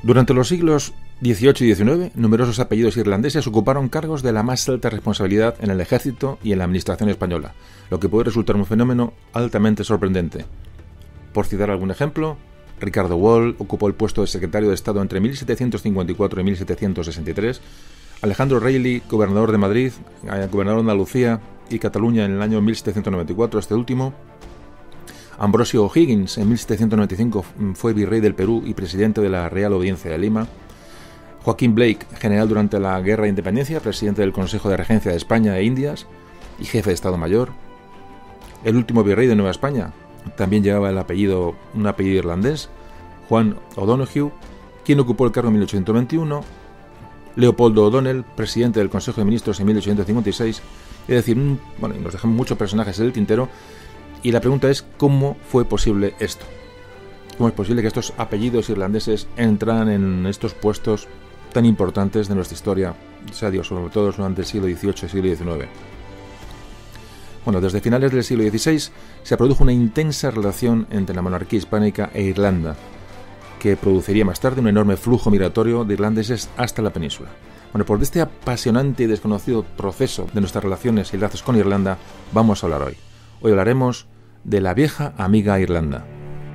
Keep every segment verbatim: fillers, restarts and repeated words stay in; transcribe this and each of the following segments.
Durante los siglos dieciocho y diecinueve, numerosos apellidos irlandeses ocuparon cargos de la más alta responsabilidad en el ejército y en la administración española, lo que puede resultar un fenómeno altamente sorprendente. Por citar algún ejemplo, Ricardo Wall ocupó el puesto de secretario de Estado entre mil setecientos cincuenta y cuatro y mil setecientos sesenta y tres, Alejandro Reilly, gobernador de Madrid, gobernador de Andalucía y Cataluña en el año mil setecientos noventa y cuatro, este último. Ambrosio O'Higgins en mil setecientos noventa y cinco fue virrey del Perú y presidente de la Real Audiencia de Lima. Joaquín Blake, general durante la Guerra de Independencia, presidente del Consejo de Regencia de España e Indias y jefe de Estado Mayor. El último virrey de Nueva España también llevaba el apellido, un apellido irlandés, Juan O'Donoghue, quien ocupó el cargo en mil ochocientos veintiuno. Leopoldo O'Donnell, presidente del Consejo de Ministros en mil ochocientos cincuenta y seis. Es decir, bueno, nos dejamos muchos personajes en el tintero. Y la pregunta es, ¿cómo fue posible esto? ¿Cómo es posible que estos apellidos irlandeses entraran en estos puestos tan importantes de nuestra historia, o sea, Dios, sobre todo durante el siglo dieciocho y siglo diecinueve? Bueno, desde finales del siglo dieciséis se produjo una intensa relación entre la monarquía hispánica e Irlanda, que produciría más tarde un enorme flujo migratorio de irlandeses hasta la península. Bueno, por este apasionante y desconocido proceso de nuestras relaciones y lazos con Irlanda vamos a hablar hoy. Hoy hablaremos de la vieja amiga Irlanda.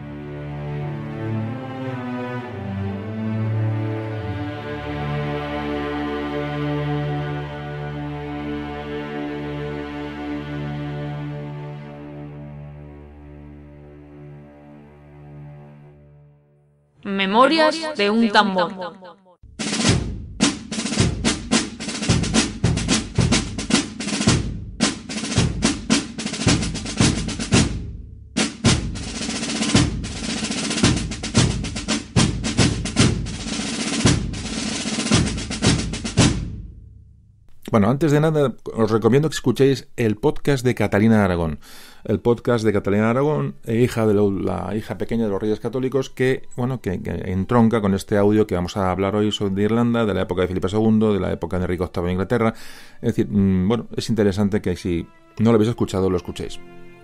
Memorias de un tambor. Bueno, antes de nada, os recomiendo que escuchéis el podcast de Catalina de Aragón. El podcast de Catalina de Aragón, hija de lo, la hija pequeña de los Reyes Católicos, que, bueno, que, que entronca con este audio que vamos a hablar hoy sobre de Irlanda, de la época de Felipe segundo, de la época de Enrique octavo de Inglaterra. Es decir, mmm, bueno, es interesante que si no lo habéis escuchado, lo escuchéis.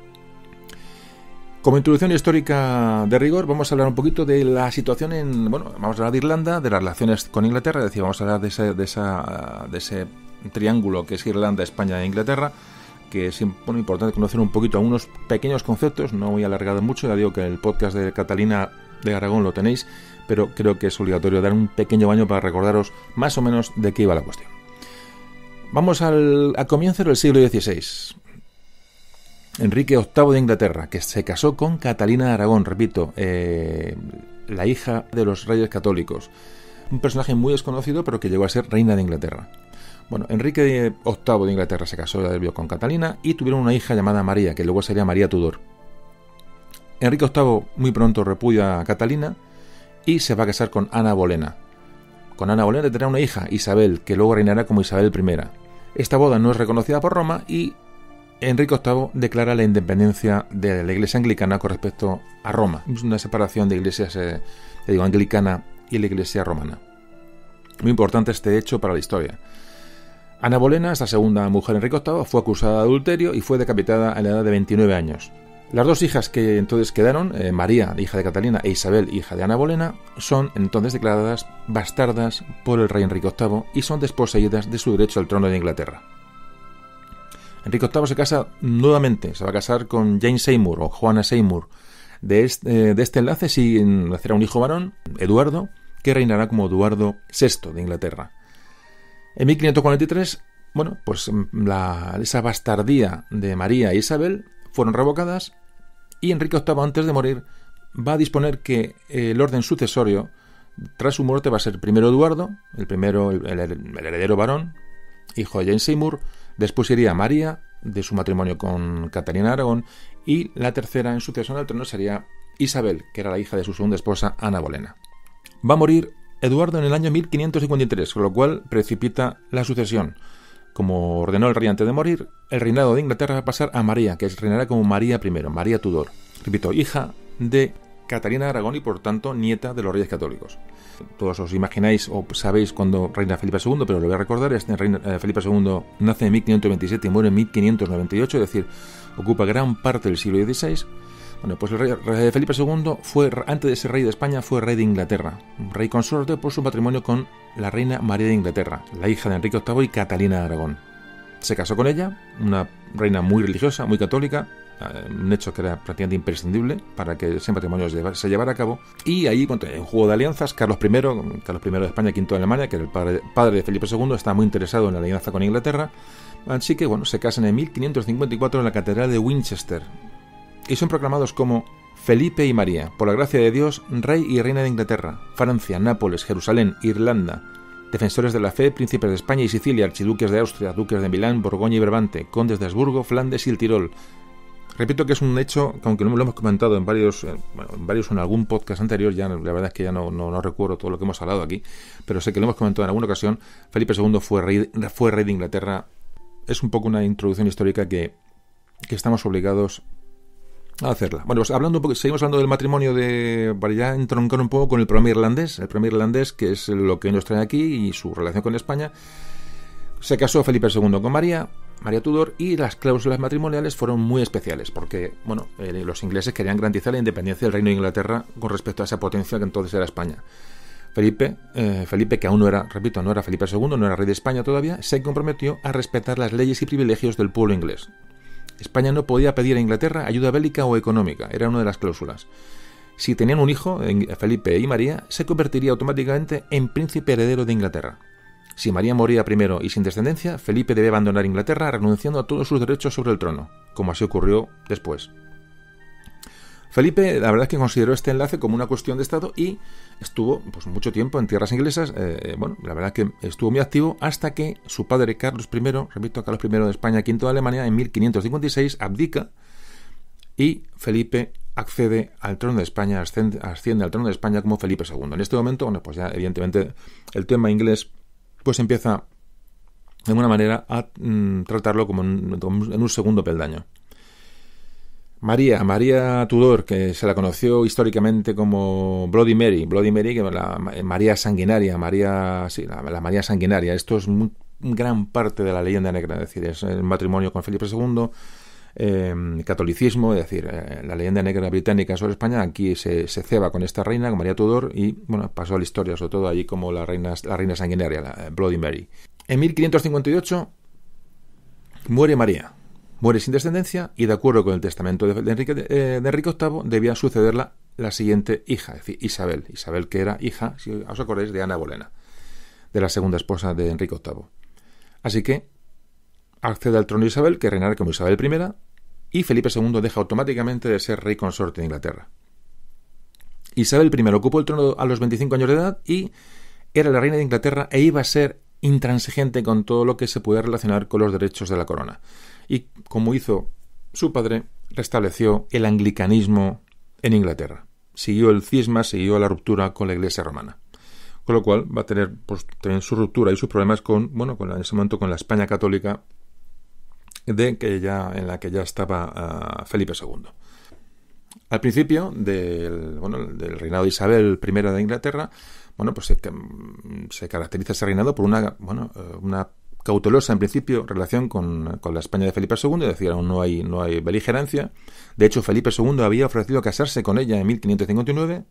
Como introducción histórica de rigor, vamos a hablar un poquito de la situación en... Bueno, vamos a hablar de Irlanda, de las relaciones con Inglaterra, es decir, vamos a hablar de ese, de esa, de ese triángulo que es Irlanda, España e Inglaterra, que es bueno, importante conocer un poquito algunos pequeños conceptos, no voy a alargar mucho, ya digo que el podcast de Catalina de Aragón lo tenéis, pero creo que es obligatorio dar un pequeño baño para recordaros más o menos de qué iba la cuestión. Vamos al, al comienzo del siglo dieciséis. Enrique octavo de Inglaterra, que se casó con Catalina de Aragón, repito, eh, la hija de los Reyes Católicos. Un personaje muy desconocido, pero que llegó a ser reina de Inglaterra. Bueno, Enrique octavo de Inglaterra se casó con Catalina y tuvieron una hija llamada María, que luego sería María Tudor. Enrique octavo muy pronto repudia a Catalina y se va a casar con Ana Bolena. Con Ana Bolena tendrá una hija, Isabel, que luego reinará como Isabel primera. Esta boda no es reconocida por Roma y Enrique octavo declara la independencia de la Iglesia anglicana con respecto a Roma. Es una separación de iglesias eh, digo, anglicana y la Iglesia romana. Muy importante este hecho para la historia. Ana Bolena, esta segunda mujer de Enrique octavo, fue acusada de adulterio y fue decapitada a la edad de veintinueve años. Las dos hijas que entonces quedaron, eh, María, hija de Catalina, e Isabel, hija de Ana Bolena, son entonces declaradas bastardas por el rey Enrique octavo y son desposeídas de su derecho al trono de Inglaterra. Enrique octavo se casa nuevamente, se va a casar con Jane Seymour o Juana Seymour. De este, de este enlace sí nacerá un hijo varón, Eduardo, que reinará como Eduardo sexto de Inglaterra. En mil quinientos cuarenta y tres, bueno, pues la, esa bastardía de María e Isabel fueron revocadas y Enrique octavo, antes de morir, va a disponer que el orden sucesorio, tras su muerte, va a ser primero Eduardo, el primero el, el, el heredero varón, hijo de Jane Seymour, después iría María, de su matrimonio con Catalina de Aragón, y la tercera en sucesión al trono sería Isabel, que era la hija de su segunda esposa, Ana Bolena. Va a morir Eduardo en el año mil quinientos cincuenta y tres, con lo cual precipita la sucesión. Como ordenó el rey antes de morir, el reinado de Inglaterra va a pasar a María, que reinará como María primero, María Tudor. Repito, hija de Catalina de Aragón y por tanto nieta de los Reyes Católicos. Todos os imagináis o sabéis cuándo reina Felipe segundo, pero lo voy a recordar, este reina, eh, Felipe segundo nace en mil quinientos veintisiete y muere en mil quinientos noventa y ocho, es decir, ocupa gran parte del siglo dieciséis. Bueno, pues el rey, rey Felipe segundo fue, antes de ser rey de España, fue rey de Inglaterra, rey consorte por su matrimonio con la reina María de Inglaterra, la hija de Enrique octavo y Catalina de Aragón. Se casó con ella, una reina muy religiosa, muy católica, un hecho que era prácticamente imprescindible para que ese matrimonio se llevara a cabo. Y ahí, en un juego de alianzas, Carlos primero, Carlos primero de España, quinto de Alemania, que era el padre, padre de Felipe segundo, estaba muy interesado en la alianza con Inglaterra. Así que, bueno, se casan en mil quinientos cincuenta y cuatro en la Catedral de Winchester. Y son proclamados como Felipe y María, por la gracia de Dios, rey y reina de Inglaterra, Francia, Nápoles, Jerusalén, Irlanda, defensores de la fe, príncipes de España y Sicilia, archiduques de Austria, duques de Milán, Borgoña y Brabante, condes de Habsburgo, Flandes y el Tirol. Repito que es un hecho que, aunque no lo hemos comentado en varios, bueno, en varios o en algún podcast anterior, ya la verdad es que ya no, no, no recuerdo todo lo que hemos hablado aquí, pero sé que lo hemos comentado en alguna ocasión. Felipe segundo fue rey, fue rey de Inglaterra. Es un poco una introducción histórica que, que estamos obligados a hacerla. Bueno, pues hablando un poco, seguimos hablando del matrimonio de, para ya entroncar un poco con el programa irlandés, el programa irlandés que es lo que nos trae aquí y su relación con España. Se casó Felipe segundo con María, María Tudor, y las cláusulas matrimoniales fueron muy especiales porque, bueno, eh, los ingleses querían garantizar la independencia del Reino de Inglaterra con respecto a esa potencia que entonces era España. Felipe, eh, Felipe, que aún no era, repito, no era Felipe segundo, no era rey de España todavía, se comprometió a respetar las leyes y privilegios del pueblo inglés. España no podía pedir a Inglaterra ayuda bélica o económica, era una de las cláusulas. Si tenían un hijo, Felipe y María, se convertiría automáticamente en príncipe heredero de Inglaterra. Si María moría primero y sin descendencia, Felipe debe abandonar Inglaterra renunciando a todos sus derechos sobre el trono, como así ocurrió después. Felipe, la verdad es que consideró este enlace como una cuestión de Estado y estuvo pues mucho tiempo en tierras inglesas. Eh, bueno, la verdad es que estuvo muy activo hasta que su padre Carlos primero, repito, Carlos primero de España, quinto de Alemania, en mil quinientos cincuenta y seis abdica y Felipe accede al trono de España, asciende, asciende al trono de España como Felipe segundo. En este momento, bueno, pues ya evidentemente el tema inglés pues empieza de alguna manera a mm, tratarlo como en, en un segundo peldaño. María, María Tudor, que se la conoció históricamente como Bloody Mary, Bloody Mary, que la María sanguinaria, María, sí, la, la María sanguinaria. Esto es muy, gran parte de la leyenda negra, es decir, es el matrimonio con Felipe segundo, eh, catolicismo, es decir, eh, la leyenda negra británica sobre España. Aquí se, se ceba con esta reina, con María Tudor, y bueno, pasó a la historia, sobre todo allí como la reina, la reina sanguinaria, la Bloody Mary. En mil quinientos cincuenta y ocho muere María. Muere sin descendencia y, de acuerdo con el testamento de Enrique, de, de Enrique octavo, debía sucederla la siguiente hija, es decir, Isabel. Isabel, que era hija, si os acordáis, de Ana Bolena, de la segunda esposa de Enrique octavo. Así que accede al trono de Isabel, que reinará como Isabel primera, y Felipe segundo deja automáticamente de ser rey consorte de Inglaterra. Isabel primera ocupó el trono a los veinticinco años de edad y era la reina de Inglaterra e iba a ser intransigente con todo lo que se pudiera relacionar con los derechos de la corona. Y, como hizo su padre, restableció el anglicanismo en Inglaterra. Siguió el cisma, siguió la ruptura con la Iglesia romana. Con lo cual va a tener pues, también su ruptura y sus problemas con, bueno, con, en ese momento con la España católica de que ya, en la que ya estaba uh, Felipe segundo. Al principio del, bueno, del reinado de Isabel primera de Inglaterra, bueno, pues se, se caracteriza ese reinado por una, bueno, una cautelosa, en principio, relación con, con la España de Felipe segundo, es decir, aún no hay, no hay beligerancia. De hecho, Felipe segundo había ofrecido casarse con ella en mil quinientos cincuenta y nueve,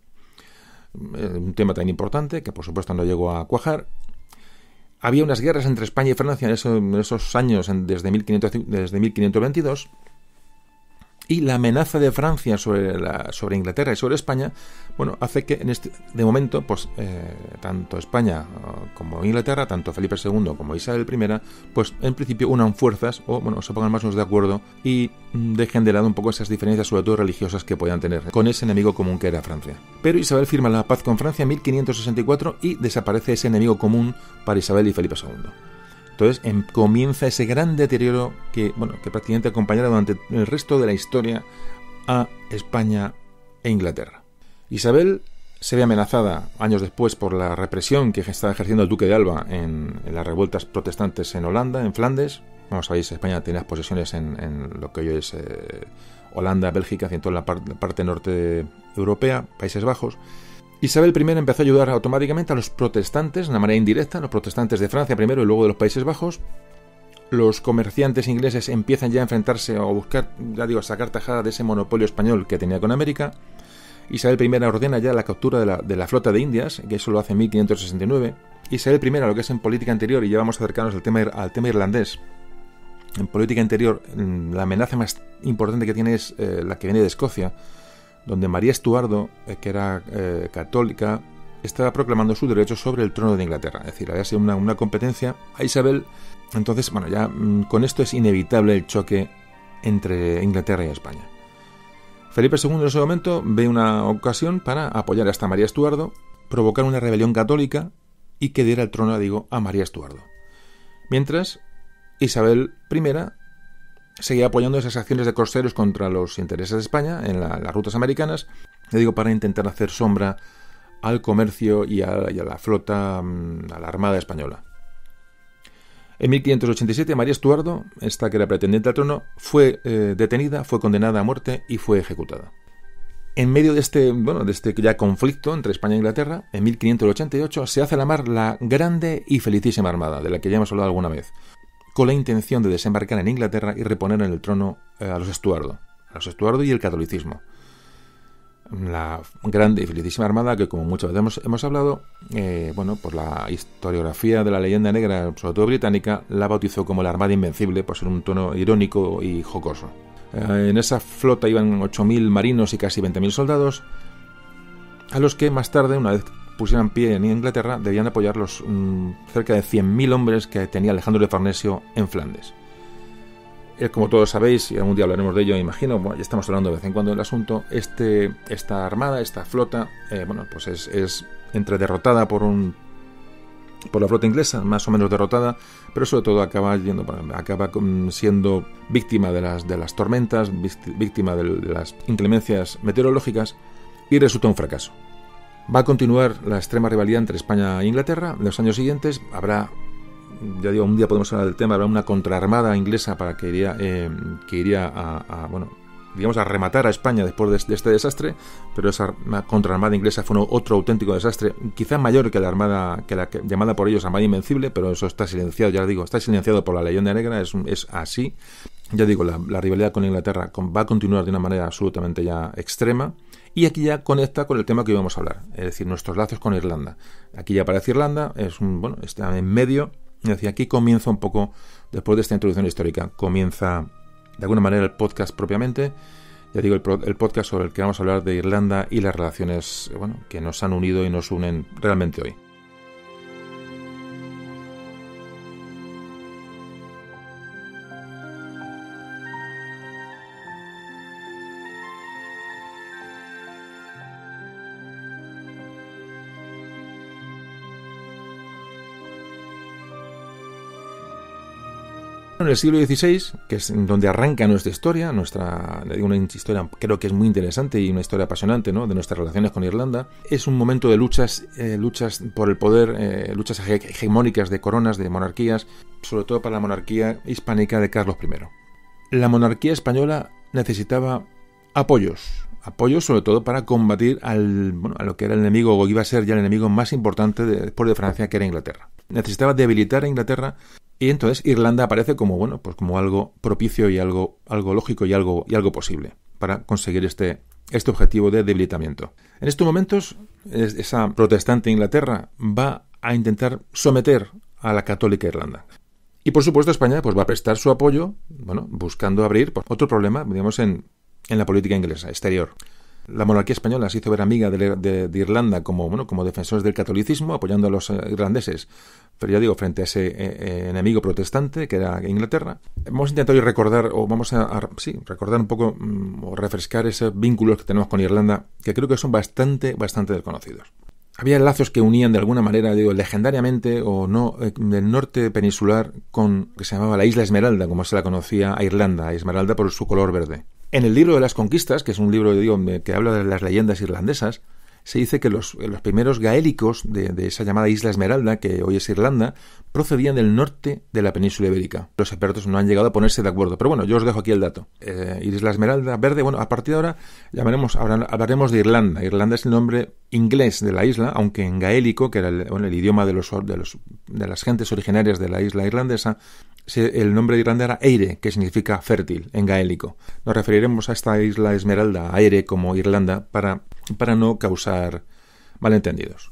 un tema tan importante que, por supuesto, no llegó a cuajar. Había unas guerras entre España y Francia en, eso, en esos años, en, desde, mil quinientos, desde mil quinientos veintidós, y la amenaza de Francia sobre, la, sobre Inglaterra y sobre España, bueno, hace que en este, de momento, pues eh, tanto España como Inglaterra, tanto Felipe segundo como Isabel primera, pues en principio unan fuerzas o bueno, se pongan más o menos de acuerdo y dejen de lado un poco esas diferencias, sobre todo religiosas, que podían tener con ese enemigo común que era Francia. Pero Isabel firma la paz con Francia en mil quinientos sesenta y cuatro y desaparece ese enemigo común para Isabel y Felipe segundo. Entonces em, comienza ese gran deterioro que, bueno, que prácticamente acompañará durante el resto de la historia a España e Inglaterra. Isabel se ve amenazada años después por la represión que estaba ejerciendo el duque de Alba en, en las revueltas protestantes en Holanda, en Flandes. Como sabéis, España tenía las posesiones en, en lo que hoy es eh, Holanda, Bélgica, y en toda la, par- la parte norte europea, Países Bajos. Isabel primera empezó a ayudar automáticamente a los protestantes, de una manera indirecta, los protestantes de Francia primero y luego de los Países Bajos, los comerciantes ingleses empiezan ya a enfrentarse o a buscar, ya digo, a sacar tajada de ese monopolio español que tenía con América. Isabel primera ordena ya la captura de la, de la flota de Indias, que eso lo hace en mil quinientos sesenta y nueve. Isabel primera, lo que es en política interior, y ya vamos a acercarnos al tema, al tema irlandés. En política interior, la amenaza más importante que tiene es eh, la que viene de Escocia, donde María Estuardo, eh, que era eh, católica, estaba proclamando su derecho sobre el trono de Inglaterra. Es decir, había sido una, una competencia a Isabel. Entonces, bueno, ya mm, con esto es inevitable el choque entre Inglaterra y España. Felipe segundo en ese momento ve una ocasión para apoyar hasta María Estuardo, provocar una rebelión católica y que diera el trono, digo, a María Estuardo. Mientras, Isabel primera seguía apoyando esas acciones de corseros contra los intereses de España en la, las rutas americanas, le digo, para intentar hacer sombra al comercio y a, y a la flota, a la Armada española. En mil quinientos ochenta y siete, María Estuardo, esta que era pretendiente al trono, fue eh, detenida, fue condenada a muerte y fue ejecutada. En medio de este, bueno, de este ya conflicto entre España e Inglaterra, en mil quinientos ochenta y ocho se hace a la mar la Grande y Felicísima Armada, de la que ya hemos hablado alguna vez, con la intención de desembarcar en Inglaterra y reponer en el trono eh, a los Estuardo, a los Estuardo y el catolicismo. La Grande y Felicísima Armada, que como muchas veces hemos, hemos hablado, eh, bueno, por la historiografía de la leyenda negra, sobre todo británica, la bautizó como la Armada Invencible, por ser un tono irónico y jocoso. Eh, en esa flota iban ocho mil marinos y casi veinte mil soldados, a los que más tarde, una vez pusieran pie en Inglaterra, debían apoyar los mmm, cerca de cien mil hombres que tenía Alejandro de Farnesio en Flandes. Eh, como todos sabéis, y algún día hablaremos de ello, imagino, bueno, ya estamos hablando de vez en cuando del asunto, este, esta armada, esta flota, eh, bueno, pues es, es entre derrotada por un por la flota inglesa, más o menos derrotada, pero sobre todo acaba yendo, acaba siendo víctima de las, de las tormentas, víctima de las inclemencias meteorológicas, y resulta un fracaso. Va a continuar la extrema rivalidad entre España e Inglaterra. En los años siguientes habrá, ya digo, un día podemos hablar del tema, habrá una contraarmada inglesa para que iría, eh, que iría a, a, bueno, digamos, a rematar a España después de, de este desastre, pero esa contraarmada inglesa fue un, otro auténtico desastre, quizá mayor que la armada, que la que, llamada por ellos Armada Invencible, pero eso está silenciado, ya digo, está silenciado por la leyenda negra, es, es así. Ya digo, la, la rivalidad con Inglaterra con, va a continuar de una manera absolutamente ya extrema. Y aquí ya conecta con el tema que íbamos a hablar, es decir, nuestros lazos con Irlanda. Aquí ya aparece Irlanda, es un, bueno, está en medio, es decir, aquí comienza un poco, después de esta introducción histórica, comienza de alguna manera el podcast propiamente. Ya digo, el, el podcast sobre el que vamos a hablar de Irlanda y las relaciones, bueno, que nos han unido y nos unen realmente hoy. En el siglo dieciséis, que es donde arranca nuestra historia, nuestra una historia creo que es muy interesante y una historia apasionante, ¿no?, de nuestras relaciones con Irlanda, es un momento de luchas, eh, luchas por el poder, eh, luchas hegemónicas de coronas, de monarquías, sobre todo para la monarquía hispánica de Carlos primero. La monarquía española necesitaba apoyos, apoyos sobre todo para combatir al, bueno, a lo que era el enemigo, o iba a ser ya el enemigo más importante de, después de Francia, que era Inglaterra. Necesitaba debilitar a Inglaterra. Y entonces Irlanda aparece como, bueno, pues como algo propicio y algo, algo lógico y algo, y algo posible para conseguir este, este objetivo de debilitamiento. En estos momentos, esa protestante Inglaterra va a intentar someter a la católica Irlanda. Y por supuesto España pues va a prestar su apoyo, bueno, buscando abrir pues, otro problema, digamos, en, en la política inglesa, exterior. La monarquía española se hizo ver amiga de, de, de Irlanda como, bueno, como defensores del catolicismo, apoyando a los eh, irlandeses, pero ya digo, frente a ese eh, enemigo protestante que era Inglaterra. Vamos a intentar hoy recordar, o vamos a, a sí, recordar un poco, mm, o refrescar esos vínculos que tenemos con Irlanda, que creo que son bastante, bastante desconocidos. Había lazos que unían de alguna manera, digo, legendariamente o no, eh, del norte peninsular con que se llamaba la Isla Esmeralda, como se la conocía a Irlanda, a Esmeralda por su color verde. En el libro de las conquistas, que es un libro digo, que habla de las leyendas irlandesas, se dice que los, los primeros gaélicos de, de esa llamada Isla Esmeralda, que hoy es Irlanda, procedían del norte de la península ibérica. Los expertos no han llegado a ponerse de acuerdo, pero bueno, yo os dejo aquí el dato. Eh, Isla Esmeralda Verde, bueno, a partir de ahora llamaremos, ahora hablaremos de Irlanda. Irlanda es el nombre inglés de la isla, aunque en gaélico, que era el, bueno, el idioma de, los, de, los, de las gentes originarias de la isla irlandesa, el nombre de Irlanda era Eire, que significa fértil en gaélico. Nos referiremos a esta isla Esmeralda, a Eire, como Irlanda, para, para no causar malentendidos.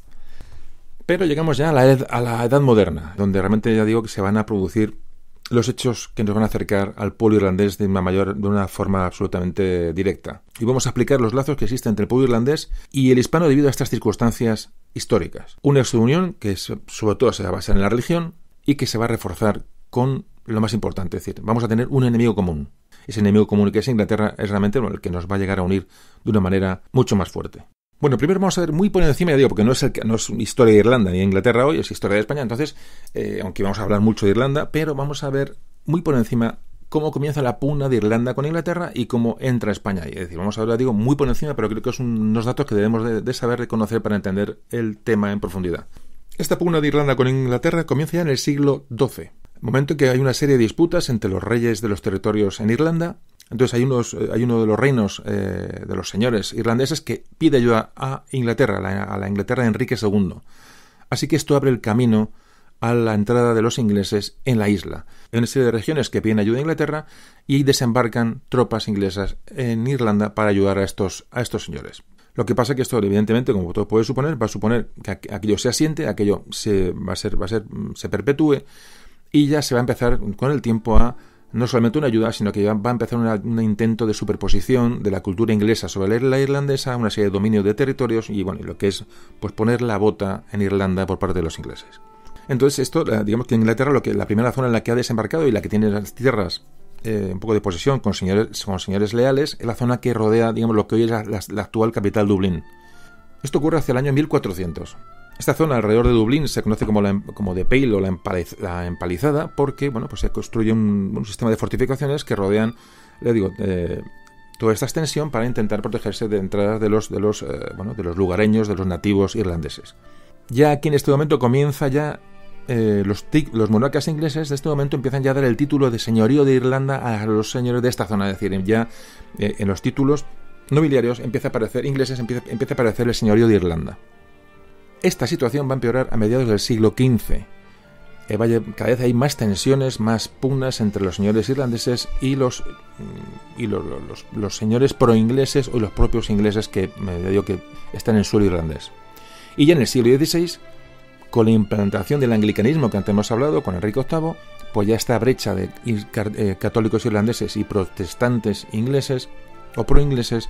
Pero llegamos ya a la, ed- a la edad moderna, donde realmente ya digo que se van a producir los hechos que nos van a acercar al pueblo irlandés de una, mayor, de una forma absolutamente directa. Y vamos a explicar los lazos que existen entre el pueblo irlandés y el hispano debido a estas circunstancias históricas. Una exunión que sobre todo se va a basar en la religión y que se va a reforzar con lo más importante, es decir, vamos a tener un enemigo común. Ese enemigo común que es Inglaterra es realmente el que nos va a llegar a unir de una manera mucho más fuerte. Bueno, primero vamos a ver muy por encima, ya digo, porque no es, el, no es historia de Irlanda ni de Inglaterra hoy, es historia de España, entonces, eh, aunque vamos a hablar mucho de Irlanda, pero vamos a ver muy por encima cómo comienza la pugna de Irlanda con Inglaterra y cómo entra España ahí. Es decir, vamos a hablar, digo, muy por encima, pero creo que son unos datos que debemos de, de saber, de conocer para entender el tema en profundidad. Esta pugna de Irlanda con Inglaterra comienza ya en el siglo doce. Momento en que hay una serie de disputas entre los reyes de los territorios en Irlanda. Entonces hay, unos, hay uno de los reinos eh, de los señores irlandeses que pide ayuda a Inglaterra, a la, a la Inglaterra de Enrique segundo. Así que esto abre el camino a la entrada de los ingleses en la isla. Hay una serie de regiones que piden ayuda a Inglaterra y desembarcan tropas inglesas en Irlanda para ayudar a estos, a estos señores. Lo que pasa es que esto, evidentemente, como todo puede suponer, va a suponer que aquello se asiente, aquello se, va a ser, va a ser, se perpetúe, y ya se va a empezar con el tiempo a no solamente una ayuda, sino que va a empezar una, un intento de superposición de la cultura inglesa sobre la irlandesa, una serie de dominios de territorios y bueno, y lo que es pues poner la bota en Irlanda por parte de los ingleses. Entonces esto, digamos que Inglaterra, lo que la primera zona en la que ha desembarcado y la que tiene las tierras eh, un poco de posesión con señores, con señores leales, es la zona que rodea, digamos, lo que hoy es la, la, la actual capital Dublín. Esto ocurre hacia el año mil cuatrocientos. Esta zona alrededor de Dublín se conoce como, la, como de Pale o la, empaliz, la empalizada porque bueno, pues se construye un, un sistema de fortificaciones que rodean, le digo, eh, toda esta extensión para intentar protegerse de entradas de los, de los, eh, bueno, de los lugareños, de los nativos irlandeses. Ya aquí en este momento comienza ya eh, los, los monarcas ingleses de este momento empiezan ya a dar el título de señorío de Irlanda a los señores de esta zona, es decir, ya eh, en los títulos nobiliarios empieza a aparecer, ingleses empieza, empieza a aparecer el señorío de Irlanda. Esta situación va a empeorar a mediados del siglo quince. Eh, vaya, cada vez hay más tensiones, más pugnas entre los señores irlandeses y los y los, los, los señores pro-ingleses o los propios ingleses que, me digo, que están en suelo irlandés. Y ya en el siglo dieciséis, con la implantación del anglicanismo que antes hemos hablado, con Enrique octavo, pues ya esta brecha de eh, católicos irlandeses y protestantes ingleses o pro-ingleses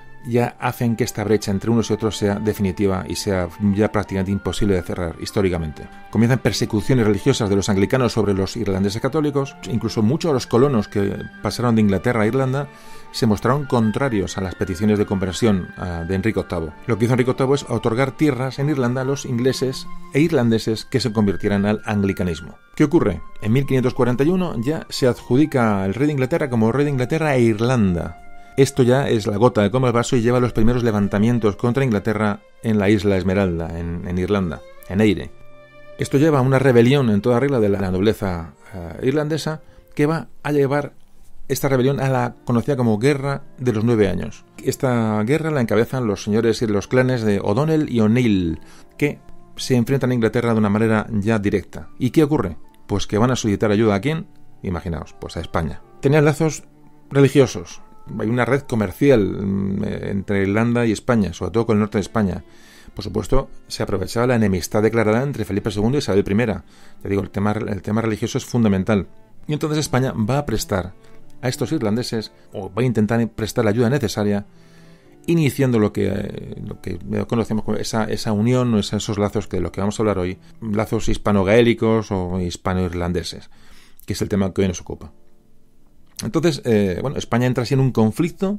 ya hacen que esta brecha entre unos y otros sea definitiva y sea ya prácticamente imposible de cerrar históricamente. Comienzan persecuciones religiosas de los anglicanos sobre los irlandeses católicos, incluso muchos de los colonos que pasaron de Inglaterra a Irlanda se mostraron contrarios a las peticiones de conversión uh, de Enrique octavo. Lo que hizo Enrique octavo es otorgar tierras en Irlanda a los ingleses e irlandeses que se convirtieran al anglicanismo. ¿Qué ocurre? En mil quinientos cuarenta y uno ya se adjudica el rey de Inglaterra como rey de Inglaterra e Irlanda. Esto ya es la gota de como el vaso y lleva a los primeros levantamientos contra Inglaterra en la isla Esmeralda, en, en Irlanda, en Eire. Esto lleva a una rebelión en toda regla de la nobleza uh, irlandesa que va a llevar esta rebelión a la conocida como Guerra de los Nueve Años. Esta guerra la encabezan los señores y los clanes de O'Donnell y O'Neill, que se enfrentan a Inglaterra de una manera ya directa. ¿Y qué ocurre? Pues que van a solicitar ayuda ¿a quién? Imaginaos, pues a España. Tenían lazos religiosos. Hay una red comercial eh, entre Irlanda y España, sobre todo con el norte de España. Por supuesto, se aprovechaba la enemistad declarada entre Felipe segundo y Isabel primera. Ya digo, el tema, el tema religioso es fundamental. Y entonces España va a prestar a estos irlandeses, o va a intentar prestar la ayuda necesaria, iniciando lo que, eh, lo que conocemos como esa, esa unión o esos lazos que de lo que vamos a hablar hoy, lazos hispano-gaélicos o hispano-irlandeses, que es el tema que hoy nos ocupa. Entonces, eh, bueno, España entra así en un conflicto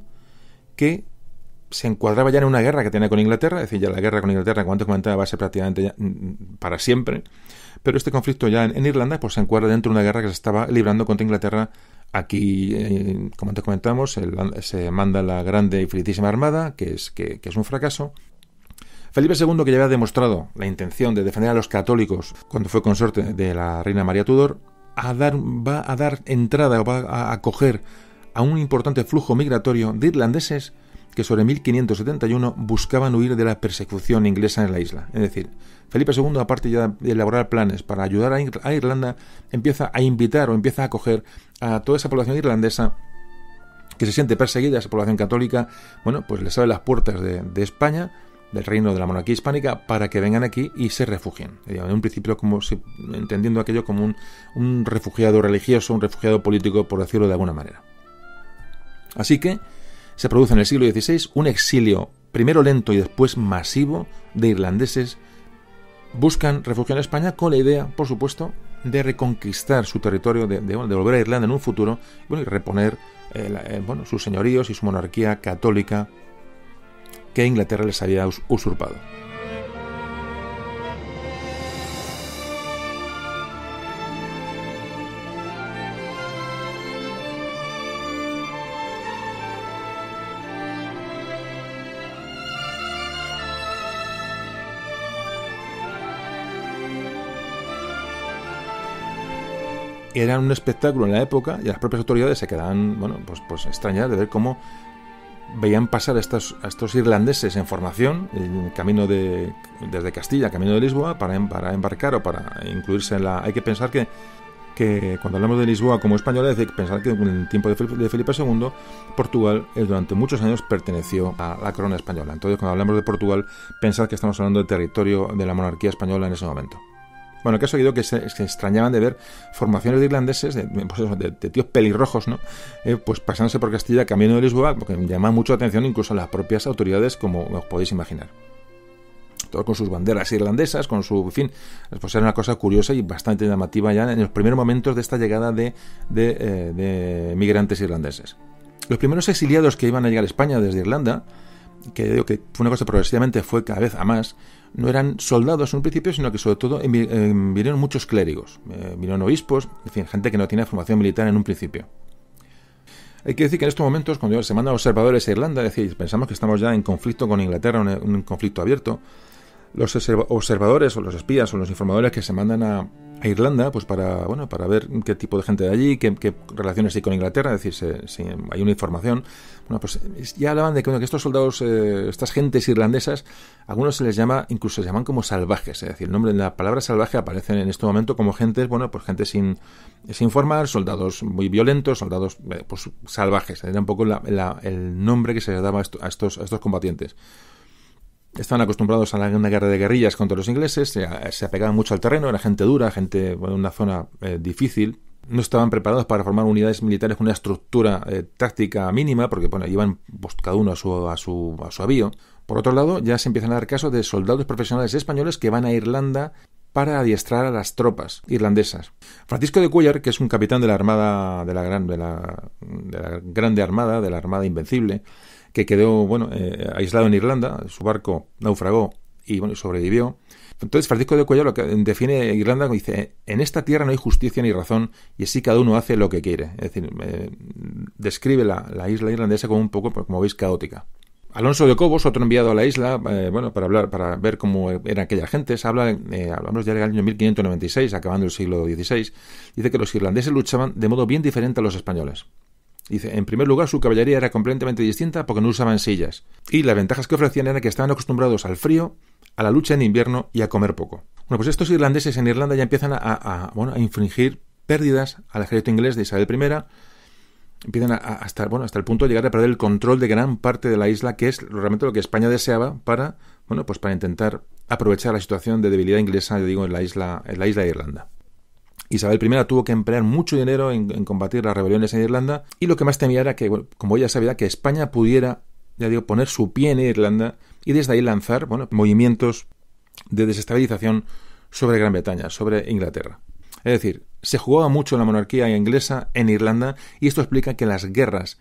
que se encuadraba ya en una guerra que tenía con Inglaterra, es decir, ya la guerra con Inglaterra, como antes comentaba, va a ser prácticamente ya, para siempre, pero este conflicto ya en, en Irlanda pues se encuadra dentro de una guerra que se estaba librando contra Inglaterra. Aquí, eh, como antes comentamos, el, se manda la grande y felicísima armada, que es, que, que es un fracaso, Felipe segundo, que ya había demostrado la intención de defender a los católicos cuando fue consorte de la reina María Tudor, a dar, va a dar entrada o va a acoger a un importante flujo migratorio de irlandeses que sobre mil quinientos setenta y uno buscaban huir de la persecución inglesa en la isla. Es decir, Felipe segundo, aparte ya de elaborar planes para ayudar a, Ir- a Irlanda, empieza a invitar o empieza a acoger a toda esa población irlandesa que se siente perseguida, esa población católica, bueno, pues les abre las puertas de, de España, del reino de la monarquía hispánica, para que vengan aquí y se refugien. En un principio, como si, entendiendo aquello como un, un refugiado religioso, un refugiado político, por decirlo de alguna manera. Así que se produce en el siglo dieciséis un exilio, primero lento y después masivo, de irlandeses. Buscan refugio en España con la idea, por supuesto, de reconquistar su territorio, de, de, bueno, de volver a Irlanda en un futuro, bueno, y reponer eh, la, eh, bueno, sus señoríos y su monarquía católica que Inglaterra les había us- usurpado. Era un espectáculo en la época y las propias autoridades se quedaban, bueno, pues, pues extrañadas de ver cómo veían pasar a estos, a estos irlandeses en formación, en camino de, desde Castilla, camino de Lisboa, para, para embarcar o para incluirse en la... Hay que pensar que, que cuando hablamos de Lisboa como española, hay que pensar que en el tiempo de Felipe, de Felipe segundo, Portugal eh, durante muchos años perteneció a la corona española. Entonces, cuando hablamos de Portugal, pensad que estamos hablando del territorio de la monarquía española en ese momento. Bueno, que ha seguido que se, se extrañaban de ver formaciones de irlandeses, de, pues eso, de, de tíos pelirrojos, ¿no? Eh, pues pasándose por Castilla, camino de Lisboa, porque llama mucho la atención incluso a las propias autoridades, como os podéis imaginar. Todos con sus banderas irlandesas, con su... En fin, pues era una cosa curiosa y bastante llamativa ya en los primeros momentos de esta llegada de, de, eh, de migrantes irlandeses. Los primeros exiliados que iban a llegar a España desde Irlanda, que digo que fue una cosa progresivamente fue cada vez a más, no eran soldados en un principio, sino que sobre todo eh, vinieron muchos clérigos, eh, vinieron obispos, en fin, gente que no tenía formación militar en un principio. Hay que decir que en estos momentos, cuando se mandan observadores a Irlanda, es decir, pensamos que estamos ya en conflicto con Inglaterra, un, un conflicto abierto, los observadores o los espías o los informadores que se mandan a, a Irlanda, pues para bueno para ver qué tipo de gente de allí, qué, qué relaciones hay con Inglaterra, es decir, si, si hay una información, bueno, pues ya hablaban de que, bueno, que estos soldados, eh, estas gentes irlandesas, algunos se les llama, incluso se llaman como salvajes, es decir, el nombre, la palabra salvaje aparece en este momento como gentes, bueno, pues gente sin, sin formar, soldados muy violentos, soldados eh, pues salvajes, era un poco la, la, el nombre que se les daba a estos, a estos, a estos combatientes. Estaban acostumbrados a la, una guerra de guerrillas contra los ingleses, se, se apegaban mucho al terreno, era gente dura, gente en bueno, una zona eh, difícil. No estaban preparados para formar unidades militares con una estructura eh, táctica mínima, porque bueno, iban pues, cada uno a su, a, su, a su avío. Por otro lado, ya se empiezan a dar casos de soldados profesionales españoles que van a Irlanda para adiestrar a las tropas irlandesas. Francisco de Cuéllar, que es un capitán de la armada de la, gran, de la, de la Grande Armada, de la Armada Invencible, que quedó bueno eh, aislado en Irlanda, su barco naufragó y bueno sobrevivió. Entonces Francisco de Cuéllar lo que define Irlanda, dice: en esta tierra no hay justicia ni razón y así cada uno hace lo que quiere. Es decir, eh, describe la, la isla irlandesa como un poco, como veis, caótica. Alonso de Cobos, otro enviado a la isla, eh, bueno, para hablar, para ver cómo era aquella gente, se habla, eh, hablamos ya del año mil quinientos noventa y seis, acabando el siglo dieciséis, dice que los irlandeses luchaban de modo bien diferente a los españoles. Dice, en primer lugar, su caballería era completamente distinta porque no usaban sillas. Y las ventajas que ofrecían era que estaban acostumbrados al frío, a la lucha en invierno y a comer poco. Bueno, pues estos irlandeses en Irlanda ya empiezan a, a, bueno, a infligir pérdidas al ejército inglés de Isabel primera. Empiezan a, a hasta, bueno, hasta el punto de llegar a perder el control de gran parte de la isla, que es realmente lo que España deseaba para, bueno, pues para intentar aprovechar la situación de debilidad inglesa, yo digo, en la isla, en la isla de Irlanda. Isabel primera tuvo que emplear mucho dinero en, en combatir las rebeliones en Irlanda y lo que más temía era que, bueno, como ella sabía, que España pudiera, ya digo, poner su pie en Irlanda y desde ahí lanzar, bueno, movimientos de desestabilización sobre Gran Bretaña, sobre Inglaterra. Es decir, se jugaba mucho la monarquía inglesa en Irlanda y esto explica que las guerras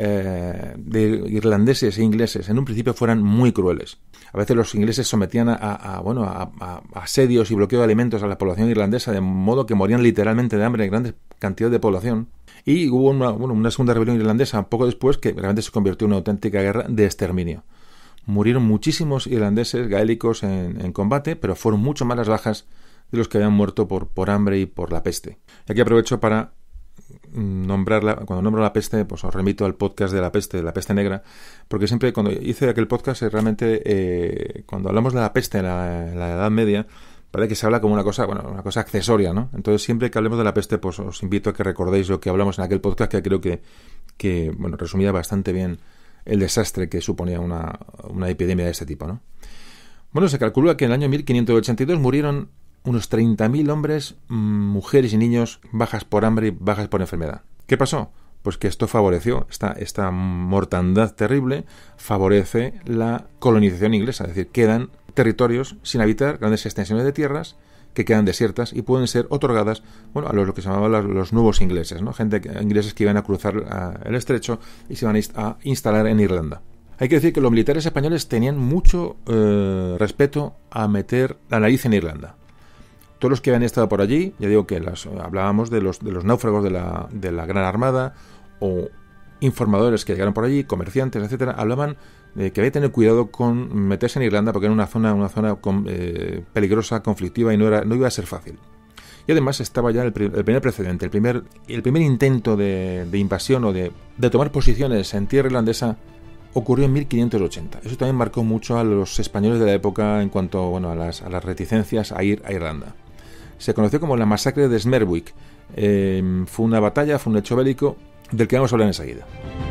eh, de irlandeses e ingleses en un principio fueran muy crueles. A veces los ingleses sometían a, a, bueno, a, a asedios y bloqueo de alimentos a la población irlandesa, de modo que morían literalmente de hambre en grandes cantidades de población. Y hubo una, bueno, una segunda rebelión irlandesa poco después que realmente se convirtió en una auténtica guerra de exterminio. Murieron muchísimos irlandeses gaélicos en, en combate, pero fueron mucho más las bajas de los que habían muerto por, por hambre y por la peste. Y aquí aprovecho para nombrarla, cuando nombro la peste, pues os remito al podcast de la peste, de la peste negra, porque siempre cuando hice aquel podcast, realmente eh, cuando hablamos de la peste en la, en la Edad Media, parece que se habla como una cosa, bueno, una cosa accesoria, ¿no? Entonces siempre que hablemos de la peste, pues os invito a que recordéis lo que hablamos en aquel podcast, que creo que, que bueno, resumía bastante bien el desastre que suponía una, una epidemia de este tipo, ¿no? Bueno, se calcula que en el año mil quinientos ochenta y dos murieron unos treinta mil hombres, mujeres y niños bajas por hambre y bajas por enfermedad. ¿Qué pasó? Pues que esto favoreció, esta, esta mortandad terrible favorece la colonización inglesa, es decir, quedan territorios sin habitar, grandes extensiones de tierras que quedan desiertas y pueden ser otorgadas, bueno, a los, lo que se llamaban los, los nuevos ingleses, ¿no? Gente, ingleses que iban a cruzar uh, el estrecho y se iban a instalar en Irlanda. Hay que decir que los militares españoles tenían mucho uh, respeto a meter la nariz en Irlanda. Todos los que habían estado por allí, ya digo que las, hablábamos de los, de los náufragos de la, de la Gran Armada o informadores que llegaron por allí, comerciantes, etcétera, hablaban de que había que tener cuidado con meterse en Irlanda porque era una zona, una zona con, eh, peligrosa, conflictiva y no, era, no iba a ser fácil. Y además estaba ya el, el primer precedente, el primer, el primer intento de, de invasión o de, de tomar posiciones en tierra irlandesa ocurrió en mil quinientos ochenta. Eso también marcó mucho a los españoles de la época en cuanto, bueno, a las, a las reticencias a ir a Irlanda. Se conoció como la masacre de Smerwick. Eh, fue una batalla, fue un hecho bélico del que vamos a hablar enseguida.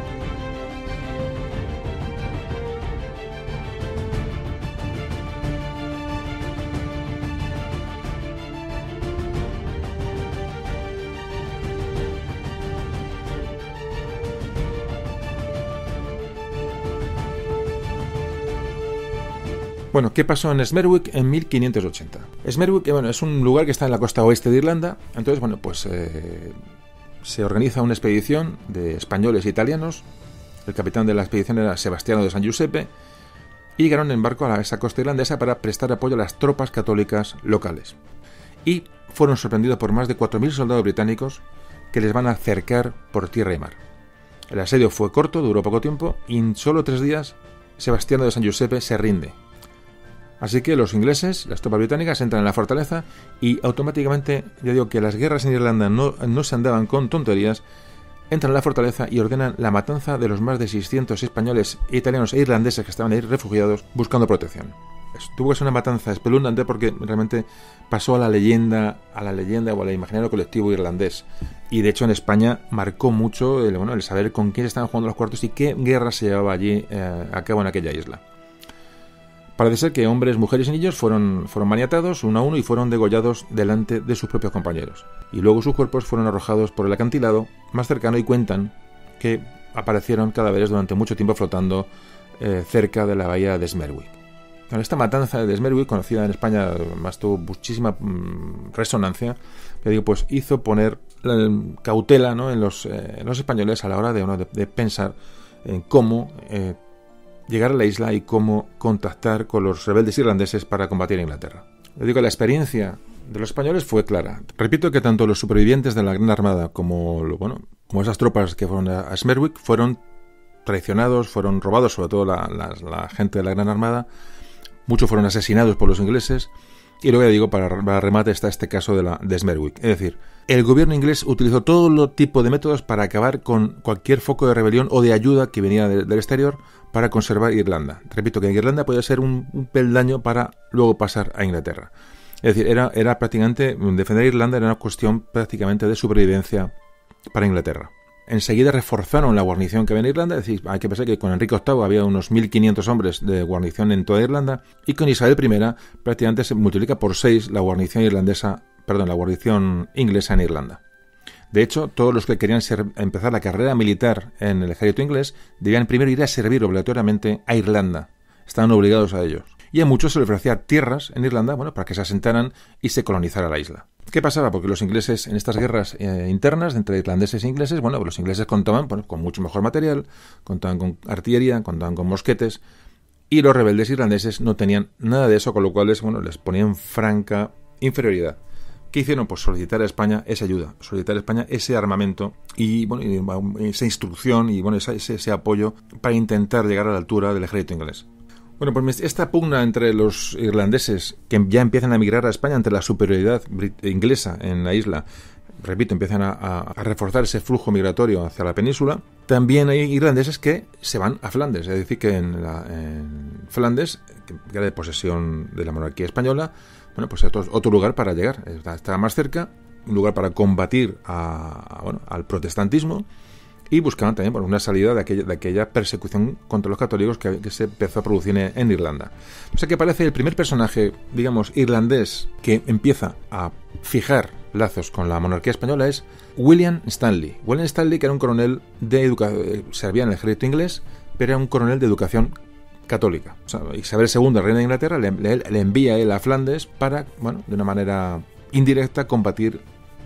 Bueno, ¿qué pasó en Smerwick en mil quinientos ochenta? Smerwick, bueno, es un lugar que está en la costa oeste de Irlanda. Entonces, bueno, pues eh, se organiza una expedición de españoles e italianos. El capitán de la expedición era Sebastiano de San Giuseppe. Y llegaron en barco a esa costa irlandesa para prestar apoyo a las tropas católicas locales. Y fueron sorprendidos por más de cuatro mil soldados británicos que les van a cercar por tierra y mar. El asedio fue corto, duró poco tiempo, y en solo tres días Sebastiano de San Giuseppe se rinde. Así que los ingleses, las tropas británicas, entran en la fortaleza y automáticamente, ya digo que las guerras en Irlanda no, no se andaban con tonterías, entran en la fortaleza y ordenan la matanza de los más de seiscientos españoles, italianos e irlandeses que estaban ahí refugiados buscando protección. Tuvo que ser una matanza espeluznante porque realmente pasó a la leyenda, a la leyenda o al imaginario colectivo irlandés. Y de hecho en España marcó mucho el, bueno, el saber con quién estaban jugando los cuartos y qué guerra se llevaba allí eh, a cabo en aquella isla. Parece ser que hombres, mujeres y niños fueron, fueron maniatados uno a uno y fueron degollados delante de sus propios compañeros. Y luego sus cuerpos fueron arrojados por el acantilado más cercano y cuentan que aparecieron cadáveres durante mucho tiempo flotando eh, cerca de la bahía de Smerwick. Bueno, esta matanza de Smerwick, conocida en España, más tuvo muchísima mmm, resonancia, que digo, pues hizo poner la cautela, ¿no?, en, los, eh, en los españoles a la hora de, ¿no?, de, de pensar en cómo eh, llegar a la isla y cómo contactar con los rebeldes irlandeses para combatir a Inglaterra. Le digo, la experiencia de los españoles fue clara. Repito que tanto los supervivientes de la Gran Armada como, bueno, como esas tropas que fueron a Smerwick fueron traicionados, fueron robados, sobre todo la, la, la gente de la Gran Armada. Muchos fueron asesinados por los ingleses. Y luego, ya digo, para, para remate está este caso de, la, de Smerwick. Es decir, el gobierno inglés utilizó todo tipo de métodos para acabar con cualquier foco de rebelión o de ayuda que venía de, del exterior para conservar Irlanda. Repito que Irlanda podía ser un, un peldaño para luego pasar a Inglaterra. Es decir, era, era prácticamente, defender Irlanda era una cuestión prácticamente de supervivencia para Inglaterra. Enseguida reforzaron la guarnición que había en Irlanda, es decir, hay que pensar que con Enrique octavo había unos mil quinientos hombres de guarnición en toda Irlanda, y con Isabel primera prácticamente se multiplica por seis la guarnición irlandesa, perdón, la guarnición inglesa en Irlanda. De hecho, todos los que querían ser, empezar la carrera militar en el ejército inglés debían primero ir a servir obligatoriamente a Irlanda. Estaban obligados a ellos. Y a muchos se les ofrecía tierras en Irlanda, bueno, para que se asentaran y se colonizara la isla. ¿Qué pasaba? Porque los ingleses en estas guerras eh, internas entre irlandeses e ingleses, bueno, pues los ingleses contaban, bueno, con mucho mejor material, contaban con artillería, contaban con mosquetes, y los rebeldes irlandeses no tenían nada de eso, con lo cual les, bueno, les ponían franca inferioridad. ¿Qué hicieron? Pues solicitar a España esa ayuda, solicitar a España ese armamento y, bueno, esa instrucción y, bueno, ese, ese apoyo para intentar llegar a la altura del ejército inglés. Bueno, pues esta pugna entre los irlandeses que ya empiezan a emigrar a España ante la superioridad inglesa en la isla, repito, empiezan a, a, a reforzar ese flujo migratorio hacia la península. También hay irlandeses que se van a Flandes, es decir, que en, la, en Flandes, que era de posesión de la monarquía española, bueno, pues otro, otro lugar para llegar, está, está más cerca, un lugar para combatir a, a, bueno, al protestantismo, y buscaban también bueno, una salida de aquella, de aquella persecución contra los católicos que, que se empezó a producir en, en Irlanda. O sea que aparece el primer personaje, digamos, irlandés que empieza a fijar lazos con la monarquía española es William Stanley. William Stanley, que era un coronel de educación, servía en el ejército inglés, pero era un coronel de educación católica. O sea, Isabel segunda, reina de Inglaterra, le, le, le envía a él a Flandes para, bueno, de una manera indirecta, combatir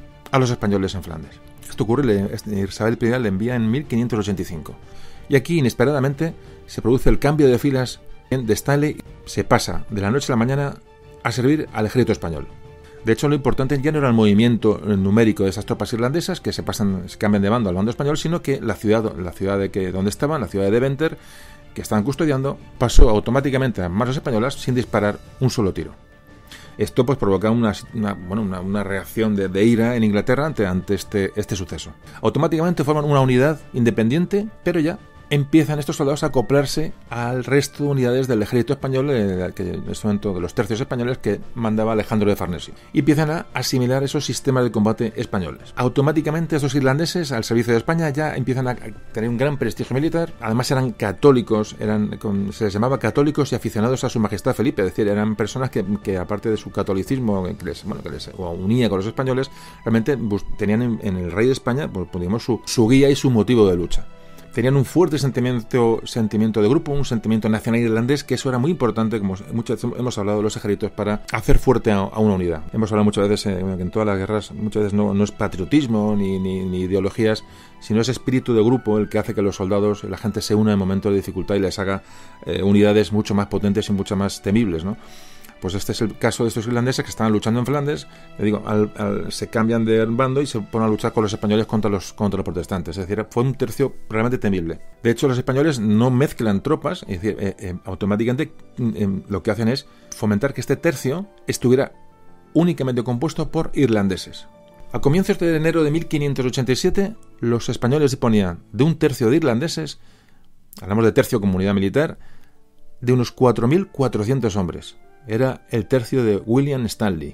a los españoles en Flandes. Esto ocurre, le, Isabel primera le envía en mil quinientos ochenta y cinco. Y aquí, inesperadamente, se produce el cambio de filas de Stanley. Se pasa de la noche a la mañana a servir al ejército español. De hecho, lo importante ya no era el movimiento numérico de esas tropas irlandesas que se pasan, se cambian de bando al bando español, sino que la ciudad, la ciudad de que donde estaban, la ciudad de Deventer, que estaban custodiando, pasó automáticamente a manos españolas sin disparar un solo tiro. Esto pues provoca una, una, bueno, una, una reacción de, de ira en Inglaterra ante, ante este, este suceso. Automáticamente forman una unidad independiente, pero ya empiezan estos soldados a acoplarse al resto de unidades del ejército español, eh, que en este momento de los tercios españoles que mandaba Alejandro de Farnesio, y empiezan a asimilar esos sistemas de combate españoles. Automáticamente estos irlandeses al servicio de España ya empiezan a tener un gran prestigio militar. Además eran católicos, eran con, se les llamaba católicos y aficionados a su majestad Felipe, es decir, eran personas que, que aparte de su catolicismo que les, bueno, que les unía con los españoles, realmente pues, tenían en, en el rey de España pues, digamos, su, su guía y su motivo de lucha. Tenían un fuerte sentimiento, sentimiento de grupo, un sentimiento nacional irlandés, que eso era muy importante, como muchas veces hemos hablado de los ejércitos, para hacer fuerte a, a una unidad. Hemos hablado muchas veces eh, que en todas las guerras muchas veces no, no es patriotismo ni, ni, ni ideologías, sino ese espíritu de grupo el que hace que los soldados, la gente se una en momentos de dificultad y les haga eh, unidades mucho más potentes y mucho más temibles, ¿no? Pues este es el caso de estos irlandeses que estaban luchando en Flandes. Le digo, al, al, se cambian de bando y se ponen a luchar con los españoles contra los, contra los protestantes. Es decir, fue un tercio realmente temible. De hecho, los españoles no mezclan tropas, es decir, eh, eh, automáticamente eh, lo que hacen es fomentar que este tercio estuviera únicamente compuesto por irlandeses. A comienzos de enero de mil quinientos ochenta y siete, los españoles disponían de un tercio de irlandeses, hablamos de tercio como unidad militar, de unos cuatro mil cuatrocientos hombres. Era el tercio de William Stanley.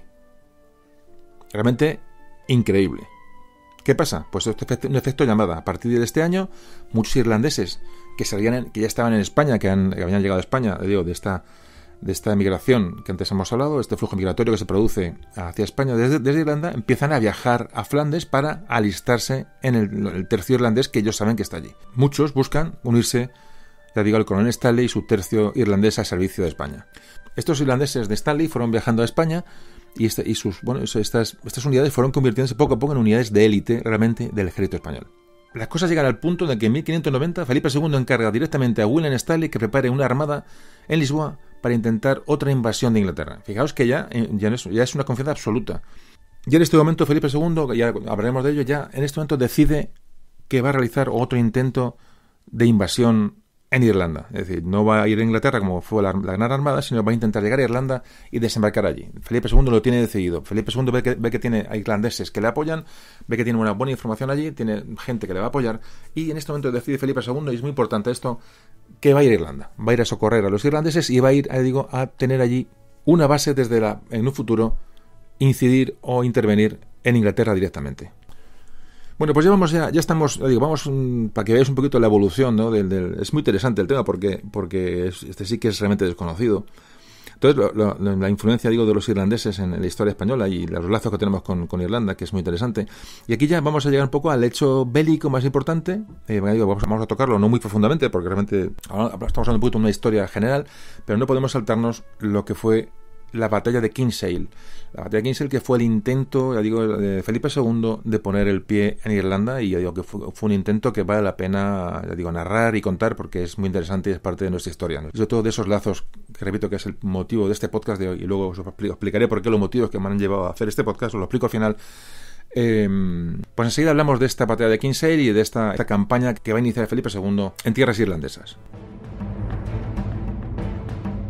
Realmente increíble. ¿Qué pasa? Pues este efecto, un efecto llamada. A partir de este año, muchos irlandeses que salían en, que ya estaban en España, que, han, que habían llegado a España, digo, de esta, de esta migración que antes hemos hablado, este flujo migratorio que se produce hacia España desde, desde Irlanda, empiezan a viajar a Flandes para alistarse en el, el tercio irlandés que ellos saben que está allí. Muchos buscan unirse, ya digo, al coronel Stanley y su tercio irlandés al servicio de España. Estos irlandeses de Stanley fueron viajando a España y, este, y sus, bueno, estas, estas unidades fueron convirtiéndose poco a poco en unidades de élite realmente del ejército español. Las cosas llegan al punto de que en mil quinientos noventa Felipe segundo encarga directamente a William Stanley que prepare una armada en Lisboa para intentar otra invasión de Inglaterra. Fijaos que ya, ya, es, ya es una confianza absoluta. Ya en este momento Felipe segundo, que ya hablaremos de ello, ya en este momento decide que va a realizar otro intento de invasión en Irlanda. Es decir, no va a ir a Inglaterra como fue la, la Gran Armada, sino va a intentar llegar a Irlanda y desembarcar allí. Felipe segundo lo tiene decidido. Felipe segundo ve que, ve que tiene a irlandeses que le apoyan, ve que tiene una buena información allí, tiene gente que le va a apoyar, y en este momento decide Felipe segundo, y es muy importante esto, que va a ir a Irlanda. Va a ir a socorrer a los irlandeses y va a ir, digo, a tener allí una base desde la, en un futuro, incidir o intervenir en Inglaterra directamente. Bueno, pues ya vamos, ya, ya estamos, digo, vamos um, para que veáis un poquito la evolución, ¿no? Del, del, es muy interesante el tema porque, porque es, este sí que es realmente desconocido. Entonces, lo, lo, la influencia, digo, de los irlandeses en, en la historia española y los lazos que tenemos con, con Irlanda, que es muy interesante. Y aquí ya vamos a llegar un poco al hecho bélico más importante. Eh, digo, vamos, vamos a tocarlo, no muy profundamente, porque realmente ahora estamos hablando un poquito de una historia general, pero no podemos saltarnos lo que fue la batalla de Kinsale. La batalla de Kinsale, que fue el intento, ya digo, de Felipe segundo de poner el pie en Irlanda, y ya digo que fue, fue un intento que vale la pena, ya digo, narrar y contar porque es muy interesante y es parte de nuestra historia, ¿no? Y sobre todo de esos lazos, que repito que es el motivo de este podcast de hoy, y luego os explicaré por qué los motivos que me han llevado a hacer este podcast, os lo explico al final. Eh, pues enseguida hablamos de esta batalla de Kinsale y de esta, esta campaña que va a iniciar Felipe segundo en tierras irlandesas.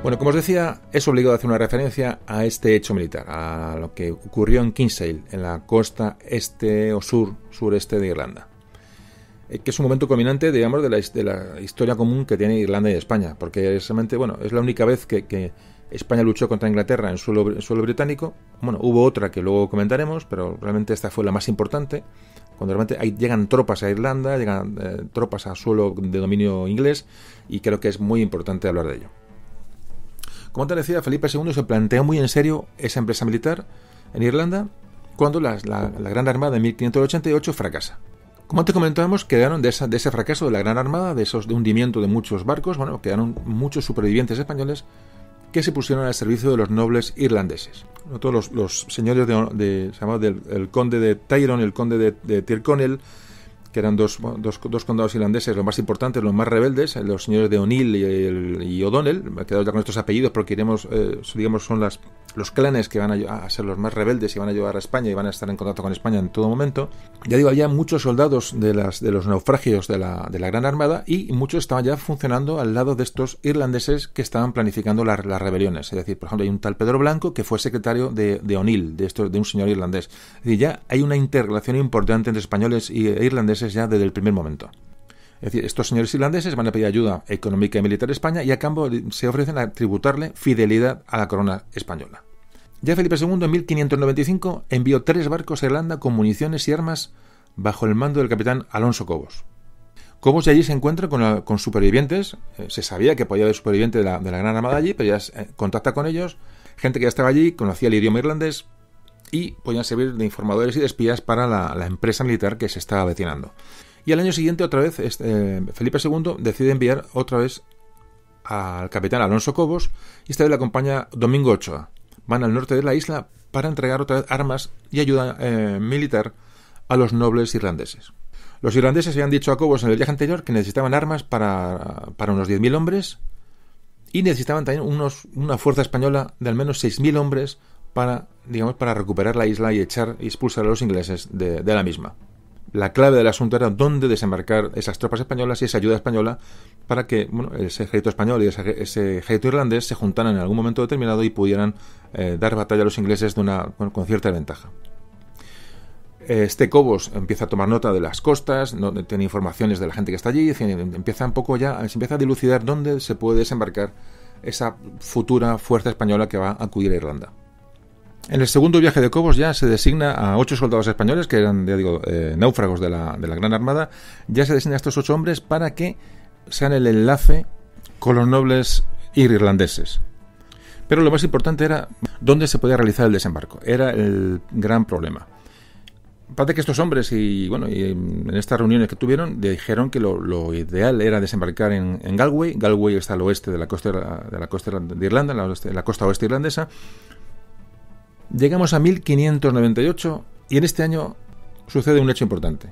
Bueno, como os decía, es obligado hacer una referencia a este hecho militar, a lo que ocurrió en Kinsale, en la costa este o sur, sureste de Irlanda, eh, que es un momento culminante, digamos, de la, de la historia común que tiene Irlanda y España, porque es, realmente, bueno, es la única vez que, que España luchó contra Inglaterra en suelo, en suelo británico. Bueno, hubo otra que luego comentaremos, pero realmente esta fue la más importante, cuando realmente hay, llegan tropas a Irlanda, llegan eh, tropas a suelo de dominio inglés, y creo que es muy importante hablar de ello. Como te decía, Felipe segundo se planteó muy en serio esa empresa militar en Irlanda cuando la, la, la Gran Armada en mil quinientos ochenta y ocho fracasa. Como antes comentábamos, quedaron de, esa, de ese fracaso de la Gran Armada, de esos de hundimiento de muchos barcos, bueno, quedaron muchos supervivientes españoles que se pusieron al servicio de los nobles irlandeses. ¿No? Todos los, los señores de, de, se llamaba del, el conde de Tyrone, el conde de, de Tyrconnell, que eran dos, dos, dos condados irlandeses, los más importantes, los más rebeldes, los señores de O'Neill y, el, y O'Donnell. Me he quedado ya con estos apellidos porque iremos, eh, digamos, son las, los clanes que van a, a ser los más rebeldes y van a llevar a España y van a estar en contacto con España en todo momento. Ya digo, había muchos soldados de, las, de los naufragios de la, de la Gran Armada y muchos estaban ya funcionando al lado de estos irlandeses que estaban planificando la, las rebeliones. Es decir, por ejemplo, hay un tal Pedro Blanco que fue secretario de, de O'Neill, de, esto, de un señor irlandés. Es decir, ya hay una interrelación importante entre españoles e irlandeses ya desde el primer momento. Es decir, estos señores irlandeses van a pedir ayuda económica y militar a España y a cambio se ofrecen a tributarle fidelidad a la corona española. Ya Felipe segundo en mil quinientos noventa y cinco envió tres barcos a Irlanda con municiones y armas bajo el mando del capitán Alonso Cobos. Cobos de allí se encuentra con, la, con supervivientes, eh, se sabía que podía haber supervivientes de la, de la Gran Armada allí, pero ya eh, contacta con ellos, gente que ya estaba allí, conocía el idioma irlandés y podían servir de informadores y de espías para la, la empresa militar que se estaba avecinando. Y al año siguiente, otra vez, este, Felipe segundo decide enviar otra vez al capitán Alonso Cobos, y esta vez le acompaña Domingo Ochoa. Van al norte de la isla para entregar otra vez armas y ayuda eh, militar a los nobles irlandeses. Los irlandeses habían dicho a Cobos en el viaje anterior que necesitaban armas para, para unos diez mil hombres y necesitaban también unos, una fuerza española de al menos seis mil hombres para, digamos, para recuperar la isla y echar y expulsar a los ingleses de, de la misma. La clave del asunto era dónde desembarcar esas tropas españolas y esa ayuda española para que, bueno, ese ejército español y ese, ese ejército irlandés se juntaran en algún momento determinado y pudieran eh, dar batalla a los ingleses de una, bueno, con cierta ventaja. Este Cobos empieza a tomar nota de las costas, no, tiene informaciones de la gente que está allí, empieza un poco ya, se empieza a dilucidar dónde se puede desembarcar esa futura fuerza española que va a acudir a Irlanda. En el segundo viaje de Cobos ya se designa a ocho soldados españoles, que eran, ya digo, eh, náufragos de la, de la Gran Armada. Ya se designa a estos ocho hombres para que sean el enlace con los nobles irlandeses. Pero lo más importante era dónde se podía realizar el desembarco. Era el gran problema. Parece que estos hombres, y bueno, y en estas reuniones que tuvieron, dijeron que lo, lo ideal era desembarcar en, en Galway. Galway está al oeste de la costa de, la costa de Irlanda, en la, oeste, en la costa oeste irlandesa. Llegamos a mil quinientos noventa y ocho y en este año sucede un hecho importante.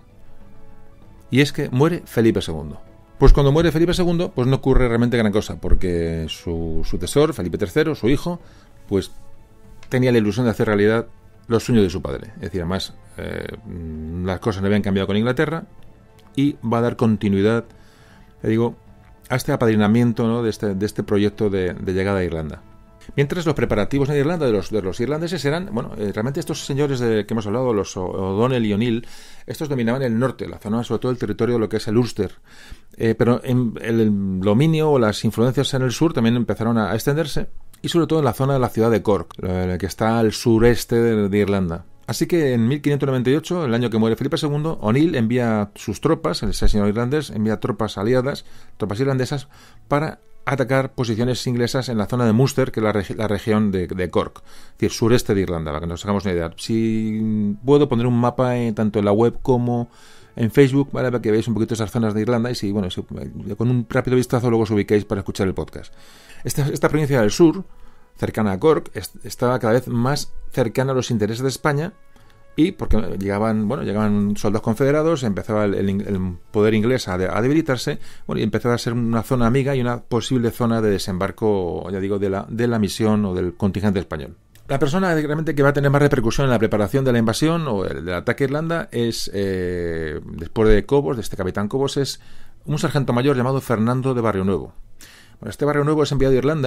Y es que muere Felipe segundo. Pues cuando muere Felipe segundo, pues no ocurre realmente gran cosa, porque su sucesor, Felipe tercero, su hijo, pues tenía la ilusión de hacer realidad los sueños de su padre. Es decir, además, eh, las cosas no habían cambiado con Inglaterra y va a dar continuidad, te digo, a este apadrinamiento, ¿no?, de, este, de este proyecto de, de llegada a Irlanda. Mientras los preparativos en Irlanda de los, de los irlandeses eran, bueno, eh, realmente estos señores de que hemos hablado, los O'Donnell y O'Neill, estos dominaban el norte, la zona, sobre todo el territorio de lo que es el Ulster. Eh, pero en, el, el dominio o las influencias en el sur también empezaron a, a extenderse, y sobre todo en la zona de la ciudad de Cork, eh, que está al sureste de, de Irlanda. Así que en mil quinientos noventa y ocho, el año que muere Felipe segundo, O'Neill envía sus tropas, ese señor irlandés, envía tropas aliadas, tropas irlandesas, para atacar posiciones inglesas en la zona de Munster, que es la, regi- la región de, de Cork, es decir, sureste de Irlanda, para que nos hagamos una idea. Si puedo poner un mapa en, tanto en la web como en Facebook, ¿vale?, para que veáis un poquito esas zonas de Irlanda y si, bueno, si, con un rápido vistazo luego os ubiquéis para escuchar el podcast. Esta, esta provincia del sur, cercana a Cork, est- estaba cada vez más cercana a los intereses de España, y porque llegaban, bueno, llegaban soldados confederados, empezaba el, el, el poder inglés a, de, a debilitarse, bueno, y empezaba a ser una zona amiga y una posible zona de desembarco, ya digo, de la, de la misión o del contingente español. La persona realmente que va a tener más repercusión en la preparación de la invasión o el, del ataque a Irlanda es, eh, después de Cobos, de este capitán Cobos, es un sargento mayor llamado Fernando de Barrionuevo. Bueno, este Barrionuevo es enviado a Irlanda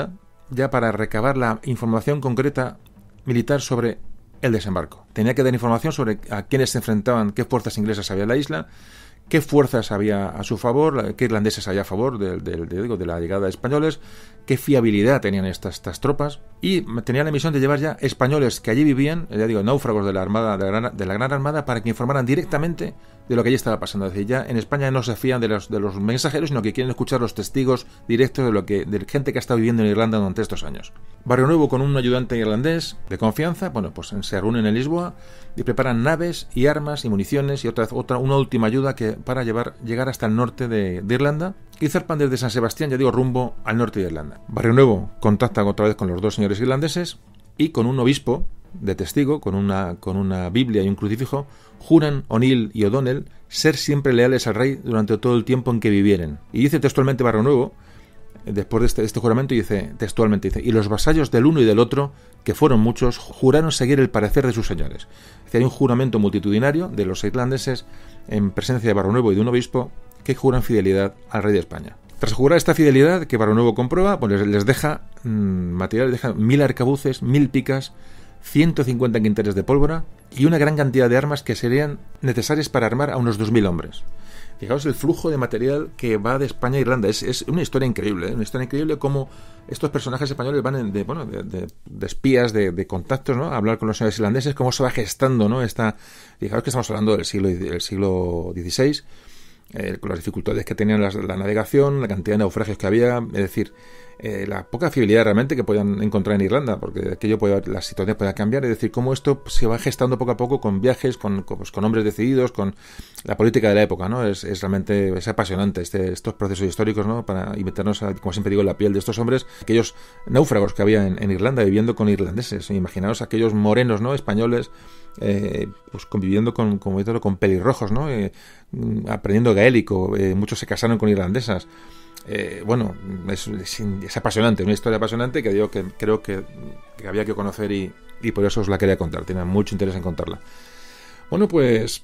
ya para recabar la información concreta militar sobre el desembarco. Tenía que dar información sobre a quiénes se enfrentaban, qué fuerzas inglesas había en la isla, qué fuerzas había a su favor, qué irlandeses había a favor de, de, de, de, de la llegada de españoles, qué fiabilidad tenían estas, estas tropas, y tenía la misión de llevar ya españoles que allí vivían, ya digo, náufragos de la Armada, de la Gran, de la Gran Armada, para que informaran directamente de lo que allí estaba pasando. Es decir, ya en España no se fían de los, de los mensajeros, sino que quieren escuchar los testigos directos de lo que de gente que ha estado viviendo en Irlanda durante estos años. Barrio Nuevo, con un ayudante irlandés de confianza, bueno, pues se reúnen en Lisboa y preparan naves y armas y municiones y otra, otra una última ayuda que para llevar llegar hasta el norte de, de Irlanda, y zarpan desde San Sebastián, ya digo, rumbo al norte de Irlanda. Barrio Nuevo contacta otra vez con los dos señores irlandeses y con un obispo de testigo, con una, con una Biblia y un crucifijo, juran O'Neill y O'Donnell ser siempre leales al rey durante todo el tiempo en que vivieren. Y dice textualmente Barrio Nuevo, después de este, este juramento, dice textualmente, dice, y los vasallos del uno y del otro, que fueron muchos, juraron seguir el parecer de sus señores. Es decir, hay un juramento multitudinario de los irlandeses en presencia de Barrio Nuevo y de un obispo que juran fidelidad al rey de España. Tras jurar esta fidelidad, que Barrio Nuevo comprueba, pues les, les deja mmm, material, les deja mil arcabuces, mil picas, ciento cincuenta quintales de pólvora y una gran cantidad de armas que serían necesarias para armar a unos dos mil hombres. Fijaos el flujo de material que va de España a Irlanda. Es, es una historia increíble, ¿eh? Una historia increíble cómo estos personajes españoles van en, de, bueno, de, de, de espías, de, de contactos, ¿no? A hablar con los señores irlandeses, cómo se va gestando, ¿no? Esta, fijaos que estamos hablando del siglo, del siglo dieciséis, eh, con las dificultades que tenían las, la navegación, la cantidad de naufragios que había, es decir, eh, la poca fiabilidad realmente que podían encontrar en Irlanda, porque aquello puede, la situación puede cambiar, es decir, cómo esto se va gestando poco a poco con viajes, con, con, pues, con hombres decididos, con la política de la época, ¿no? Es, es realmente es apasionante este, estos procesos históricos, ¿no? Para meternos, a, como siempre digo, en la piel de estos hombres, aquellos náufragos que había en, en Irlanda viviendo con irlandeses. Imaginaos aquellos morenos, ¿no? Españoles, eh, pues conviviendo con, como digo, con pelirrojos, ¿no? Eh, aprendiendo gaélico, eh, muchos se casaron con irlandesas. Eh, bueno, es, es, es apasionante, una historia apasionante que digo que creo que, que había que conocer y, y por eso os la quería contar, tenía mucho interés en contarla. Bueno, pues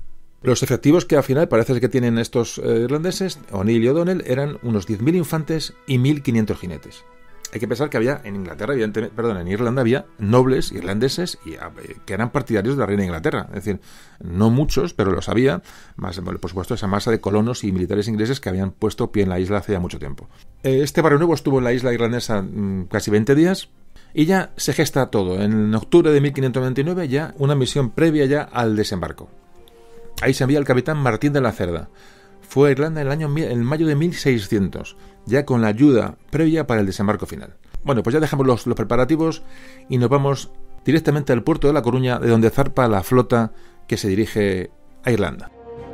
los efectivos que al final parece que tienen estos eh, irlandeses, O'Neill y O'Donnell, eran unos diez mil infantes y mil quinientos jinetes. Hay que pensar que había en Inglaterra, evidentemente, perdón, en Irlanda había nobles irlandeses y, que eran partidarios de la reina de Inglaterra. Es decir, no muchos, pero los había, más, por supuesto, esa masa de colonos y militares ingleses que habían puesto pie en la isla hace ya mucho tiempo. Este Barrio Nuevo estuvo en la isla irlandesa mmm, casi veinte días y ya se gesta todo. En octubre de mil quinientos noventa y nueve ya una misión previa ya al desembarco. Ahí se envía el capitán Martín de la Cerda. Fue a Irlanda en el año en mayo de mil seiscientos, ya con la ayuda previa para el desembarco final. Bueno, pues ya dejamos los, los preparativos y nos vamos directamente al puerto de La Coruña, de donde zarpa la flota que se dirige a Irlanda.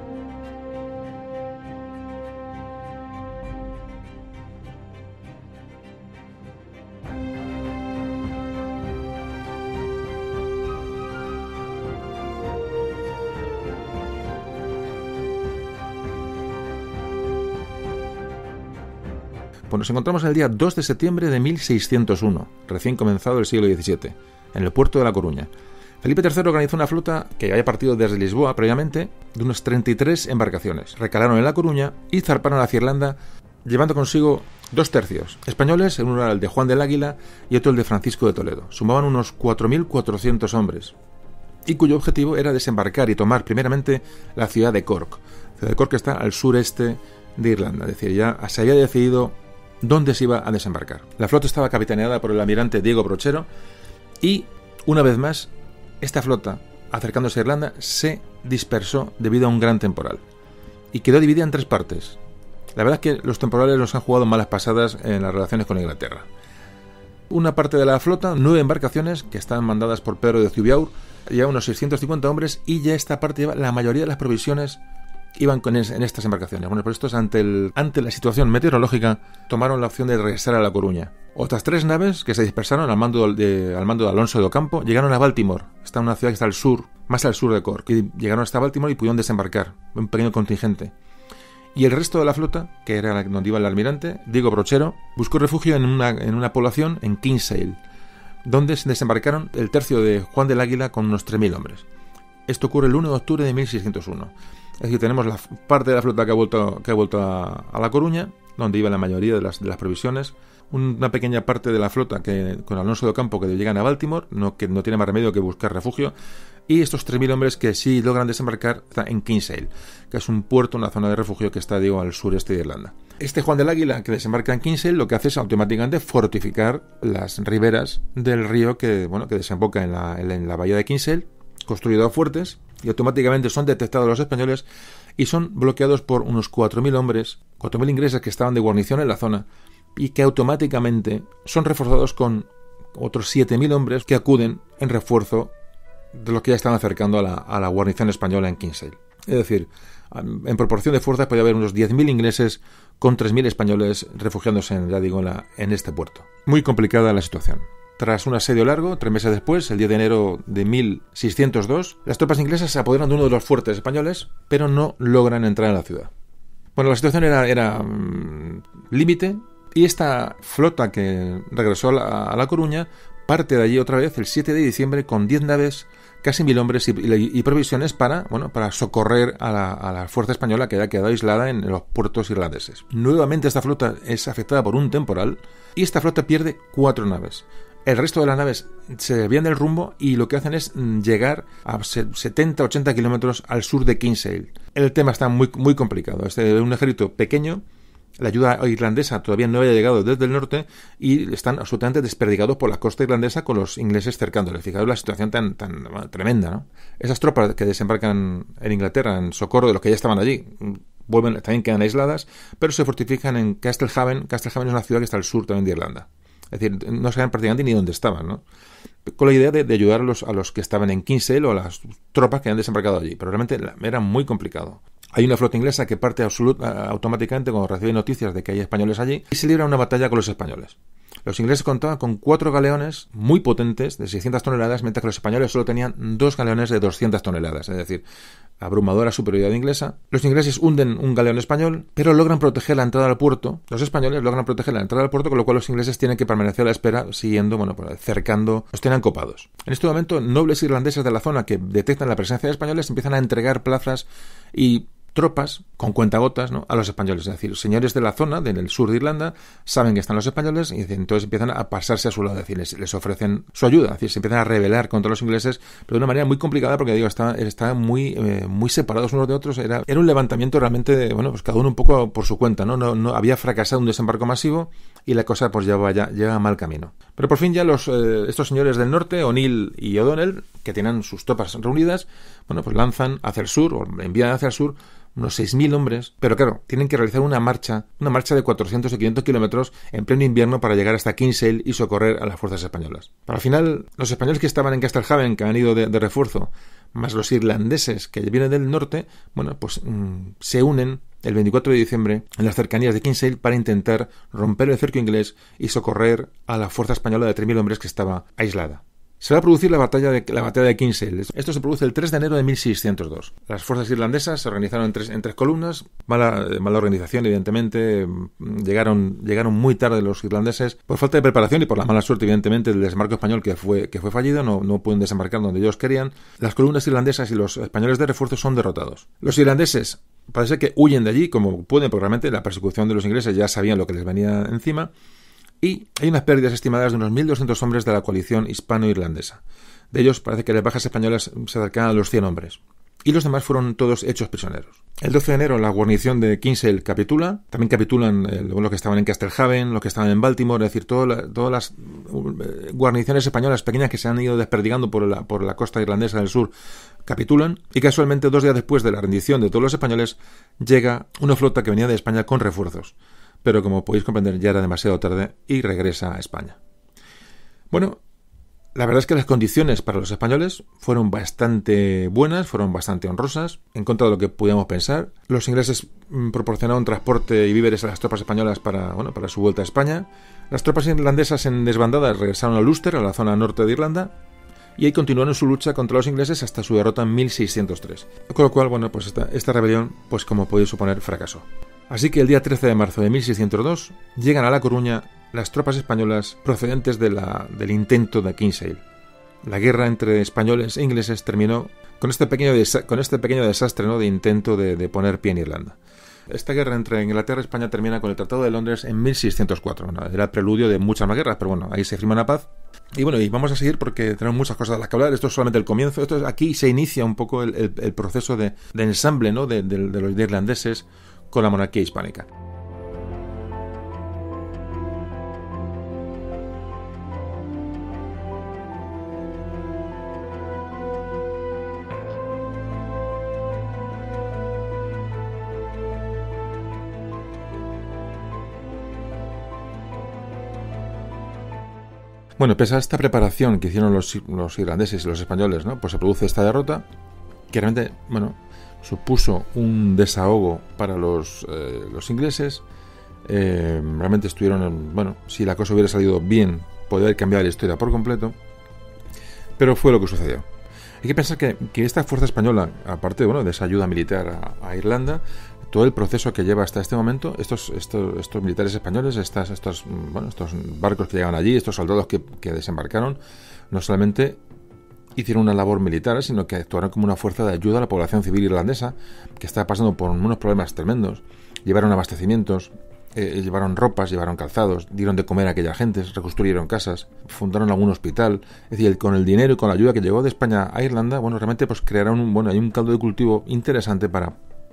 Pues nos encontramos el día dos de septiembre de mil seiscientos uno, recién comenzado el siglo diecisiete, en el puerto de La Coruña. Felipe tercero organizó una flota que había partido desde Lisboa previamente de unas treinta y tres embarcaciones. Recalaron en La Coruña y zarparon hacia Irlanda, llevando consigo dos tercios españoles, uno era el de Juan del Águila y otro el de Francisco de Toledo. Sumaban unos cuatro mil cuatrocientos hombres, y cuyo objetivo era desembarcar y tomar primeramente la ciudad de Cork. La ciudad de Cork está al sureste de Irlanda, es decir, ya se había decidido dónde se iba a desembarcar. La flota estaba capitaneada por el almirante Diego Brochero y, una vez más, esta flota, acercándose a Irlanda, se dispersó debido a un gran temporal y quedó dividida en tres partes. La verdad es que los temporales nos han jugado malas pasadas en las relaciones con Inglaterra. Una parte de la flota, nueve embarcaciones que estaban mandadas por Pedro de Zubiaur, lleva unos seiscientos cincuenta hombres y ya esta parte lleva la mayoría de las provisiones iban con es, en estas embarcaciones. Bueno, por estos, ante, el, ante la situación meteorológica, tomaron la opción de regresar a La Coruña. Otras tres naves que se dispersaron al mando de, al mando de Alonso de Ocampo llegaron a Baltimore. Está una ciudad que está al sur, más al sur de Cork. Y llegaron hasta Baltimore y pudieron desembarcar, un pequeño contingente. Y el resto de la flota, que era donde iba el almirante, Diego Brochero, buscó refugio en una, en una población en Kinsale, donde se desembarcaron el tercio de Juan del Águila con unos tres mil hombres. Esto ocurre el uno de octubre de mil seiscientos uno. Es decir, tenemos la parte de la flota que ha vuelto, que ha vuelto a, a La Coruña donde iba la mayoría de las, de las provisiones. Una pequeña parte de la flota que con Alonso de Ocampo que llegan a Baltimore, no, que no tiene más remedio que buscar refugio, y estos tres mil hombres que sí logran desembarcar en Kinsale, que es un puerto, una zona de refugio que está, digo, al sureste de Irlanda. Este Juan del Águila que desembarca en Kinsale lo que hace es automáticamente fortificar las riberas del río que, bueno, que desemboca en la, en la bahía de Kinsale, construyendo fuertes, y automáticamente son detectados los españoles y son bloqueados por unos cuatro mil hombres, cuatro mil ingleses que estaban de guarnición en la zona, y que automáticamente son reforzados con otros siete mil hombres que acuden en refuerzo de los que ya estaban acercando a la, a la guarnición española en Kinsale. Es decir, en proporción de fuerzas podía haber unos diez mil ingleses con tres mil españoles refugiándose, en, ya digo, en, la, en este puerto. Muy complicada la situación. Tras un asedio largo, tres meses después, el diez de enero de mil seiscientos dos, las tropas inglesas se apoderan de uno de los fuertes españoles, pero no logran entrar en la ciudad. Bueno, la situación era, era um, límite, y esta flota que regresó a la, a La Coruña parte de allí otra vez el siete de diciembre con diez naves, casi mil hombres y, y, y provisiones para, bueno, para socorrer a la, a la fuerza española que había quedado aislada en los puertos irlandeses. Nuevamente esta flota es afectada por un temporal y esta flota pierde cuatro naves. El resto de las naves se desvían del rumbo y lo que hacen es llegar a setenta a ochenta kilómetros al sur de Kinsale. El tema está muy, muy complicado. Este es un ejército pequeño. La ayuda irlandesa todavía no había llegado desde el norte y están absolutamente desperdigados por la costa irlandesa con los ingleses cercándoles. Fijaos la situación tan, tan bueno, tremenda, ¿no? Esas tropas que desembarcan en Inglaterra en socorro de los que ya estaban allí vuelven, también quedan aisladas, pero se fortifican en Castlehaven. Castlehaven es una ciudad que está al sur también de Irlanda. Es decir, no sabían prácticamente ni dónde estaban, ¿no? Con la idea de, de ayudar a los, a los que estaban en Kinsale o a las tropas que han desembarcado allí, pero realmente era muy complicado. Hay una flota inglesa que parte absolut, automáticamente cuando recibe noticias de que hay españoles allí y se libra una batalla con los españoles. Los ingleses contaban con cuatro galeones muy potentes de seiscientas toneladas, mientras que los españoles solo tenían dos galeones de doscientas toneladas, es decir, abrumadora superioridad inglesa. Los ingleses hunden un galeón español, pero logran proteger la entrada al puerto. Los españoles logran proteger la entrada al puerto, con lo cual los ingleses tienen que permanecer a la espera, siguiendo, bueno, pues, cercando, los tienen copados. En este momento, nobles irlandeses de la zona que detectan la presencia de españoles empiezan a entregar plazas y tropas con cuentagotas, ¿no?, a los españoles. Es decir, señores de la zona, del sur de Irlanda, saben que están los españoles y entonces empiezan a pasarse a su lado, es decir, les, les ofrecen su ayuda, es decir, se empiezan a rebelar contra los ingleses, pero de una manera muy complicada porque, digo, estaban está muy, eh, muy separados unos de otros. Era, era un levantamiento realmente, de, bueno, pues cada uno un poco por su cuenta, ¿no? No, no había fracasado un desembarco masivo y la cosa pues lleva ya lleva mal camino. Pero por fin ya los eh, estos señores del norte, O'Neill y O'Donnell, que tienen sus tropas reunidas, bueno, pues lanzan hacia el sur, o envían hacia el sur, unos seis mil hombres, pero claro, tienen que realizar una marcha, una marcha de cuatrocientos o quinientos kilómetros en pleno invierno para llegar hasta Kinsale y socorrer a las fuerzas españolas. Para al final, los españoles que estaban en Castlehaven, que han ido de, de refuerzo, más los irlandeses que vienen del norte, bueno, pues mmm, se unen el veinticuatro de diciembre en las cercanías de Kinsale para intentar romper el cerco inglés y socorrer a la fuerza española de tres mil hombres que estaba aislada. Se va a producir la batalla de, la batalla de Kinsale. Esto se produce el tres de enero de mil seiscientos dos. Las fuerzas irlandesas se organizaron en tres, en tres columnas. Mala, mala organización, evidentemente. Llegaron, llegaron muy tarde los irlandeses por falta de preparación y por la mala suerte, evidentemente, del desembarco español que fue, que fue fallido. No, no pueden desembarcar donde ellos querían. Las columnas irlandesas y los españoles de refuerzo son derrotados. Los irlandeses parece que huyen de allí como pueden, porque realmente la persecución de los ingleses ya sabían lo que les venía encima. Y hay unas pérdidas estimadas de unos mil doscientos hombres de la coalición hispano-irlandesa. De ellos parece que las bajas españolas se acercaban a los cien hombres. Y los demás fueron todos hechos prisioneros. El doce de enero la guarnición de Kinsale capitula. También capitulan eh, los que estaban en Castlehaven, los que estaban en Baltimore. Es decir, toda la, todas las uh, guarniciones españolas pequeñas que se han ido desperdigando por la, por la costa irlandesa del sur capitulan. Y casualmente, dos días después de la rendición de todos los españoles, llega una flota que venía de España con refuerzos. Pero como podéis comprender ya era demasiado tarde y regresa a España. Bueno, la verdad es que las condiciones para los españoles fueron bastante buenas, fueron bastante honrosas, en contra de lo que podíamos pensar. Los ingleses mm, proporcionaron transporte y víveres a las tropas españolas para, bueno, para su vuelta a España. Las tropas irlandesas en desbandadas regresaron a Ulster, a la zona norte de Irlanda, y ahí continuaron su lucha contra los ingleses hasta su derrota en mil seiscientos tres. Con lo cual, bueno, pues esta, esta rebelión, pues como podéis suponer, fracasó. Así que el día trece de marzo de mil seiscientos dos llegan a La Coruña las tropas españolas procedentes de la, del intento de Kinsale. La guerra entre españoles e ingleses terminó con este pequeño, desa- con este pequeño desastre, ¿no?, de intento de, de poner pie en Irlanda. Esta guerra entre Inglaterra y España termina con el Tratado de Londres en mil seiscientos cuatro. Bueno, era el preludio de muchas más guerras, pero bueno, ahí se firma una paz. Y bueno, y vamos a seguir porque tenemos muchas cosas de las que hablar. Esto es solamente el comienzo. Esto es, aquí se inicia un poco el, el, el proceso de, de ensamble, ¿no? de, de, de los irlandeses con la monarquía hispánica. Bueno, pese a esta preparación que hicieron los, los irlandeses y los españoles, ¿no? Pues se produce esta derrota que realmente, bueno, supuso un desahogo para los, eh, los ingleses. Eh, realmente estuvieron, bueno, si la cosa hubiera salido bien, podría haber cambiado la historia por completo, pero fue lo que sucedió. Hay que pensar que, que esta fuerza española, aparte, bueno, de esa ayuda militar a, a Irlanda, todo el proceso que lleva hasta este momento, estos estos, estos militares españoles, estas, estos, bueno, estos barcos que llegan allí, estos soldados que, que desembarcaron, no solamente hicieron una labor militar, sino que actuaron como una fuerza de ayuda a la población civil irlandesa, que estaba pasando por unos problemas tremendos. Llevaron abastecimientos, eh, llevaron ropas, llevaron calzados, dieron de comer a aquella gente, reconstruyeron casas, fundaron algún hospital. Es decir, con el dinero y con la ayuda que llegó de España a Irlanda, bueno, realmente pues crearon un, bueno, hay un caldo de cultivo interesante para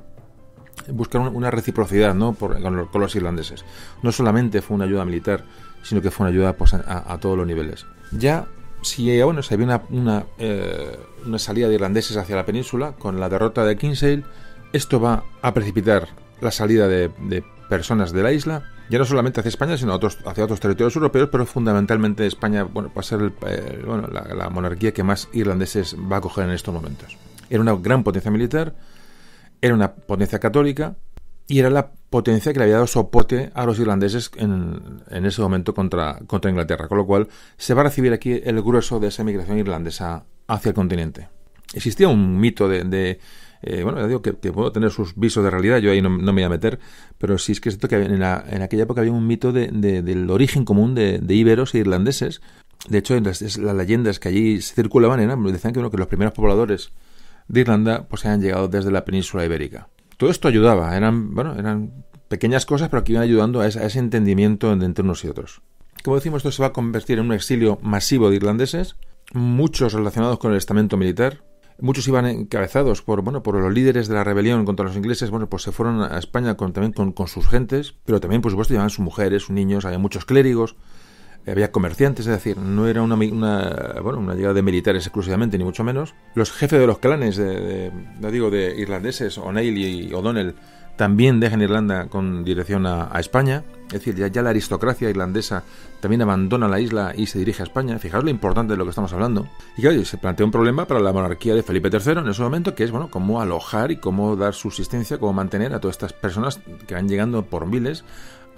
buscar una reciprocidad, ¿no? Por, con, los, con los irlandeses. No solamente fue una ayuda militar, sino que fue una ayuda pues, a, a todos los niveles. Ya si bueno, se había una, una, eh, una salida de irlandeses hacia la península con la derrota de Kinsale, esto va a precipitar la salida de, de personas de la isla, ya no solamente hacia España, sino otros, hacia otros territorios europeos, pero fundamentalmente España, bueno, va a ser el, eh, bueno, la, la monarquía que más irlandeses va a acoger en estos momentos. Era una gran potencia militar, era una potencia católica y era la potencia que le había dado soporte a los irlandeses en, en ese momento contra, contra Inglaterra, con lo cual se va a recibir aquí el grueso de esa emigración irlandesa hacia el continente. Existía un mito de... de eh, bueno, ya digo que, que puedo tener sus visos de realidad, yo ahí no, no me voy a meter, pero sí es que es cierto que en, la, en aquella época había un mito de, de, del origen común de, de íberos e irlandeses. De hecho, en las, las leyendas que allí circulaban eran, decían que, bueno, que los primeros pobladores de Irlanda pues habían llegado desde la península ibérica. Todo esto ayudaba, eran, bueno, eran pequeñas cosas, pero que iban ayudando a ese, a ese entendimiento entre unos y otros. Como decimos, esto se va a convertir en un exilio masivo de irlandeses, muchos relacionados con el estamento militar. Muchos iban encabezados por, bueno, por los líderes de la rebelión contra los ingleses. Bueno, pues se fueron a España con, también con, con sus gentes, pero también, por supuesto, llevaban sus mujeres, sus niños, había muchos clérigos, había comerciantes, es decir, no era una, una, bueno, una llegada de militares exclusivamente, ni mucho menos. Los jefes de los clanes, de, de, no digo de irlandeses, O'Neill y O'Donnell, también dejan Irlanda con dirección a, a España. Es decir, ya, ya la aristocracia irlandesa también abandona la isla y se dirige a España. Fijaos lo importante de lo que estamos hablando. Y claro, se plantea un problema para la monarquía de Felipe tercero en ese momento, que es, bueno, cómo alojar y cómo dar subsistencia, cómo mantener a todas estas personas que van llegando por miles,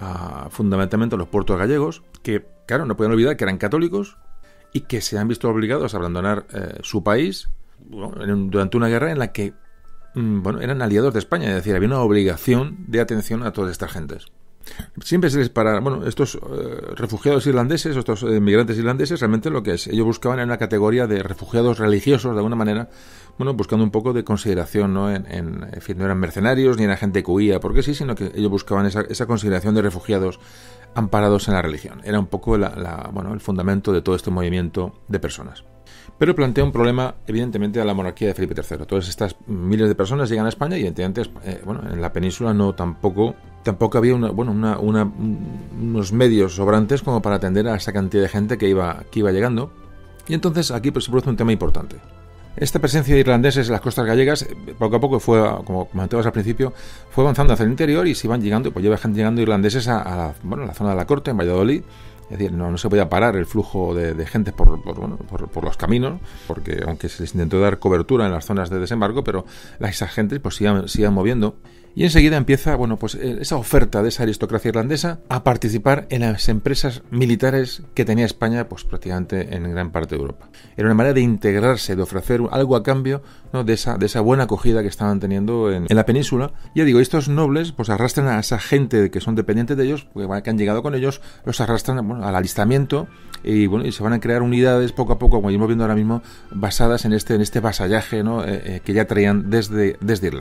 a, fundamentalmente a los puertos gallegos, que, claro, no pueden olvidar que eran católicos y que se han visto obligados a abandonar eh, su país, bueno, en, durante una guerra en la que bueno, eran aliados de España, es decir, había una obligación de atención a todas estas gentes. Siempre se les para, bueno, estos eh, refugiados irlandeses, estos inmigrantes irlandeses, realmente lo que es, ellos buscaban en una categoría de refugiados religiosos, de alguna manera, bueno, buscando un poco de consideración, ¿no? En, en, en fin, no eran mercenarios ni era gente que huía, porque sí, sino que ellos buscaban esa, esa consideración de refugiados amparados en la religión. Era un poco la, la, bueno, el fundamento de todo este movimiento de personas. Pero plantea un problema, evidentemente, a la monarquía de Felipe tercero. Todas estas miles de personas llegan a España y, evidentemente, eh, bueno, en la península no tampoco tampoco había una, bueno, una, una, unos medios sobrantes como para atender a esa cantidad de gente que iba, que iba llegando. Y entonces aquí pues, se produce un tema importante. Esta presencia de irlandeses en las costas gallegas, poco a poco fue, como comentabas al principio, fue avanzando hacia el interior y se iban llegando, pues llevan llegando irlandeses a, a, la, bueno, a la zona de la corte, en Valladolid. Es decir, no, no se podía parar el flujo de, de gente por, por, bueno, por, por los caminos, porque aunque se les intentó dar cobertura en las zonas de desembarco, pero esas gentes pues sigan, sigan moviendo. Y enseguida empieza, bueno, pues esa oferta de esa aristocracia irlandesa a participar en las empresas militares que tenía España, pues prácticamente en gran parte de Europa. Era una manera de integrarse, de ofrecer algo a cambio, ¿no? de esa de esa buena acogida que estaban teniendo en, en la península. Ya digo, estos nobles pues arrastran a esa gente que son dependientes de ellos, que han llegado con ellos, los arrastran, bueno, al alistamiento y bueno, y se van a crear unidades poco a poco, como estamos viendo ahora mismo, basadas en este en este vasallaje, ¿no? eh, eh, que ya traían desde, desde Irlanda.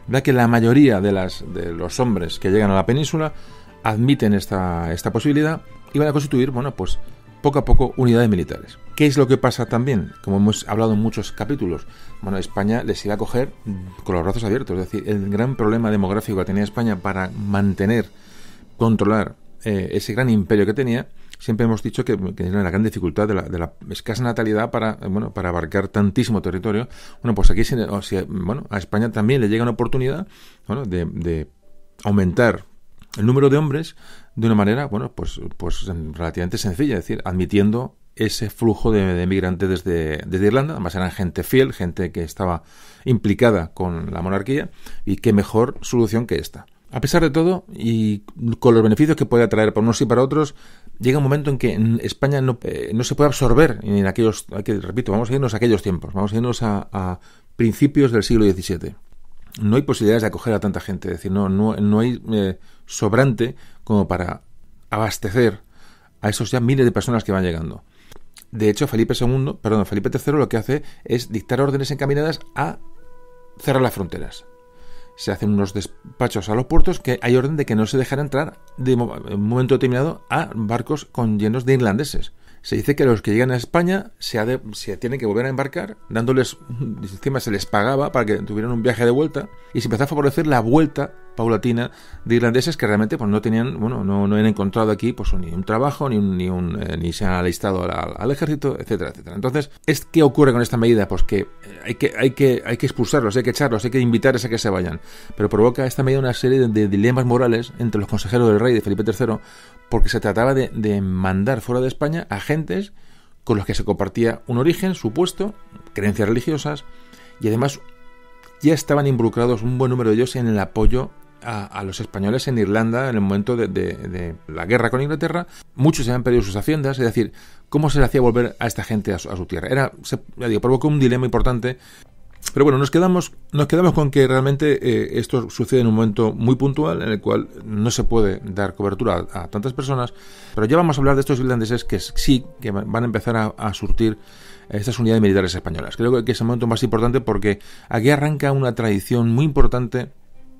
Vea que la mayoría de, las, de los hombres que llegan a la península admiten esta, esta posibilidad y van a constituir, bueno, pues poco a poco unidades militares. ¿Qué es lo que pasa también? Como hemos hablado en muchos capítulos, bueno, España les iba a coger con los brazos abiertos. Es decir, el gran problema demográfico que tenía España para mantener, controlar eh, ese gran imperio que tenía, siempre hemos dicho que, que era la gran dificultad de la, de la escasa natalidad para, bueno, para abarcar tantísimo territorio. Bueno, pues aquí, o sea, bueno, a España también le llega una oportunidad, bueno, de, de aumentar el número de hombres de una manera, bueno, pues, pues relativamente sencilla, es decir, admitiendo ese flujo de, de migrantes desde, desde Irlanda. Además eran gente fiel, gente que estaba implicada con la monarquía, y qué mejor solución que esta. A pesar de todo, y con los beneficios que puede traer para unos y para otros, llega un momento en que en España no, eh, no se puede absorber en aquellos, aquí, repito, vamos a irnos a aquellos tiempos, vamos a irnos a, a principios del siglo diecisiete. No hay posibilidades de acoger a tanta gente, es decir, no, no, no hay eh, sobrante como para abastecer a esos ya miles de personas que van llegando. De hecho, Felipe segundo, perdón, Felipe tercero lo que hace es dictar órdenes encaminadas a cerrar las fronteras. Se hacen unos despachos a los puertos que hay orden de que no se dejará entrar de en un momento determinado a barcos con llenos de irlandeses. Se dice que los que llegan a España se, ha de, se tienen que volver a embarcar, dándoles, encima se les pagaba para que tuvieran un viaje de vuelta, y se empezó a favorecer la vuelta paulatina de irlandeses que realmente pues no tenían, bueno, no, no han encontrado aquí pues ni un trabajo, ni un, ni, un, eh, ni se han alistado al, al ejército, etcétera, etcétera. Entonces, ¿es qué ocurre con esta medida? Pues que hay que, hay que, hay que expulsarlos, hay que echarlos, hay que invitarles a que se vayan. Pero provoca esta medida una serie de, de dilemas morales entre los consejeros del rey de Felipe tercero, porque se trataba de, de mandar fuera de España a agentes con los que se compartía un origen supuesto, creencias religiosas, y además ya estaban involucrados un buen número de ellos en el apoyo a, a los españoles en Irlanda en el momento de, de, de la guerra con Inglaterra. Muchos se habían perdido sus haciendas, es decir, ¿cómo se le hacía volver a esta gente a su, a su tierra? Era, se, ya digo, provocó un dilema importante. Pero bueno, nos quedamos, nos quedamos con que realmente eh, esto sucede en un momento muy puntual en el cual no se puede dar cobertura a, a tantas personas, pero ya vamos a hablar de estos irlandeses que sí, que van a empezar a, a surtir estas unidades militares españolas. Creo que es el momento más importante porque aquí arranca una tradición muy importante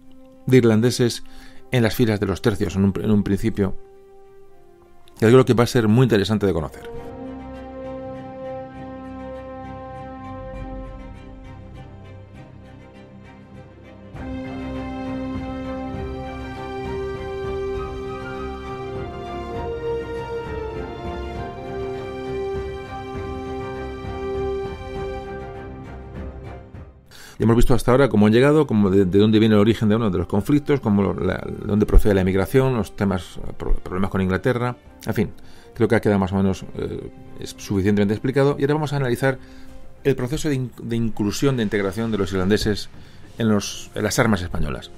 de irlandeses en las filas de los tercios, en un, en un principio, que creo que va a ser muy interesante de conocer. Hemos visto hasta ahora cómo han llegado, cómo de, de dónde viene el origen de uno de los conflictos, cómo la, de dónde procede la emigración, los temas, problemas con Inglaterra, en fin, creo que ha quedado más o menos eh, es suficientemente explicado. Y ahora vamos a analizar el proceso de, in, de inclusión, de integración de los irlandeses en, los, en las armas españolas.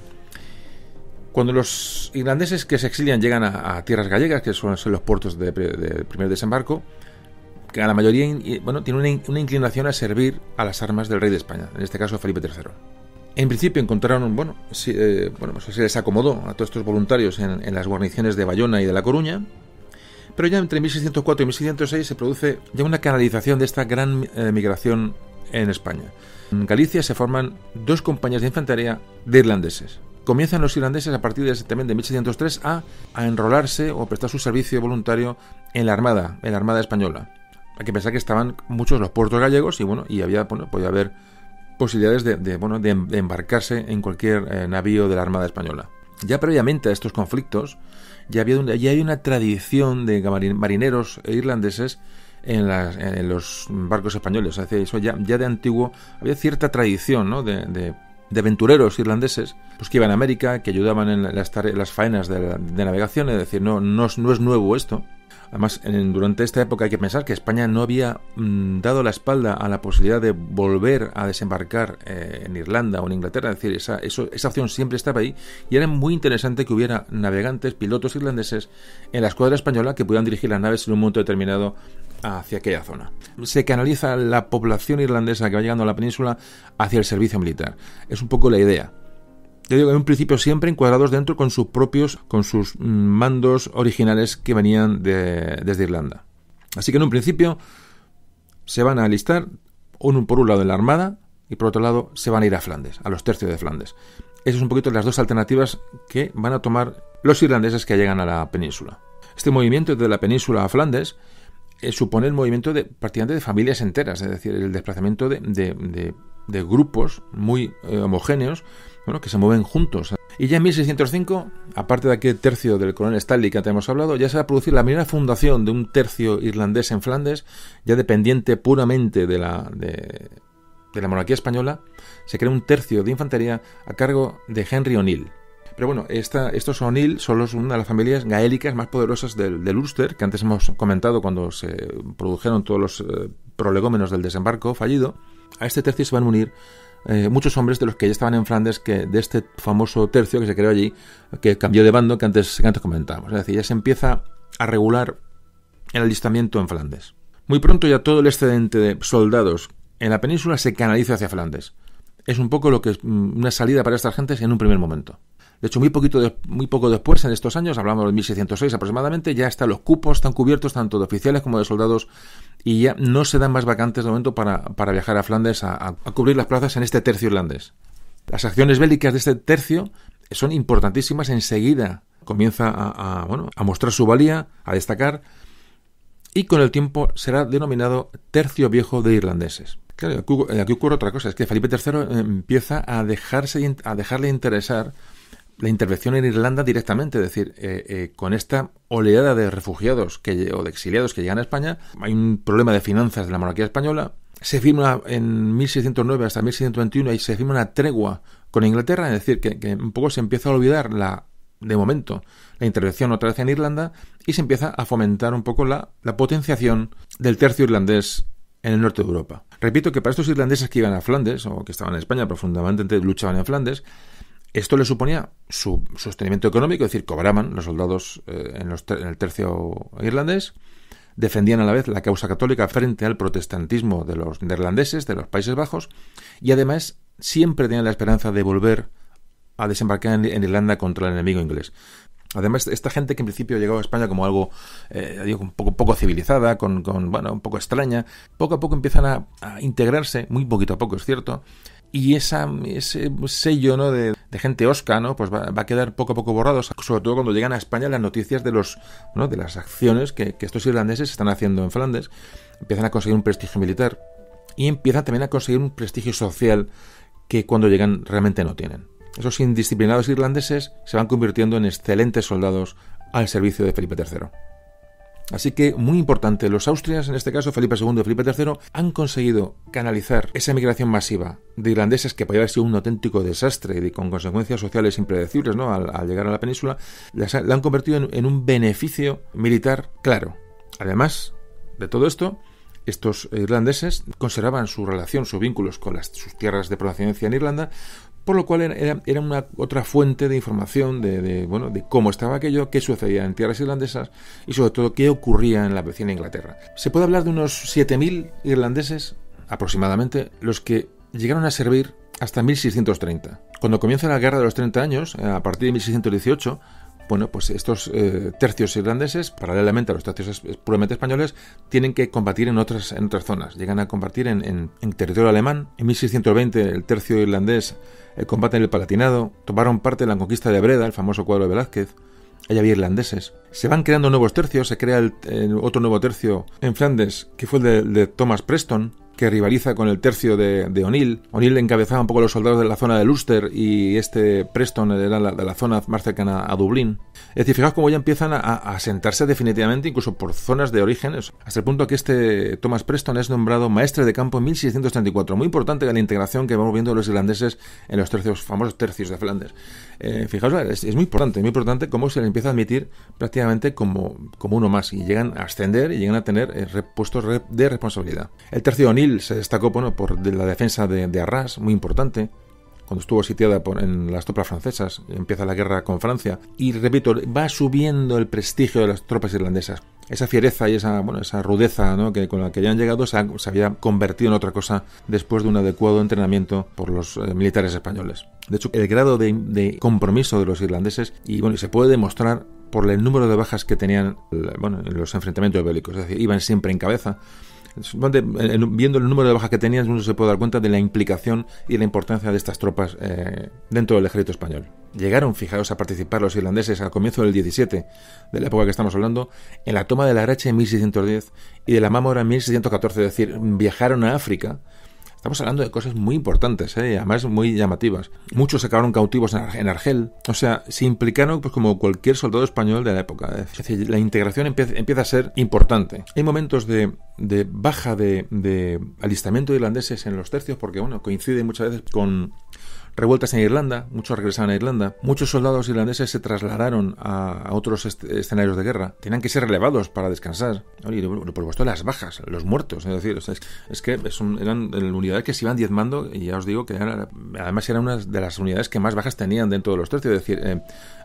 Cuando los irlandeses que se exilian llegan a, a tierras gallegas, que son, son los puertos de, de, de primer desembarco, que a la mayoría, bueno, tiene una, una inclinación a servir a las armas del rey de España, en este caso Felipe tercero. En principio encontraron, bueno, si, eh, bueno pues se les acomodó a todos estos voluntarios en, en las guarniciones de Bayona y de La Coruña, pero ya entre mil seiscientos cuatro y mil seiscientos seis se produce ya una canalización de esta gran eh, migración en España. En Galicia se forman dos compañías de infantería de irlandeses. Comienzan los irlandeses a partir de, también de mil seiscientos tres a, a enrolarse o prestar su servicio voluntario en la Armada, en la Armada Española. Hay que pensar que estaban muchos los puertos gallegos y bueno, y había, bueno, podía haber posibilidades de, de, bueno, de, de embarcarse en cualquier eh, navío de la Armada Española. Ya previamente a estos conflictos, ya había, una, ya había una tradición de marineros irlandeses en, las, en los barcos españoles. O sea, eso ya, ya de antiguo había cierta tradición, ¿no? de, de, de aventureros irlandeses pues que iban a América, que ayudaban en las, tare- las faenas de, de navegación. Es decir, no, no, no es nuevo esto. Además, en, durante esta época hay que pensar que España no había mmm, dado la espalda a la posibilidad de volver a desembarcar eh, en Irlanda o en Inglaterra. Es decir, esa, eso, esa opción siempre estaba ahí y era muy interesante que hubiera navegantes, pilotos irlandeses en la escuadra española que pudieran dirigir las naves en un momento determinado hacia aquella zona. Se canaliza la población irlandesa que va llegando a la península hacia el servicio militar. Es un poco la idea. Yo digo, en un principio siempre encuadrados dentro con sus propios, con sus mandos originales que venían de, desde Irlanda. Así que en un principio se van a alistar, uno por un lado en la Armada y por otro lado se van a ir a Flandes, a los tercios de Flandes. Esas son un poquito las dos alternativas que van a tomar los irlandeses que llegan a la península. Este movimiento de la península a Flandes eh, supone el movimiento de prácticamente de familias enteras, es decir, el desplazamiento de, de, de, de grupos muy eh, homogéneos, bueno, que se mueven juntos. Y ya en mil seiscientos cinco, aparte de aquel tercio del coronel Stanley que antes hemos hablado, ya se va a producir la primera fundación de un tercio irlandés en Flandes, ya dependiente puramente de la, de, de la monarquía española. Se crea un tercio de infantería a cargo de Henry O'Neill. Pero bueno, esta, estos O'Neill son los, una de las familias gaélicas más poderosas del, del Ulster, que antes hemos comentado cuando se produjeron todos los eh, prolegómenos del desembarco fallido. A este tercio se van a unir Eh, muchos hombres de los que ya estaban en Flandes, que de este famoso tercio que se creó allí, que cambió de bando, que antes, que antes comentábamos. Es decir, ya se empieza a regular el alistamiento en Flandes. Muy pronto ya todo el excedente de soldados en la península se canaliza hacia Flandes. Es un poco lo que es una salida para estas gentes en un primer momento. De hecho, muy poquito de, muy poco después, en estos años, hablamos de mil seiscientos seis aproximadamente, ya están los cupos, están cubiertos tanto de oficiales como de soldados, y ya no se dan más vacantes de momento para, para viajar a Flandes a, a, a cubrir las plazas en este tercio irlandés. Las acciones bélicas de este tercio son importantísimas. Enseguida comienza a, a, bueno, a mostrar su valía, a destacar, y con el tiempo será denominado Tercio Viejo de Irlandeses. Claro, aquí, aquí ocurre otra cosa, es que Felipe tercero empieza a, dejarse, a dejarle interesar la intervención en Irlanda directamente, es decir, eh, eh, con esta oleada de refugiados que, o de exiliados que llegan a España, hay un problema de finanzas de la monarquía española. Se firma en mil seiscientos nueve hasta mil seiscientos veintiuno y se firma una tregua con Inglaterra, es decir, que, que un poco se empieza a olvidar la, de momento, la intervención otra vez en Irlanda, y se empieza a fomentar un poco la, la potenciación del tercio irlandés en el norte de Europa. Repito que para estos irlandeses que iban a Flandes, o que estaban en España, pero fundamentalmente luchaban en Flandes, esto les suponía su sostenimiento económico, es decir, cobraban los soldados eh, en, los ter- en el tercio irlandés, defendían a la vez la causa católica frente al protestantismo de los neerlandeses, de los Países Bajos, y además siempre tenían la esperanza de volver a desembarcar en, en Irlanda contra el enemigo inglés. Además, esta gente que en principio llegaba a España como algo, eh, digo, un poco, poco civilizada, con, con, bueno, un poco extraña, poco a poco empiezan a, a integrarse, muy poquito a poco, es cierto, y esa, ese sello, ¿no?, de, de gente osca, ¿no?, pues va, va a quedar poco a poco borrado, sobre todo cuando llegan a España las noticias de los, ¿no?, de las acciones que, que estos irlandeses están haciendo en Flandes. Empiezan a conseguir un prestigio militar y empiezan también a conseguir un prestigio social que cuando llegan realmente no tienen. Esos indisciplinados irlandeses se van convirtiendo en excelentes soldados al servicio de Felipe tercero. Así que, muy importante, los Austrias, en este caso Felipe segundo y Felipe tercero, han conseguido canalizar esa migración masiva de irlandeses que podría haber sido un auténtico desastre y con consecuencias sociales impredecibles, ¿no?, al, al llegar a la península, la han convertido en, en un beneficio militar claro. Además de todo esto, estos irlandeses conservaban su relación, sus vínculos con las, sus tierras de procedencia en Irlanda, por lo cual era, era una otra fuente de información de, de, bueno, de cómo estaba aquello, qué sucedía en tierras irlandesas y sobre todo qué ocurría en la vecina Inglaterra. Se puede hablar de unos siete mil irlandeses aproximadamente, los que llegaron a servir hasta mil seiscientos treinta. Cuando comienza la Guerra de los treinta años, a partir de mil seiscientos dieciocho, bueno, pues estos eh, tercios irlandeses, paralelamente a los tercios es, puramente españoles, tienen que combatir en otras, en otras zonas. Llegan a combatir en, en, en territorio alemán. En mil seiscientos veinte el tercio irlandés eh, combate en el Palatinado. Tomaron parte en la conquista de Breda, el famoso cuadro de Velázquez. Allá había irlandeses. Se van creando nuevos tercios. Se crea el, el otro nuevo tercio en Flandes, que fue el de, de Thomas Preston, que rivaliza con el tercio de, de O'Neill. O'Neill encabezaba un poco los soldados de la zona de Ulster y este Preston era la, de la zona más cercana a Dublín. Es decir, fijaos cómo ya empiezan a, a sentarse definitivamente, incluso por zonas de orígenes, hasta el punto que este Thomas Preston es nombrado maestre de campo en mil seiscientos treinta y cuatro. Muy importante la integración que vamos viendo de los irlandeses en los tercios, famosos tercios de Flandes. Eh, fijaos, es, es muy importante, muy importante cómo se le empieza a admitir prácticamente como, como uno más y llegan a ascender y llegan a tener eh, puestos de responsabilidad. El tercio de O'Neill se destacó, bueno, por de la defensa de, de Arras, muy importante, cuando estuvo sitiada por, en las tropas francesas, empieza la guerra con Francia, y repito, va subiendo el prestigio de las tropas irlandesas. Esa fiereza y esa, bueno, esa rudeza, ¿no?, que con la que ya han llegado se, ha, se había convertido en otra cosa después de un adecuado entrenamiento por los eh, militares españoles. De hecho, el grado de, de compromiso de los irlandeses, y bueno, se puede demostrar por el número de bajas que tenían, bueno, en los enfrentamientos bélicos, es decir, iban siempre en cabeza. Viendo el número de bajas que tenían, uno se puede dar cuenta de la implicación y la importancia de estas tropas eh, dentro del ejército español. Llegaron, fijaos, a participar los irlandeses al comienzo del diecisiete, de la época que estamos hablando, en la toma de la Arache en mil seiscientos diez y de la Mámora en mil seiscientos catorce, es decir, viajaron a África. Estamos hablando de cosas muy importantes, ¿eh? Además muy llamativas. Muchos se acabaron cautivos en Argel. O sea, se implicaron pues como cualquier soldado español de la época. Es decir, la integración empieza, empieza a ser importante. Hay momentos de, de baja de, de alistamiento de irlandeses en los tercios porque, bueno, coincide muchas veces con revueltas en Irlanda. Muchos regresaron a Irlanda. Muchos soldados irlandeses se trasladaron a, a otros est- escenarios de guerra. Tenían que ser relevados para descansar. Y por supuesto las bajas, los muertos. Es decir, es, es que son, eran unidades que se iban diezmando y ya os digo que eran, además eran una de las unidades que más bajas tenían dentro de los tercios. Es decir, eh,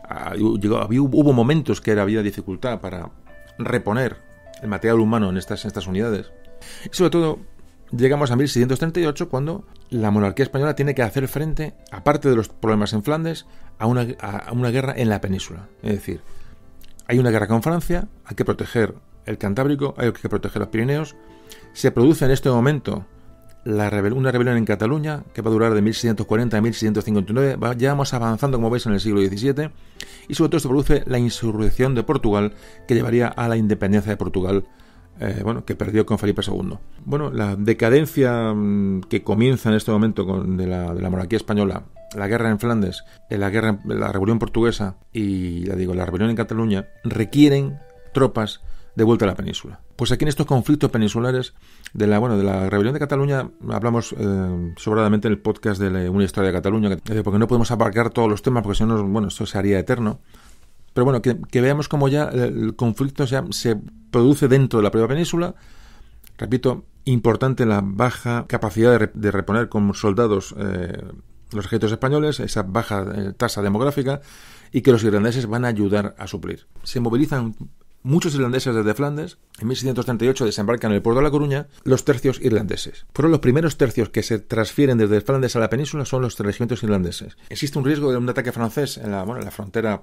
llegó, había, hubo momentos que había dificultad para reponer el material humano en estas, en estas unidades. Y sobre todo llegamos a mil seiscientos treinta y ocho cuando la monarquía española tiene que hacer frente, aparte de los problemas en Flandes, a una, a una guerra en la península. Es decir, hay una guerra con Francia, hay que proteger el Cantábrico, hay que proteger los Pirineos. Se produce en este momento la rebel- una rebelión en Cataluña que va a durar de mil seiscientos cuarenta a mil seiscientos cincuenta y nueve. Va, ya vamos avanzando, como veis, en el siglo diecisiete. Y sobre todo se produce la insurrección de Portugal que llevaría a la independencia de Portugal, Eh, bueno, que perdió con Felipe segundo. Bueno, la decadencia mmm, que comienza en este momento con, de, la, de la monarquía española, la guerra en Flandes, la guerra, la rebelión portuguesa y ya digo, la rebelión en Cataluña, requieren tropas de vuelta a la península. Pues aquí en estos conflictos peninsulares de la, bueno, de la rebelión de Cataluña hablamos eh, sobradamente en el podcast de la, una historia de Cataluña, eh, porque no podemos abarcar todos los temas, porque si no, bueno, esto se haría eterno. Pero bueno, que, que veamos cómo ya el conflicto ya se produce dentro de la propia península. Repito, importante la baja capacidad de, re, de reponer con soldados eh, los ejércitos españoles, esa baja eh, tasa demográfica, y que los irlandeses van a ayudar a suplir. Se movilizan muchos irlandeses desde Flandes. En mil seiscientos treinta y ocho desembarcan en el puerto de La Coruña los tercios irlandeses. Fueron los primeros tercios que se transfieren desde Flandes a la península, son los regimientos irlandeses. Existe un riesgo de un ataque francés en la, bueno, en la frontera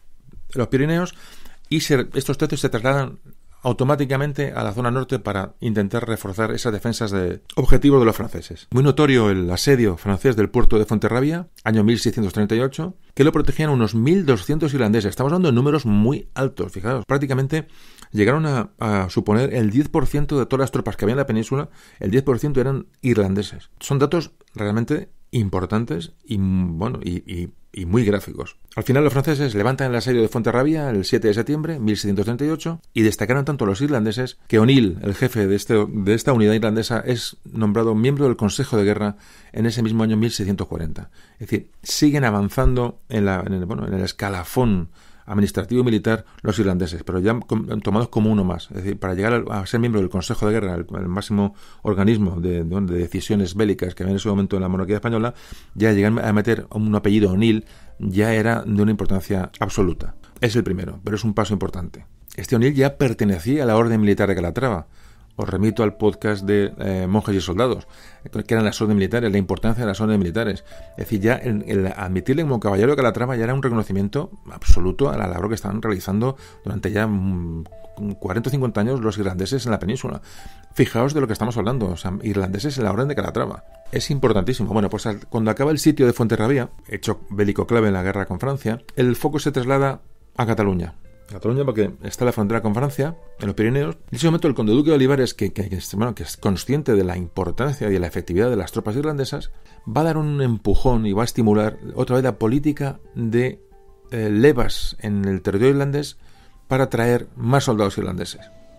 de los Pirineos, y se, estos tercios se trasladan automáticamente a la zona norte para intentar reforzar esas defensas de objetivos de los franceses. Muy notorio el asedio francés del puerto de Fuenterrabía, año mil seiscientos treinta y ocho, que lo protegían unos mil doscientos irlandeses. Estamos hablando de números muy altos, fijaos. Prácticamente llegaron a, a suponer el diez por ciento de todas las tropas que había en la península, el diez por ciento eran irlandeses. Son datos realmente importantes y, bueno, y, y y muy gráficos. Al final los franceses levantan el asedio de Fuenterrabía el siete de septiembre de mil seiscientos treinta y ocho y destacaron tanto los irlandeses que O'Neill, el jefe de, este, de esta unidad irlandesa, es nombrado miembro del Consejo de Guerra en ese mismo año mil seiscientos cuarenta. Es decir, siguen avanzando en, la, en, el, bueno, en el escalafón administrativo y militar los irlandeses, pero ya tomados como uno más. Es decir, para llegar a ser miembro del Consejo de Guerra, el, el máximo organismo de, de, de decisiones bélicas que había en ese momento en la monarquía española, ya llegar a meter un apellido O'Neill ya era de una importancia absoluta. Es el primero, pero es un paso importante. Este O'Neill ya pertenecía a la Orden Militar de Calatrava. Os remito al podcast de eh, Monjes y Soldados, que eran las órdenes militares, la importancia de las órdenes militares. Es decir, ya el, el admitirle como caballero de Calatrava ya era un reconocimiento absoluto a la labor que estaban realizando durante ya mmm, cuarenta o cincuenta años los irlandeses en la península. Fijaos de lo que estamos hablando, o sea, irlandeses en la orden de Calatrava. Es importantísimo. Bueno, pues al, cuando acaba el sitio de Fuenterrabía, hecho bélico clave en la guerra con Francia, el foco se traslada a Cataluña. Cataluña porque está en la frontera con Francia, en los Pirineos. En ese momento el conde duque de Olivares, que, que, que, bueno, que es consciente de la importancia y de la efectividad de las tropas irlandesas, va a dar un empujón y va a estimular otra vez la política de eh, levas en el territorio irlandés para traer más soldados irlandeses.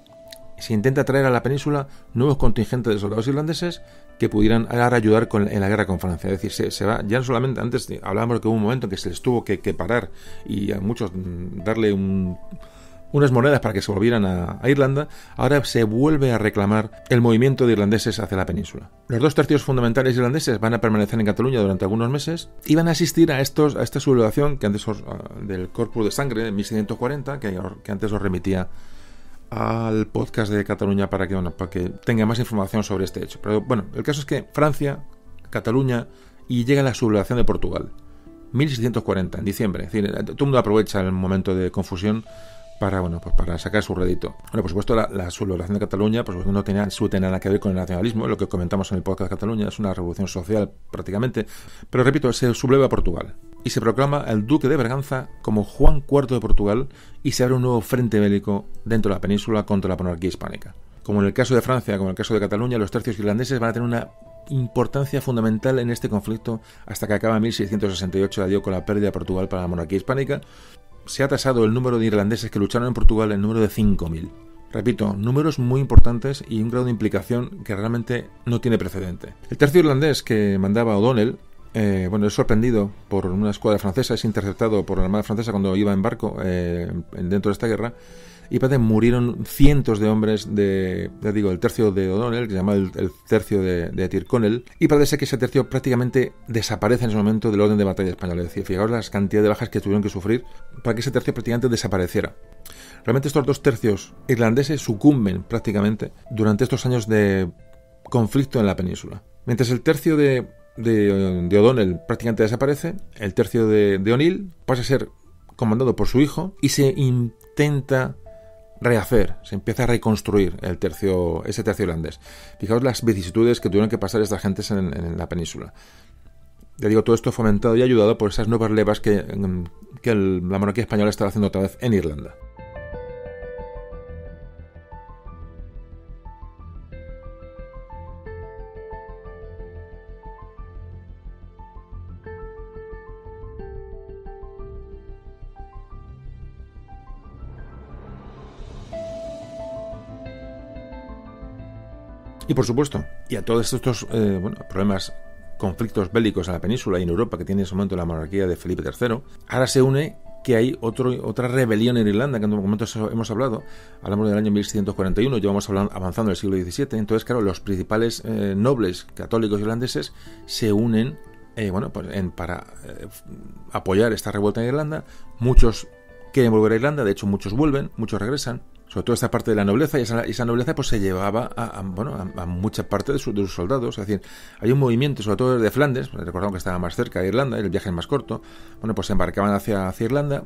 Se intenta traer a la península nuevos contingentes de soldados irlandeses que pudieran ahora ayudar con, en la guerra con Francia. Es decir, se, se va, ya no solamente, antes de, hablábamos de que hubo un momento en que se les tuvo que, que parar y a muchos darle un, unas monedas para que se volvieran a, a Irlanda, ahora se vuelve a reclamar el movimiento de irlandeses hacia la península. Los dos tercios fundamentales irlandeses van a permanecer en Cataluña durante algunos meses y van a asistir a, estos, a esta sublevación que antes os, del Corpus de Sangre de mil seiscientos cuarenta, que, que antes os remitía al podcast de Cataluña para que, bueno, para que tenga más información sobre este hecho. Pero bueno, el caso es que Francia, Cataluña y llega la sublevación de Portugal, mil seiscientos cuarenta, en diciembre. Es decir, todo el mundo aprovecha el momento de confusión para, bueno, pues para sacar su rédito. Bueno, por supuesto, la, la sublevación de Cataluña pues no tenía, no tenía nada que ver con el nacionalismo, lo que comentamos en el podcast de Cataluña, es una revolución social prácticamente, pero repito, se subleva a Portugal y se proclama el duque de Braganza como Juan cuarto de Portugal y se abre un nuevo frente bélico dentro de la península contra la monarquía hispánica. Como en el caso de Francia, como en el caso de Cataluña, los tercios irlandeses van a tener una importancia fundamental en este conflicto hasta que acaba en mil seiscientos sesenta y ocho, la dio con la pérdida de Portugal para la monarquía hispánica. Se ha tasado el número de irlandeses que lucharon en Portugal en el número de cinco mil. Repito, números muy importantes y un grado de implicación que realmente no tiene precedente. El tercio irlandés que mandaba O'Donnell, eh, bueno, es sorprendido por una escuadra francesa, es interceptado por la Armada francesa cuando iba en barco eh, dentro de esta guerra, y parece murieron cientos de hombres de, ya digo, el tercio de O'Donnell, que se llama el, el tercio de, de Tyrconnell, y parece que ese tercio prácticamente desaparece en ese momento del orden de batalla español. Es decir, fijaos las cantidades de bajas que tuvieron que sufrir para que ese tercio prácticamente desapareciera. Realmente estos dos tercios irlandeses sucumben prácticamente durante estos años de conflicto en la península. Mientras el tercio de, de, de O'Donnell prácticamente desaparece, el tercio de, de O'Neill pasa a ser comandado por su hijo y se intenta rehacer, se empieza a reconstruir el tercio, ese tercio irlandés. Fijaos las vicisitudes que tuvieron que pasar estas gentes en, en la península. Ya digo, todo esto fomentado y ayudado por esas nuevas levas que, que el, la monarquía española estaba haciendo otra vez en Irlanda. Y por supuesto, y a todos estos eh, bueno, problemas, conflictos bélicos en la península y en Europa que tiene en ese momento la monarquía de Felipe tercero, ahora se une que hay otro, otra rebelión en Irlanda, que en un momento hemos hablado, hablamos del año mil seiscientos cuarenta y uno, llevamos hablando, avanzando en el siglo diecisiete, entonces claro, los principales eh, nobles católicos irlandeses se unen eh, bueno, pues en, para eh, apoyar esta revuelta en Irlanda. Muchos quieren volver a Irlanda, de hecho muchos vuelven, muchos regresan, sobre todo esta parte de la nobleza, y esa, esa nobleza pues se llevaba a, a, bueno, a, a mucha parte de, su, de sus soldados. Es decir, hay un movimiento, sobre todo de Flandes, recordamos que estaba más cerca de Irlanda, el viaje es más corto, bueno, pues se embarcaban hacia, hacia Irlanda,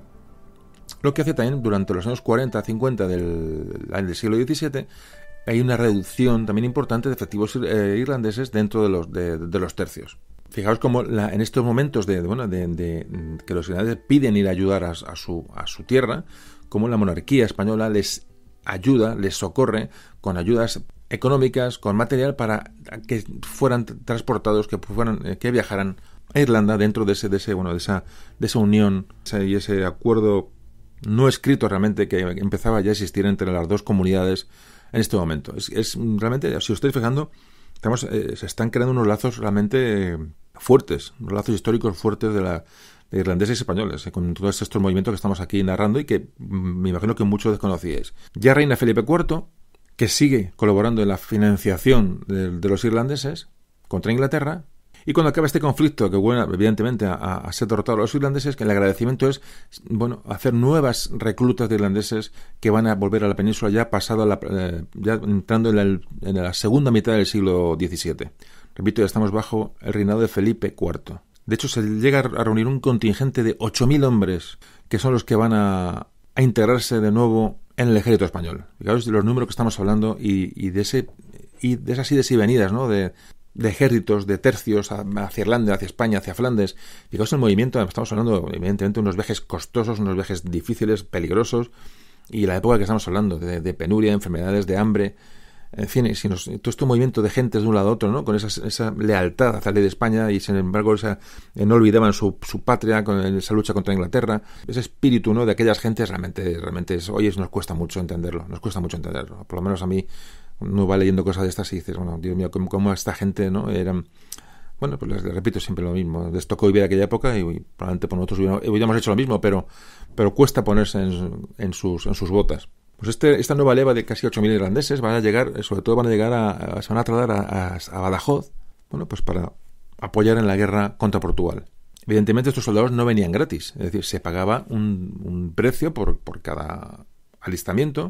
lo que hace también durante los años cuarenta a cincuenta del, del siglo diecisiete, hay una reducción también importante de efectivos eh, irlandeses dentro de los, de, de los tercios. Fijaos cómo la, en estos momentos de, de, bueno, de, de que los irlandeses piden ir a ayudar a, a, su, a su tierra, cómo la monarquía española les ayuda, les socorre con ayudas económicas, con material para que fueran transportados, que fueran, que viajaran a Irlanda dentro de ese, de ese, bueno, de esa, de esa unión y ese acuerdo no escrito realmente que empezaba ya a existir entre las dos comunidades en este momento. Es, es realmente, si os estáis fijando, estamos, eh, se están creando unos lazos realmente eh, fuertes, unos lazos históricos fuertes de la de irlandeses y españoles, eh, con todos estos movimientos que estamos aquí narrando y que mm, me imagino que muchos desconocíais. Ya reina Felipe cuarto, que sigue colaborando en la financiación de, de los irlandeses contra Inglaterra, y cuando acaba este conflicto, que bueno, evidentemente a, a ser derrotados los irlandeses, que el agradecimiento es, bueno, hacer nuevas reclutas de irlandeses que van a volver a la península ya pasado, la, eh, ya entrando en la, en la segunda mitad del siglo diecisiete. Repito, ya estamos bajo el reinado de Felipe cuarto. De hecho, se llega a reunir un contingente de ocho mil hombres, que son los que van a, a integrarse de nuevo en el ejército español. Fijaos de los números que estamos hablando y, y de ese y de esas idas y venidas, ¿no? De, de ejércitos, de tercios hacia Irlanda, hacia España, hacia Flandes. Fijaos el movimiento, estamos hablando, evidentemente, de unos viajes costosos, unos viajes difíciles, peligrosos, y la época que estamos hablando, de, de penuria, de enfermedades, de hambre. En fin, si nos, todo este movimiento de gente de un lado a otro, ¿no? Con esa, esa lealtad hacia la ley de España y sin embargo esa, eh, no olvidaban su, su patria con esa lucha contra Inglaterra, ese espíritu, ¿no? De aquellas gentes realmente, realmente es, oye, nos cuesta mucho entenderlo, nos cuesta mucho entenderlo. Por lo menos a mí uno va leyendo cosas de estas y dices, bueno, Dios mío, cómo, cómo esta gente, ¿no? Eran, bueno, pues les, les repito siempre lo mismo, les tocó vivir aquella época y, y probablemente por nosotros hubiéramos, hubiéramos hecho lo mismo, pero, pero cuesta ponerse en, en sus, en sus botas. Pues este, esta nueva leva de casi ocho mil irlandeses van a llegar, sobre todo van a llegar a, a se van a trasladar a, a, a Badajoz, bueno, pues para apoyar en la guerra contra Portugal. Evidentemente estos soldados no venían gratis, es decir, se pagaba un, un precio por, por cada alistamiento.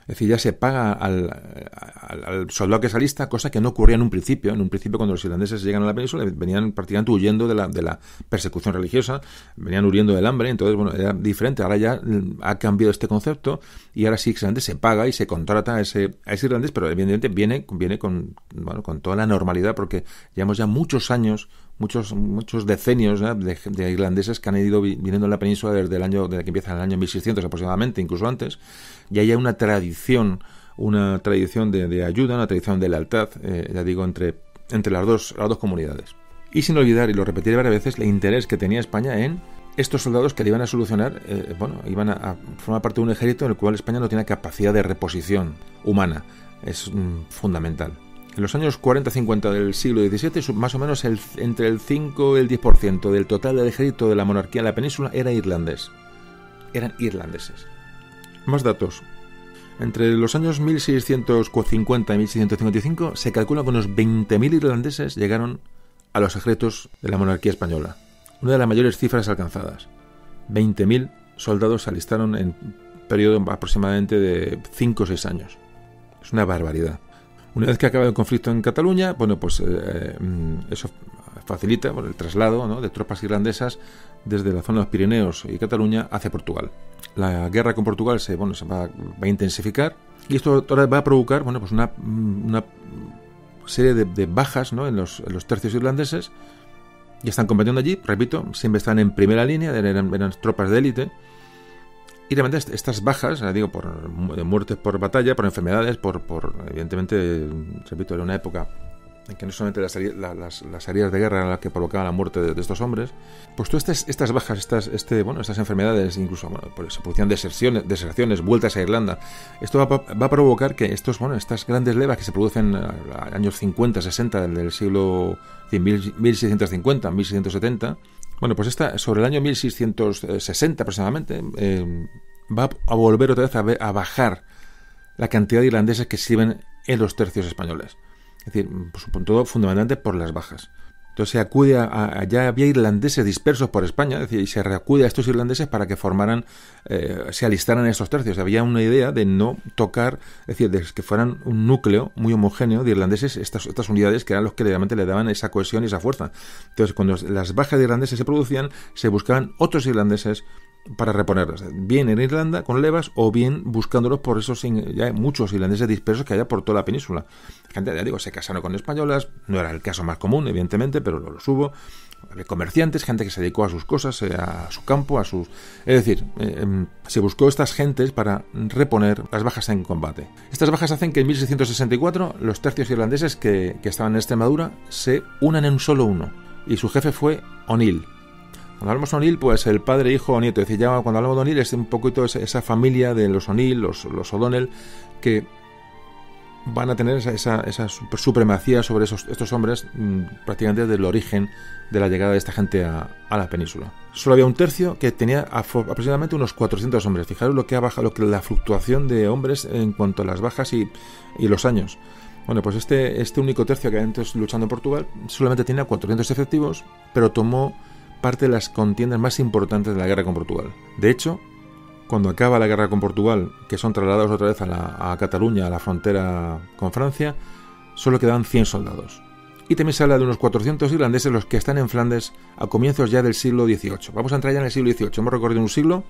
Es decir, ya se paga al, al, al soldado que se alista, cosa que no ocurría en un principio. En un principio, cuando los irlandeses llegan a la península, venían prácticamente huyendo de la, de la persecución religiosa, venían huyendo del hambre, entonces, bueno, era diferente. Ahora ya ha cambiado este concepto y ahora sí que se paga y se contrata a ese, a ese irlandés, pero evidentemente viene, viene con, bueno, con toda la normalidad, porque llevamos ya muchos años, muchos muchos decenios, ¿no?, de, de irlandeses que han ido viniendo a la península desde el año, desde que empieza el año mil seiscientos aproximadamente, incluso antes, y hay una tradición, una tradición de, de ayuda, una tradición de lealtad, eh, ya digo, entre, entre las dos, las dos comunidades. Y sin olvidar, y lo repetiré varias veces, el interés que tenía España en estos soldados que le iban a solucionar, eh, bueno, iban a, a formar parte de un ejército en el cual España no tiene capacidad de reposición humana. Es mm, fundamental. En los años cuarenta cincuenta del siglo diecisiete, más o menos el, entre el cinco y el diez por ciento del total del ejército de la monarquía en la península era irlandés. Eran irlandeses. Más datos. Entre los años mil seiscientos cincuenta y mil seiscientos cincuenta y cinco se calcula que unos veinte mil irlandeses llegaron a los ejércitos de la monarquía española. Una de las mayores cifras alcanzadas. veinte mil soldados se alistaron en un periodo aproximadamente de cinco o seis años. Es una barbaridad. Una vez que acaba el conflicto en Cataluña, bueno, pues eh, eso facilita, bueno, el traslado, ¿no?, de tropas irlandesas desde la zona de los Pirineos y Cataluña hacia Portugal. La guerra con Portugal se, bueno, se va, va a intensificar y esto ahora va a provocar, bueno, pues una, una serie de, de bajas, ¿no?, en los, en los tercios irlandeses. Y están combatiendo allí, repito, siempre están en primera línea, eran, eran tropas de élite. Y realmente estas bajas, digo, por muertes por batalla, por enfermedades, por, por evidentemente, repito, era una época en que no solamente las, las, las heridas de guerra eran las que provocaban la muerte de, de estos hombres, pues todas estas, estas bajas, estas, este, bueno, estas enfermedades, incluso, bueno, pues se producían deserciones, deserciones, vueltas a Irlanda. Esto va, va a provocar que estos, bueno, estas grandes levas que se producen a, a años cincuenta, sesenta del siglo mil seiscientos cincuenta, mil seiscientos setenta, bueno, pues esta, sobre el año mil seiscientos sesenta aproximadamente, eh, va a volver otra vez a, ver, a bajar la cantidad de irlandeses que sirven en los tercios españoles. Es decir, pues, por todo fundamentalmente por las bajas. Entonces se acude a, a, ya había irlandeses dispersos por España, es decir, y se reacude a estos irlandeses para que formaran, eh, se alistaran en estos tercios. Había una idea de no tocar, es decir, de que fueran un núcleo muy homogéneo de irlandeses, estas, estas unidades que eran los que realmente le daban esa cohesión y esa fuerza. Entonces, cuando las bajas de irlandeses se producían, se buscaban otros irlandeses para reponerlas, bien en Irlanda con levas o bien buscándolos por esos ya hay muchos irlandeses dispersos que hay por toda la península. Gente, ya digo, se casaron con españolas, no era el caso más común, evidentemente, pero los hubo. Comerciantes, gente que se dedicó a sus cosas, a su campo, a sus... Es decir, eh, se buscó estas gentes para reponer las bajas en combate. Estas bajas hacen que en mil seiscientos sesenta y cuatro los tercios irlandeses que, que estaban en Extremadura se unan en un solo uno, y su jefe fue O'Neill. Cuando hablamos de O'Neill, pues el padre, hijo o nieto. Es decir, ya cuando hablamos de O'Neill es un poquito esa, esa familia de los O'Neill, los, los O'Donnell, que van a tener esa, esa, esa supremacía sobre esos, estos hombres mmm, prácticamente desde el origen de la llegada de esta gente a, a la península. Solo había un tercio que tenía aproximadamente unos cuatrocientos hombres. Fijaros lo que ha bajado, lo que la fluctuación de hombres en cuanto a las bajas y, y los años. Bueno, pues este, este único tercio que había antes luchando en Portugal solamente tenía cuatrocientos efectivos, pero tomó parte de las contiendas más importantes de la guerra con Portugal. De hecho, cuando acaba la guerra con Portugal, que son trasladados otra vez a, la, a Cataluña, a la frontera con Francia, solo quedan cien soldados. Y también se habla de unos cuatrocientos irlandeses los que están en Flandes a comienzos ya del siglo dieciocho. Vamos a entrar ya en el siglo dieciocho. Hemos recorrido un siglo,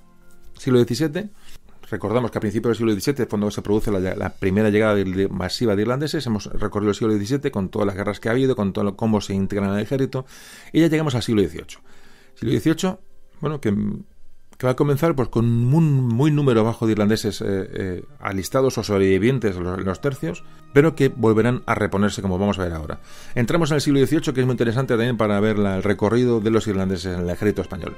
siglo diecisiete. Recordamos que a principios del siglo diecisiete, cuando se produce la, la primera llegada de, de, masiva de irlandeses, hemos recorrido el siglo diecisiete con todas las guerras que ha habido, con todo lo, cómo se integran al ejército, y ya llegamos al siglo dieciocho. Siglo dieciocho, bueno, que, que va a comenzar pues con un muy número bajo de irlandeses eh, eh, alistados o sobrevivientes en los, en los tercios, pero que volverán a reponerse, como vamos a ver ahora. Entramos en el siglo dieciocho, que es muy interesante también para ver la, el recorrido de los irlandeses en el ejército español.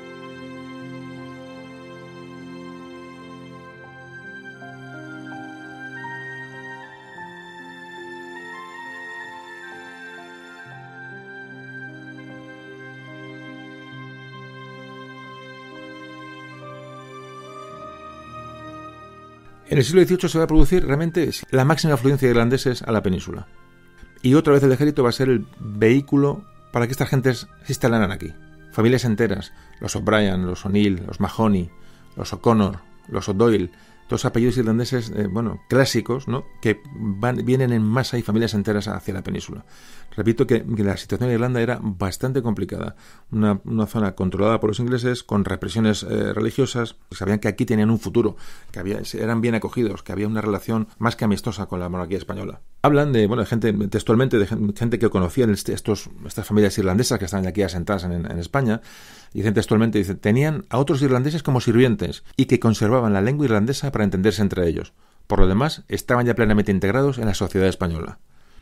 En el siglo dieciocho se va a producir realmente la máxima afluencia de irlandeses a la península. Y otra vez el ejército va a ser el vehículo para que estas gentes se instalaran aquí. Familias enteras, los O'Brien, los O'Neill, los Mahoney, los O'Connor, los O'Doyle, dos apellidos irlandeses, eh, bueno, clásicos, ¿no? Que van, vienen en masa y familias enteras hacia la península. Repito que, que la situación en Irlanda era bastante complicada. Una, una zona controlada por los ingleses, con represiones eh, religiosas. Sabían que aquí tenían un futuro, que había, eran bien acogidos, que había una relación más que amistosa con la monarquía española. Hablan de, bueno, de gente, textualmente, de gente que conocían estos, estas familias irlandesas que estaban aquí asentadas en, en España. Dicen textualmente, dicen, tenían a otros irlandeses como sirvientes y que conservaban la lengua irlandesa para entenderse entre ellos. Por lo demás, estaban ya plenamente integrados en la sociedad española.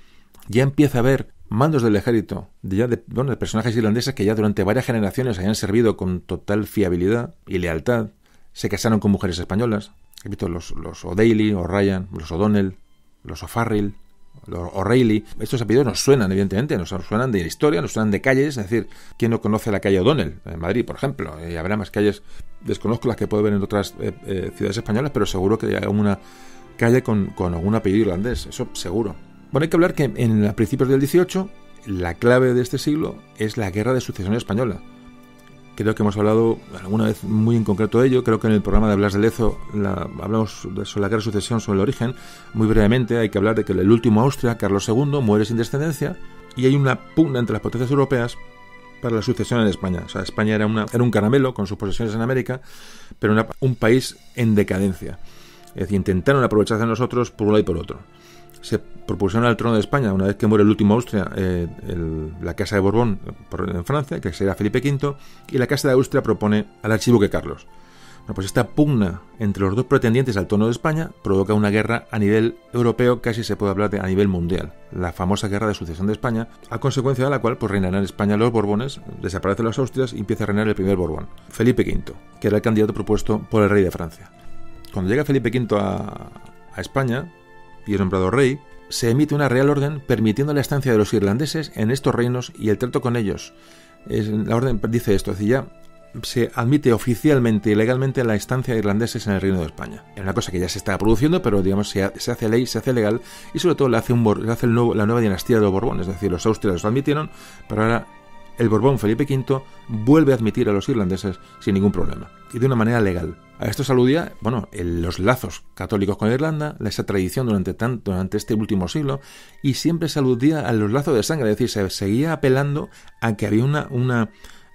Ya empieza a haber mandos del ejército, de, ya de, bueno, de personajes irlandeses que ya durante varias generaciones habían servido con total fiabilidad y lealtad. Se casaron con mujeres españolas. Repito, los, los O'Daly, O'Ryan, los O'Donnell, los O'Farrill, los O'Reilly. Estos apellidos nos suenan, evidentemente, nos suenan de la historia, nos suenan de calles. Es decir, ¿quién no conoce la calle O'Donnell en Madrid, por ejemplo? Y habrá más calles, desconozco las que puedo ver en otras eh, eh, ciudades españolas, pero seguro que hay una calle con, con algún apellido irlandés, eso seguro. Bueno, hay que hablar que en a principios del dieciocho, la clave de este siglo es la Guerra de Sucesión Española. Creo que hemos hablado alguna vez muy en concreto de ello. Creo que en el programa de Blas de Lezo la, hablamos sobre la Guerra de Sucesión, sobre el origen. Muy brevemente hay que hablar de que el último Austria, Carlos segundo, muere sin descendencia y hay una pugna entre las potencias europeas para la sucesión en España. O sea, España era, una, era un caramelo con sus posesiones en América, pero una, un país en decadencia. Es decir, intentaron aprovecharse de nosotros por un lado y por otro. Se propusieron al trono de España, una vez que muere el último Austria, eh, el, la Casa de Borbón por, en Francia, que será Felipe quinto, y la Casa de Austria propone al archiduque Carlos. Bueno, pues esta pugna entre los dos pretendientes al trono de España provoca una guerra a nivel europeo, casi se puede hablar de a nivel mundial, la famosa Guerra de Sucesión de España, a consecuencia de la cual pues reinarán en España los Borbones, desaparecen los Austrias y empieza a reinar el primer Borbón, Felipe quinto, que era el candidato propuesto por el rey de Francia. Cuando llega Felipe quinto a, a España y es nombrado rey, se emite una real orden permitiendo la estancia de los irlandeses en estos reinos y el trato con ellos. Es, la orden dice esto, es decir, ya se admite oficialmente y legalmente la estancia de irlandeses en el Reino de España. Es una cosa que ya se está produciendo, pero digamos se, se hace ley, se hace legal y sobre todo la hace, un, la, hace el nuevo, la nueva dinastía de los Borbones, es decir, los Austrias los admitieron, pero ahora el Borbón Felipe quinto vuelve a admitir a los irlandeses sin ningún problema y de una manera legal. A esto se aludía, bueno, el, los lazos católicos con Irlanda, esa tradición durante, tan, durante este último siglo, y siempre se aludía a los lazos de sangre, es decir, se seguía apelando a que había una... una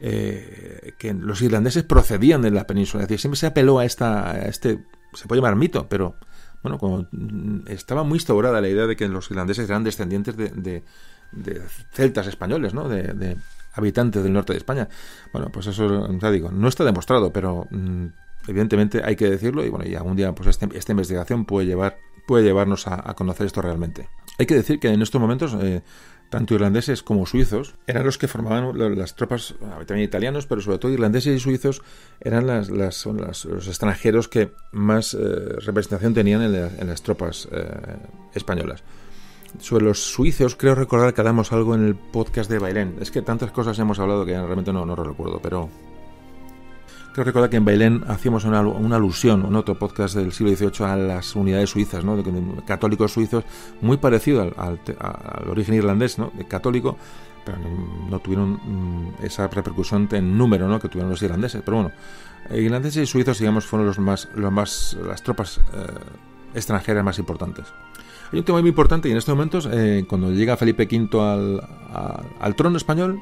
eh, que los irlandeses procedían de la península, es decir, siempre se apeló a, esta, a este, se puede llamar mito, pero bueno, como estaba muy instaurada la idea de que los irlandeses eran descendientes de, de, de celtas españoles, ¿no? de, de habitantes del norte de España. Bueno, pues eso, ya digo, no está demostrado, pero mmm, evidentemente hay que decirlo y bueno, y algún día pues este, esta investigación puede llevar puede llevarnos a, a conocer esto realmente. Hay que decir que en estos momentos eh, tanto irlandeses como suizos eran los que formaban las tropas, también italianos, pero sobre todo irlandeses y suizos eran las, las, las, los extranjeros que más eh, representación tenían en, la, en las tropas eh, españolas. Sobre los suizos, creo recordar que hablamos algo en el podcast de Bailén. Es que tantas cosas hemos hablado que realmente no, no lo recuerdo, pero creo recordar que en Bailén hacíamos una, una alusión en otro podcast del siglo dieciocho a las unidades suizas, ¿no? De, de católicos suizos, muy parecido al, al, al origen irlandés, ¿no? De católico, pero no, no tuvieron mm, esa repercusión en número, ¿no? Que tuvieron los irlandeses. Pero bueno, irlandeses y suizos, digamos, fueron los más, los más las tropas eh, extranjeras más importantes. Hay un tema muy importante y en estos momentos, eh, cuando llega Felipe quinto al, a, al trono español,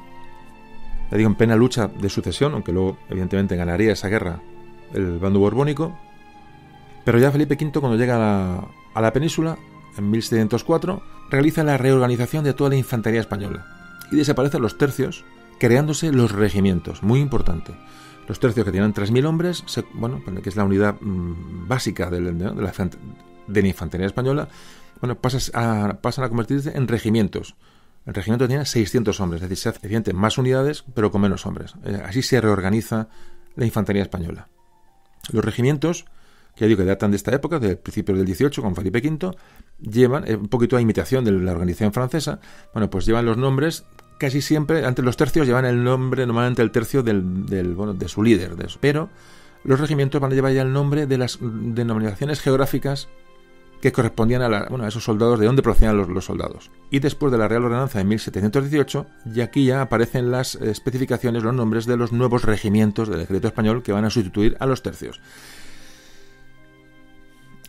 le digo en plena lucha de sucesión, aunque luego evidentemente ganaría esa guerra el bando borbónico, pero ya Felipe quinto cuando llega a la, a la península, en mil setecientos cuatro, realiza la reorganización de toda la infantería española y desaparecen los tercios, creándose los regimientos, muy importante. Los tercios que tienen tres mil hombres, se, bueno, que es la unidad mmm, básica de, de, de, la, de la infantería española, bueno, pasas a, pasan a convertirse en regimientos. El regimiento tenía seiscientos hombres, es decir, se hace evidente más unidades, pero con menos hombres. Así se reorganiza la infantería española. Los regimientos, que ya digo que datan de esta época, del principio del dieciocho, con Felipe quinto, llevan, eh, un poquito a imitación de la organización francesa, bueno, pues llevan los nombres, casi siempre, antes los tercios llevan el nombre, normalmente el tercio del, del bueno, de su líder, de su, pero los regimientos van a llevar ya el nombre de las denominaciones geográficas que correspondían a, la, bueno, a esos soldados, de dónde procedían los, los soldados. Y después de la Real Ordenanza de mil setecientos dieciocho, y aquí ya aparecen las especificaciones, los nombres de los nuevos regimientos del ejército español que van a sustituir a los tercios.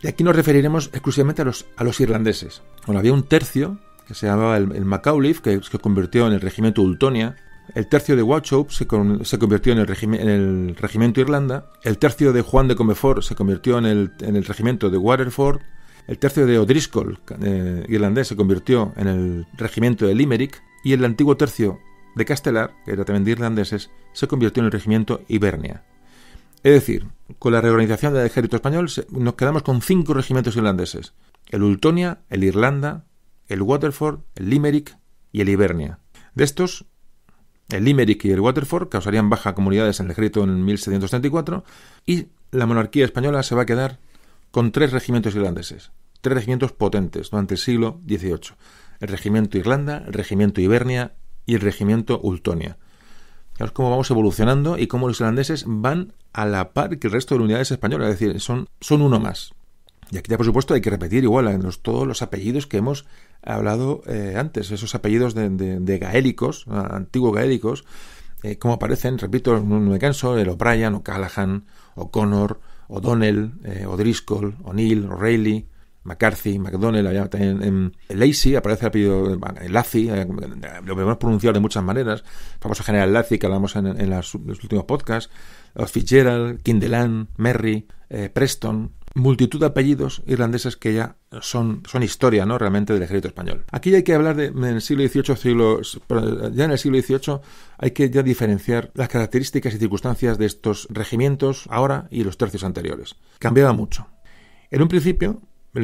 Y aquí nos referiremos exclusivamente a los, a los irlandeses. Bueno, había un tercio que se llamaba el, el Macauliffe, que se convirtió en el regimiento Ultonia. El tercio de Wauchope se, con, se convirtió en el, regime, en el regimiento Irlanda. El tercio de Juan de Comefort se convirtió en el, en el regimiento de Waterford. El tercio de O'Driscoll, eh, irlandés, se convirtió en el regimiento de Limerick. Y el antiguo tercio de Castelar, que era también de irlandeses, se convirtió en el regimiento Hibernia. Es decir, con la reorganización del ejército español nos quedamos con cinco regimientos irlandeses. El Ultonia, el Irlanda, el Waterford, el Limerick y el Hibernia. De estos, el Limerick y el Waterford causarían bajas comunidades en el ejército en mil setecientos treinta y cuatro y la monarquía española se va a quedar con tres regimientos irlandeses, tres regimientos potentes durante el siglo dieciocho. El regimiento Irlanda, el regimiento Hibernia y el regimiento Ultonia. Fijaos cómo vamos evolucionando y cómo los irlandeses van a la par que el resto de unidades españolas, es decir, son, son uno más. Y aquí ya, por supuesto, hay que repetir igual en los, todos los apellidos que hemos hablado eh, antes, esos apellidos de, de, de gaélicos, antiguos gaélicos, eh, como aparecen, repito, no me canso, el O'Brien, O'Callaghan, O'Connor, O'Donnell, eh, O'Driscoll, O'Neill, O'Reilly, McCarthy, MacDonnell, allá también en Lacey, aparece el apellido Lacy, eh, lo podemos pronunciar de muchas maneras, el famoso general Lacy que hablamos en, en las, los últimos podcasts, Fitzgerald, Kindelan, Merry, eh, Preston, multitud de apellidos irlandeses que ya son, son historia, ¿no?, realmente del ejército español. Aquí hay que hablar de, en el siglo dieciocho, siglo, ya en el siglo dieciocho hay que ya diferenciar las características y circunstancias de estos regimientos ahora y los tercios anteriores. Cambiaba mucho. En un principio,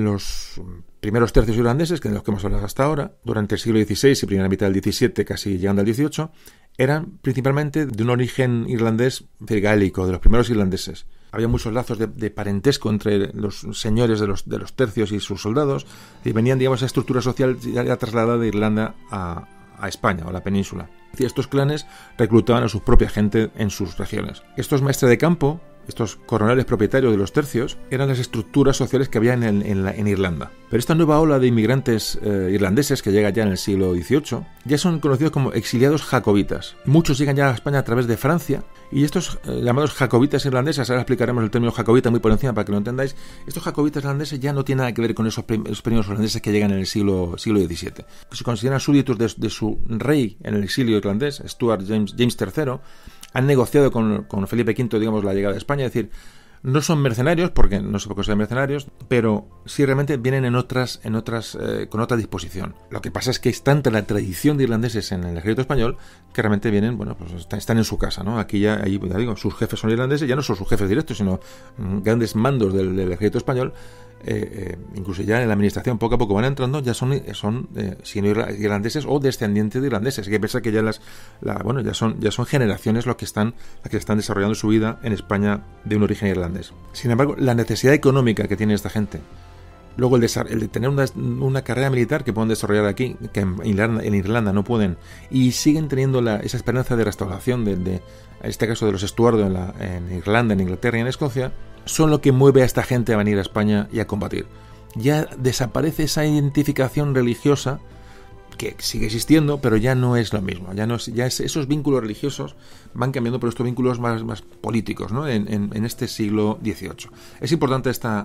los primeros tercios irlandeses, que de los que hemos hablado hasta ahora, durante el siglo dieciséis y primera mitad del diecisiete, casi llegando al dieciocho, eran principalmente de un origen irlandés gaélico, de los primeros irlandeses. Había muchos lazos de, de parentesco entre los señores de los, de los tercios y sus soldados, y venían, digamos, esa estructura social ya, ya trasladada de Irlanda a, a España o a la península. Y estos clanes reclutaban a su propia gente en sus regiones. Estos maestres de campo, estos coroneles propietarios de los tercios, eran las estructuras sociales que había en, el, en, la, en Irlanda. Pero esta nueva ola de inmigrantes eh, irlandeses que llega ya en el siglo dieciocho ya son conocidos como exiliados jacobitas. Muchos llegan ya a España a través de Francia y estos eh, llamados jacobitas irlandeses, ahora explicaremos el término jacobita muy por encima para que lo entendáis, estos jacobitas irlandeses ya no tienen nada que ver con esos, prim esos primeros irlandeses que llegan en el siglo, siglo diecisiete. Se consideran súbditos de, de su rey en el exilio irlandés, Stuart James, James tercero, han negociado con, con Felipe quinto, digamos, la llegada a España, es decir, no son mercenarios, porque no se puede considerar mercenarios, pero sí realmente vienen en otras, en otras, eh, con otra disposición. Lo que pasa es que es tanta la tradición de irlandeses en el ejército español que realmente vienen, bueno, pues están, están en su casa, ¿no? Aquí ya, ahí, ya digo, sus jefes son irlandeses, ya no son sus jefes directos, sino mm, grandes mandos del, del ejército español. Eh, eh, incluso ya en la administración poco a poco van entrando, ya son, son eh, sino irlandeses o descendientes de irlandeses. Hay que pensar que ya las, la, bueno, ya son, ya son generaciones los que están, las que están desarrollando su vida en España de un origen irlandés. Sin embargo, la necesidad económica que tiene esta gente, luego el de, el de tener una, una carrera militar que pueden desarrollar aquí, que en Irlanda, en Irlanda no pueden, y siguen teniendo la, esa esperanza de restauración de, de, en este caso de los Estuardo en, la, en Irlanda, en Inglaterra y en Escocia, son lo que mueve a esta gente a venir a España y a combatir. Ya desaparece esa identificación religiosa que sigue existiendo, pero ya no es lo mismo. Ya no es, ya es, esos vínculos religiosos van cambiando por estos vínculos más, más políticos, ¿no? En, en, en este siglo dieciocho. Es importante esta,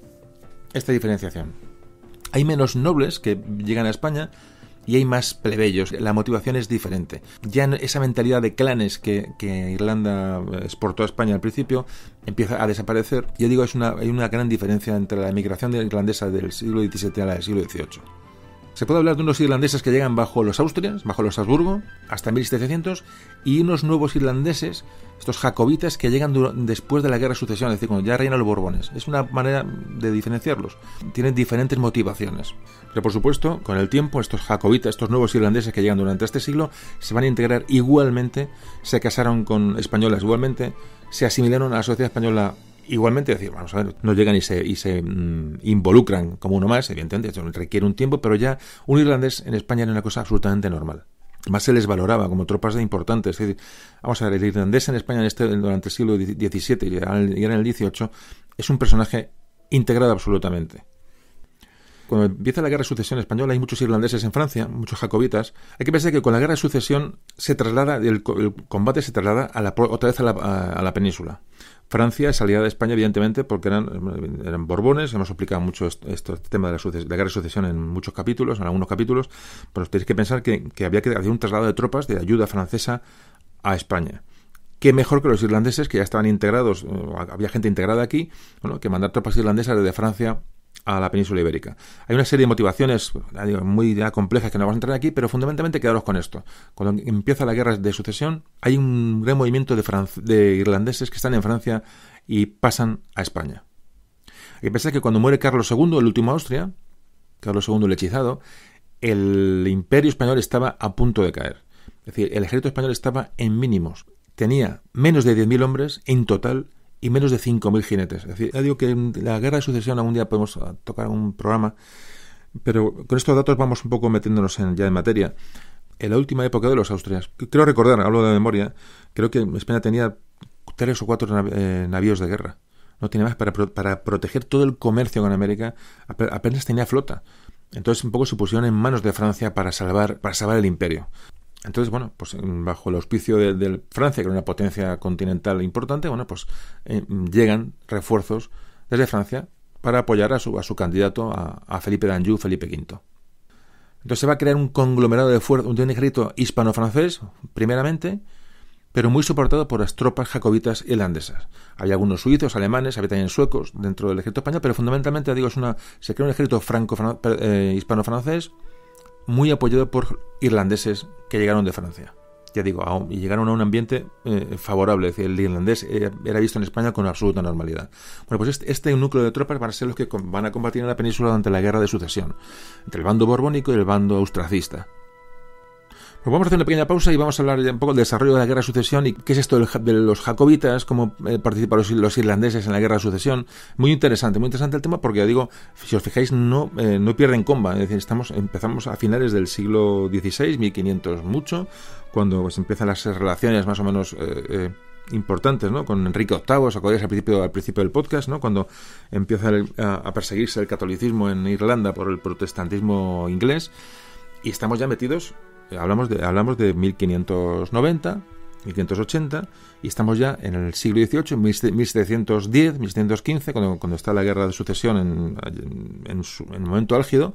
esta diferenciación. Hay menos nobles que llegan a España y hay más plebeyos. La motivación es diferente. Ya esa mentalidad de clanes que, que Irlanda exportó a España al principio empieza a desaparecer. Ya digo, es una, hay una gran diferencia entre la emigración irlandesa del siglo diecisiete a la del siglo dieciocho. Se puede hablar de unos irlandeses que llegan bajo los Austrias, bajo los Habsburgo, hasta mil setecientos, y unos nuevos irlandeses, estos jacobitas, que llegan después de la Guerra de Sucesión, es decir, cuando ya reinan los Borbones. Es una manera de diferenciarlos. Tienen diferentes motivaciones. Pero, por supuesto, con el tiempo, estos jacobitas, estos nuevos irlandeses que llegan durante este siglo, se van a integrar igualmente, se casaron con españolas igualmente, se asimilaron a la sociedad española igualmente. Decir, vamos a ver, no llegan y se, y se mmm, involucran como uno más, evidentemente, esto requiere un tiempo, pero ya un irlandés en España era una cosa absolutamente normal. Más se les valoraba como tropas de importantes. Es decir, vamos a ver, el irlandés en España en este, durante el siglo diecisiete y ahora en el dieciocho es un personaje integrado absolutamente. Cuando empieza la Guerra de Sucesión Española hay muchos irlandeses en Francia, muchos jacobitas. Hay que pensar que con la Guerra de Sucesión se traslada, el, el combate se traslada a la, otra vez a la, a, a la península. Francia salía de España, evidentemente, porque eran, eran borbones. Hemos explicado mucho esto, este tema de la, suces, de la guerra de sucesión en muchos capítulos, en algunos capítulos, pero tenéis que pensar que, que había que hacer un traslado de tropas de ayuda francesa a España. Qué mejor que los irlandeses, que ya estaban integrados, había gente integrada aquí, bueno, que mandar tropas irlandesas desde Francia a la península ibérica. Hay una serie de motivaciones muy ya complejas que no vamos a entrar aquí, pero fundamentalmente quedaros con esto. Cuando empieza la guerra de sucesión, hay un gran movimiento de, Fran- de irlandeses que están en Francia y pasan a España. Hay que pensar que cuando muere Carlos segundo, el último Austria, Carlos segundo el hechizado, el imperio español estaba a punto de caer. Es decir, el ejército español estaba en mínimos. Tenía menos de diez mil hombres en total y menos de cinco mil jinetes. Es decir, ya digo que en la guerra de sucesión algún día podemos tocar un programa, pero con estos datos vamos un poco metiéndonos en, ya en materia. En la última época de los Austrias, creo recordar, hablo de memoria, creo que España tenía tres o cuatro nav- eh, navíos de guerra. No tenía más para, pro- para proteger todo el comercio con América, apenas tenía flota. Entonces un poco se pusieron en manos de Francia para salvar, para salvar el imperio. Entonces, bueno, pues bajo el auspicio de, de Francia, que era una potencia continental importante, bueno, pues eh, llegan refuerzos desde Francia para apoyar a su, a su candidato, a, a Felipe d'Anjou, Felipe quinto. Entonces se va a crear un conglomerado de, fuer- de un ejército hispano-francés, primeramente, pero muy soportado por las tropas jacobitas irlandesas. Había algunos suizos, alemanes, había también suecos dentro del ejército español, pero fundamentalmente, digo, es una, se crea un ejército franco eh, hispano-francés, muy apoyado por irlandeses que llegaron de Francia. Ya digo, a, y llegaron a un ambiente eh, favorable, es decir, el irlandés eh, era visto en España con absoluta normalidad. Bueno, pues este, este núcleo de tropas van a ser los que van a combatir en la península durante la guerra de sucesión, entre el bando borbónico y el bando austracista. Pues vamos a hacer una pequeña pausa y vamos a hablar un poco del desarrollo de la guerra de sucesión y qué es esto de los jacobitas, cómo eh, participan los, los irlandeses en la guerra de sucesión. Muy interesante, muy interesante el tema porque, ya digo, si os fijáis, no, eh, no pierden comba. Es decir, estamos, empezamos a finales del siglo dieciséis, mil quinientos mucho, cuando pues, empiezan las relaciones más o menos eh, eh, importantes, ¿no? Con Enrique octavo, os acordáis al principio, al principio del podcast, ¿no? Cuando empieza el, a, a perseguirse el catolicismo en Irlanda por el protestantismo inglés, y estamos ya metidos... Hablamos de, hablamos de mil quinientos noventa, mil quinientos ochenta, y estamos ya en el siglo dieciocho, mil setecientos diez, mil setecientos quince, cuando, cuando está la guerra de sucesión en, en, en, su, en el momento álgido,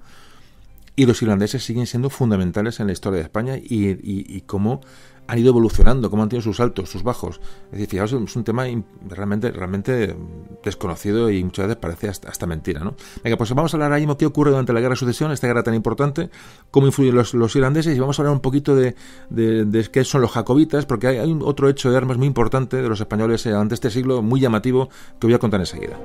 y los irlandeses siguen siendo fundamentales en la historia de España y, y, y cómo han ido evolucionando, cómo han tenido sus altos, sus bajos. Es decir, fijaos, es un tema realmente, realmente desconocido y muchas veces parece hasta, hasta mentira, ¿no? Venga, pues vamos a hablar ahora mismo qué ocurre durante la guerra de sucesión, esta guerra tan importante, cómo influyen los, los irlandeses, y vamos a hablar un poquito de, de, de qué son los jacobitas, porque hay, hay un otro hecho de armas muy importante de los españoles durante este siglo, muy llamativo, que voy a contar enseguida.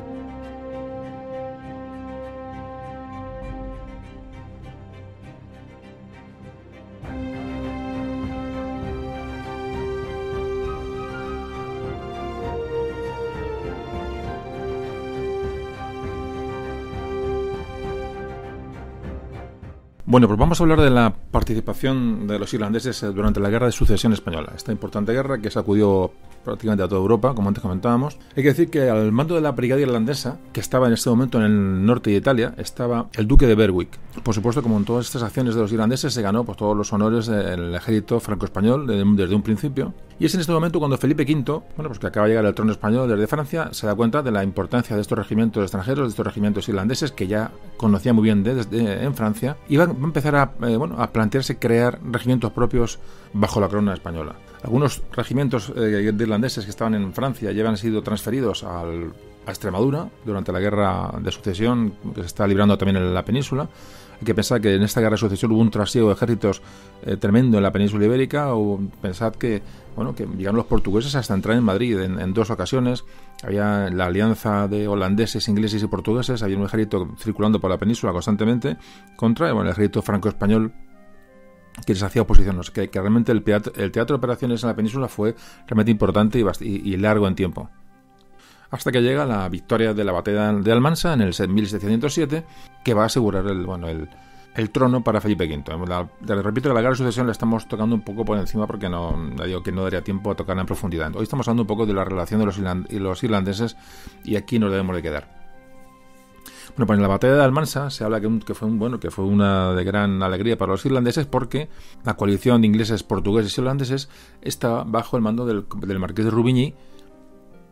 Bueno, pues vamos a hablar de la participación de los irlandeses durante la Guerra de Sucesión Española, esta importante guerra que sacudió prácticamente a toda Europa, como antes comentábamos. Hay que decir que al mando de la brigada irlandesa, que estaba en este momento en el norte de Italia, estaba el duque de Berwick. Por supuesto, como en todas estas acciones de los irlandeses, se ganó pues, todos los honores del ejército franco-español desde un principio. Y es en este momento cuando Felipe quinto, bueno, pues que acaba de llegar al trono español desde Francia, se da cuenta de la importancia de estos regimientos extranjeros, de estos regimientos irlandeses, que ya conocía muy bien desde en Francia, y va a empezar a, eh, bueno, a plantearse crear regimientos propios bajo la corona española. Algunos regimientos eh, de irlandeses que estaban en Francia ya han sido transferidos al, a Extremadura durante la guerra de sucesión que se está librando también en la península. Hay que pensar que en esta guerra de sucesión hubo un trasiego de ejércitos eh, tremendo en la península ibérica, o pensad que, bueno, que llegaron los portugueses hasta entrar en Madrid en, en dos ocasiones. Había la alianza de holandeses, ingleses y portugueses, había un ejército circulando por la península constantemente contra bueno, el ejército franco-español que les hacía oposición. O sea, que, que realmente el teatro, el teatro de operaciones en la península fue realmente importante y, bast- y, y largo en tiempo. Hasta que llega la victoria de la batalla de Almansa en el mil setecientos siete, que va a asegurar el, bueno, el, el trono para Felipe quinto. La, te repito que la guerra de sucesión la estamos tocando un poco por encima porque no, digo que no daría tiempo a tocarla en profundidad. Hoy estamos hablando un poco de la relación de los, irland- y los irlandeses, y aquí nos debemos de quedar. Bueno, pues en la batalla de Almansa se habla que, un, que fue un, bueno que fue una de gran alegría para los irlandeses, porque la coalición de ingleses, portugueses y holandeses está bajo el mando del, del marqués de Ruvigny,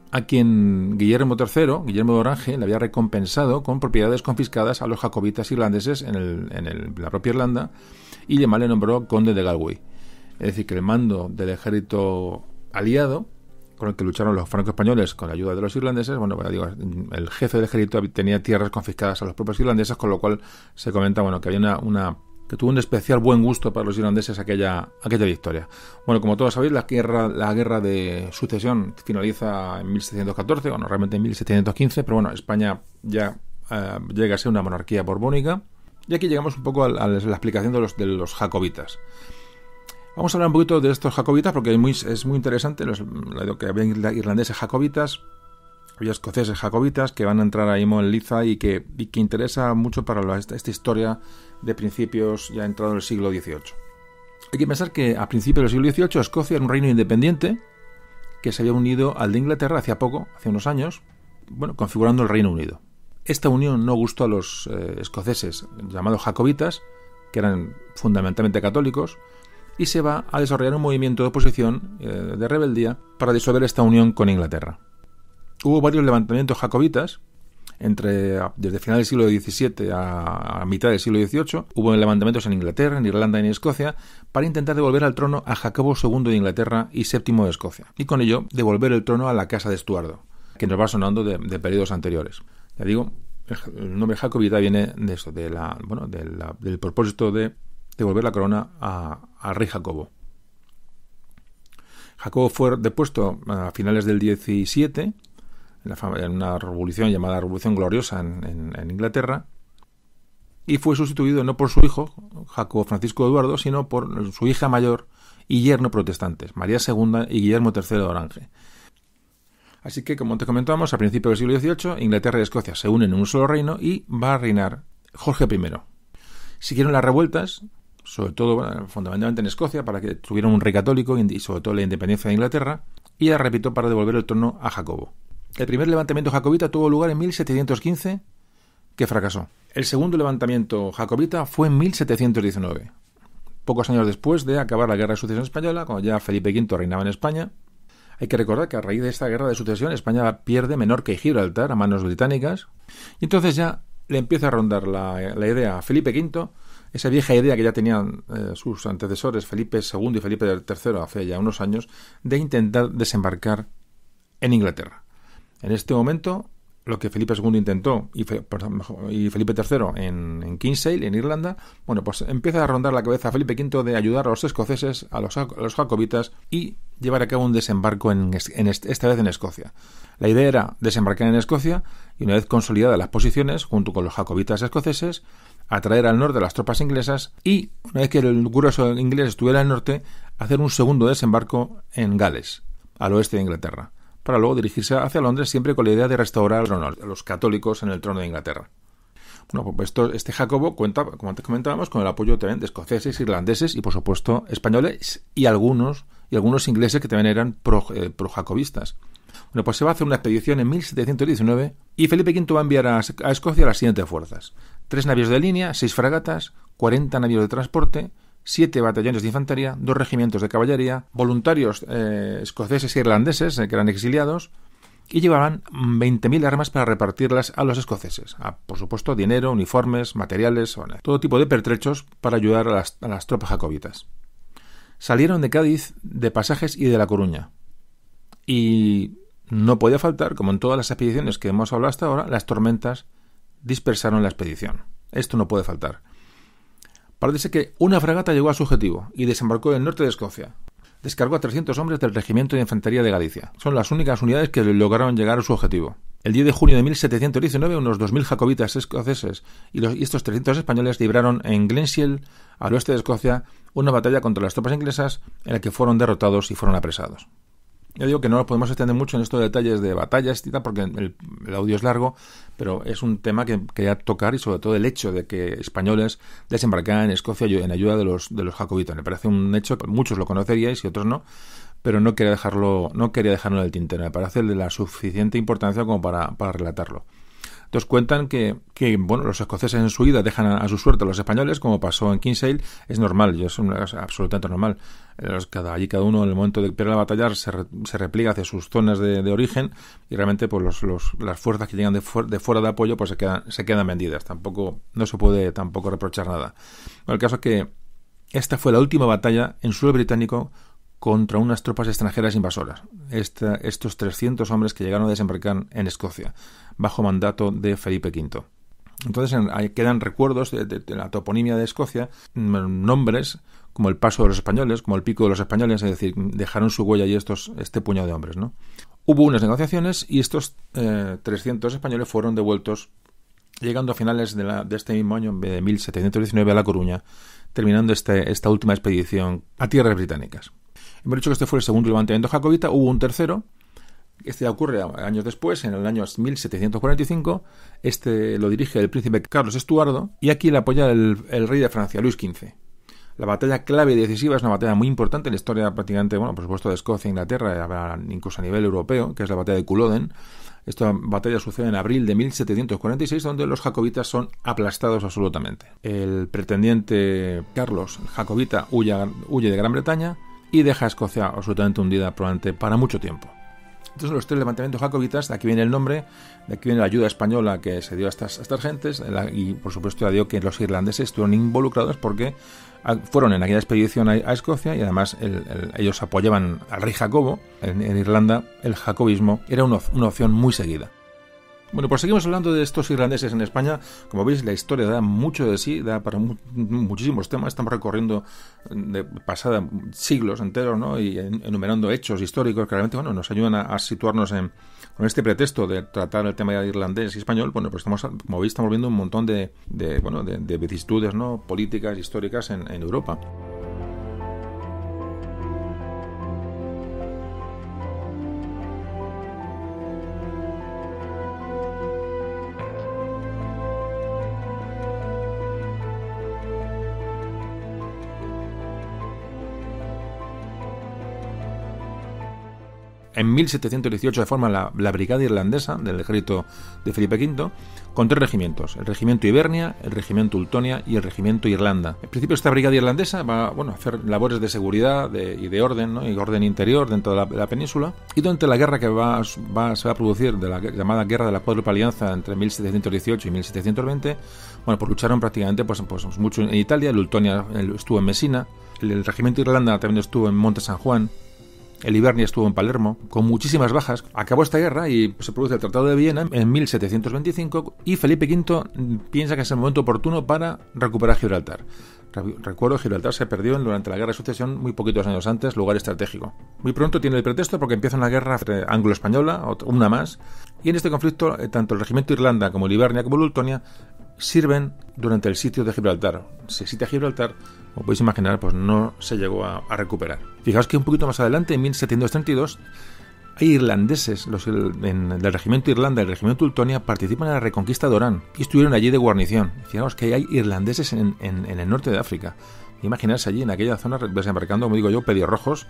a quien Guillermo tercero, Guillermo de Orange, le había recompensado con propiedades confiscadas a los jacobitas irlandeses en, el, en el, la propia Irlanda, y además le nombró conde de Galway. Es decir, que el mando del ejército aliado, con el que lucharon los franco-españoles con la ayuda de los irlandeses, bueno, pues digo, el jefe del ejército tenía tierras confiscadas a los propios irlandeses, con lo cual se comenta, bueno, que había una, una que tuvo un especial buen gusto para los irlandeses aquella, aquella victoria. Bueno, como todos sabéis, la guerra, la guerra de sucesión finaliza en mil setecientos catorce, bueno, realmente en mil setecientos quince, pero bueno, España ya eh, llega a ser una monarquía borbónica, y aquí llegamos un poco a, a la explicación de los, de los jacobitas. Vamos a hablar un poquito de estos jacobitas porque es muy, es muy interesante. Los, lo que había irlandeses jacobitas, había escoceses jacobitas que van a entrar ahí en liza y que, y que interesa mucho para la, esta, esta historia de principios ya entrado en el siglo dieciocho. Hay que pensar que a principios del siglo dieciocho Escocia era un reino independiente que se había unido al de Inglaterra hace poco, hace unos años, bueno, configurando el Reino Unido. Esta unión no gustó a los eh, escoceses llamados jacobitas, que eran fundamentalmente católicos, y se va a desarrollar un movimiento de oposición, eh, de rebeldía, para disolver esta unión con Inglaterra. Hubo varios levantamientos jacobitas, entre desde finales del siglo diecisiete a, a mitad del siglo dieciocho, hubo levantamientos en Inglaterra, en Irlanda y en Escocia, para intentar devolver al trono a Jacobo segundo de Inglaterra y séptimo de Escocia, y con ello devolver el trono a la casa de Estuardo, que nos va sonando de, de periodos anteriores. Ya digo, el, el nombre jacobita viene de eso, de la, bueno, de la, del propósito de devolver la corona a, al rey Jacobo. Jacobo fue depuesto a finales del diecisiete en, la, en una revolución llamada Revolución Gloriosa en, en, en Inglaterra, y fue sustituido no por su hijo, Jacobo Francisco Eduardo, sino por su hija mayor y yerno protestantes, María segunda y Guillermo tercero de Orange. Así que, como te comentábamos, a principios del siglo dieciocho, Inglaterra y Escocia se unen en un solo reino y va a reinar Jorge primero. Siguieron las revueltas, sobre todo, bueno, fundamentalmente en Escocia, para que tuvieran un rey católico y sobre todo la independencia de Inglaterra, y ya repito, para devolver el trono a Jacobo. El primer levantamiento jacobita tuvo lugar en mil setecientos quince, que fracasó. El segundo levantamiento jacobita fue en mil setecientos diecinueve, pocos años después de acabar la Guerra de Sucesión Española, cuando ya Felipe quinto reinaba en España. Hay que recordar que a raíz de esta Guerra de Sucesión, España pierde Menorca y Gibraltar a manos británicas, y entonces ya le empieza a rondar la, la idea a Felipe quinto, esa vieja idea que ya tenían eh, sus antecesores Felipe segundo y Felipe tercero hace ya unos años, de intentar desembarcar en Inglaterra. En este momento, lo que Felipe segundo intentó y, y Felipe tercero en, en Kinsale, en Irlanda, bueno, pues empieza a rondar la cabeza a Felipe quinto de ayudar a los escoceses, a los, a los jacobitas, y llevar a cabo un desembarco en, en este, esta vez en Escocia. La idea era desembarcar en Escocia y, una vez consolidadas las posiciones, junto con los jacobitas escoceses, atraer al norte las tropas inglesas y, una vez que el grueso inglés estuviera al norte, hacer un segundo desembarco en Gales, al oeste de Inglaterra, para luego dirigirse hacia Londres, siempre con la idea de restaurar a los católicos en el trono de Inglaterra. Bueno, pues esto, este Jacobo cuenta, como antes comentábamos, con el apoyo también de escoceses, irlandeses y, por supuesto, españoles y algunos y algunos ingleses que también eran pro, eh, pro-jacobistas. Bueno, pues se va a hacer una expedición en mil setecientos diecinueve y Felipe quinto va a enviar a, a Escocia las siguientes fuerzas: tres navíos de línea, seis fragatas, cuarenta navíos de transporte, siete batallones de infantería, dos regimientos de caballería, voluntarios eh, escoceses e irlandeses eh, que eran exiliados, y llevaban veinte mil armas para repartirlas a los escoceses. A, por supuesto, dinero, uniformes, materiales, todo tipo de pertrechos para ayudar a las, a las tropas jacobitas. Salieron de Cádiz, de Pasajes y de La Coruña. Y no podía faltar, como en todas las expediciones que hemos hablado hasta ahora, las tormentas dispersaron la expedición. Esto no puede faltar. Parece que una fragata llegó a su objetivo y desembarcó en el norte de Escocia. Descargó a trescientos hombres del Regimiento de Infantería de Galicia. Son las únicas unidades que lograron llegar a su objetivo. El diez de junio de mil setecientos diecinueve, unos dos mil jacobitas escoceses y, los, y estos trescientos españoles libraron en Glenshiel, al oeste de Escocia, una batalla contra las tropas inglesas en la que fueron derrotados y fueron apresados. Yo digo que no nos podemos extender mucho en estos detalles de batallas y tal, porque el, el audio es largo, pero es un tema que quería tocar, y sobre todo el hecho de que españoles desembarcaran en Escocia en ayuda de los de los jacobitas. Me parece un hecho que muchos lo conoceríais y otros no, pero no quería dejarlo no quería dejarlo en el tintero. Me parece de la suficiente importancia como para, para relatarlo. Entonces cuentan que, que bueno, los escoceses en su ida dejan a, a su suerte a los españoles, como pasó en Kinsale. Es normal, y es, una, es absolutamente normal. Los, cada, allí cada uno en el momento de perder la batalla se, re, se repliega hacia sus zonas de, de origen, y realmente pues los, los, las fuerzas que llegan de, fu de fuera de apoyo pues se quedan, se quedan vendidas. Tampoco, no se puede tampoco reprochar nada. Bueno, el caso es que esta fue la última batalla en suelo británico contra unas tropas extranjeras invasoras. Esta, estos trescientos hombres que llegaron a desembarcar en Escocia, bajo mandato de Felipe quinto. Entonces en, ahí quedan recuerdos de, de, de la toponimia de Escocia, nombres como el paso de los españoles, como el pico de los españoles, es decir, dejaron su huella allí estos, este puñado de hombres, ¿no? Hubo unas negociaciones y estos eh, trescientos españoles fueron devueltos, llegando a finales de, la, de este mismo año, de mil setecientos diecinueve, a La Coruña, terminando este, esta última expedición a tierras británicas. Hemos dicho que este fue el segundo levantamiento jacobita. Hubo un tercero. Este ya ocurre años después, en el año mil setecientos cuarenta y cinco. Este lo dirige el príncipe Carlos Estuardo, y aquí le apoya el, el rey de Francia, Luis quince. La batalla clave y decisiva es una batalla muy importante en la historia prácticamente, bueno, por supuesto, de Escocia e Inglaterra, incluso a nivel europeo, que es la batalla de Culloden. Esta batalla sucede en abril de mil setecientos cuarenta y seis, donde los jacobitas son aplastados absolutamente. El pretendiente Carlos jacobita huye, huye de Gran Bretaña y deja a Escocia absolutamente hundida probablemente para mucho tiempo. Entonces los tres levantamientos jacobitas, de aquí viene el nombre, de aquí viene la ayuda española que se dio a estas, a estas gentes, y por supuesto ya dio que los irlandeses estuvieron involucrados porque fueron en aquella expedición a, a Escocia, y además el, el, ellos apoyaban al rey Jacobo. En, en Irlanda el jacobismo era una, una opción muy seguida. Bueno, pues seguimos hablando de estos irlandeses en España. Como veis, la historia da mucho de sí, da para mu muchísimos temas. Estamos recorriendo de pasada siglos enteros, ¿no? Y en, enumerando hechos históricos que realmente, bueno, nos ayudan a, a situarnos en, con este pretexto de tratar el tema de irlandés y español. Bueno, pues estamos, como veis, estamos viendo un montón de, de bueno, de, de vicisitudes, ¿no? Políticas, históricas en, en Europa. En mil setecientos dieciocho se forma la, la Brigada Irlandesa del ejército de Felipe quinto, con tres regimientos: el regimiento Ibernia, el regimiento Ultonia y el regimiento Irlanda. En principio esta Brigada Irlandesa va, bueno, a hacer labores de seguridad de, y de orden, ¿no? Y orden interior dentro de la, de la península, y durante la guerra que va, va, se va a producir, de la llamada Guerra de la Cuádruple Alianza entre mil setecientos dieciocho y mil setecientos veinte, bueno, pues lucharon prácticamente pues, pues mucho en Italia. El Ultonia estuvo en Messina, el, el regimiento Irlanda también estuvo en Monte San Juan, el Ibernia estuvo en Palermo, con muchísimas bajas. Acabó esta guerra y se produce el Tratado de Viena en mil setecientos veinticinco, y Felipe quinto piensa que es el momento oportuno para recuperar Gibraltar. Recuerdo, Gibraltar se perdió durante la Guerra de Sucesión muy poquitos años antes, lugar estratégico. Muy pronto tiene el pretexto porque empieza una guerra anglo-española, una más, y en este conflicto tanto el regimiento Irlanda como el Ibernia como el Ultonia sirven durante el sitio de Gibraltar. Se sitio de Gibraltar, como podéis imaginar, pues no se llegó a, a recuperar. Fijaos que un poquito más adelante, en mil setecientos treinta y dos, hay irlandeses, los en, del regimiento Irlanda y el regimiento Ultonia participan en la reconquista de Orán y estuvieron allí de guarnición. Fijaos que hay irlandeses en, en, en el norte de África. Imaginarse allí en aquella zona desembarcando, como digo yo, pelirrojos.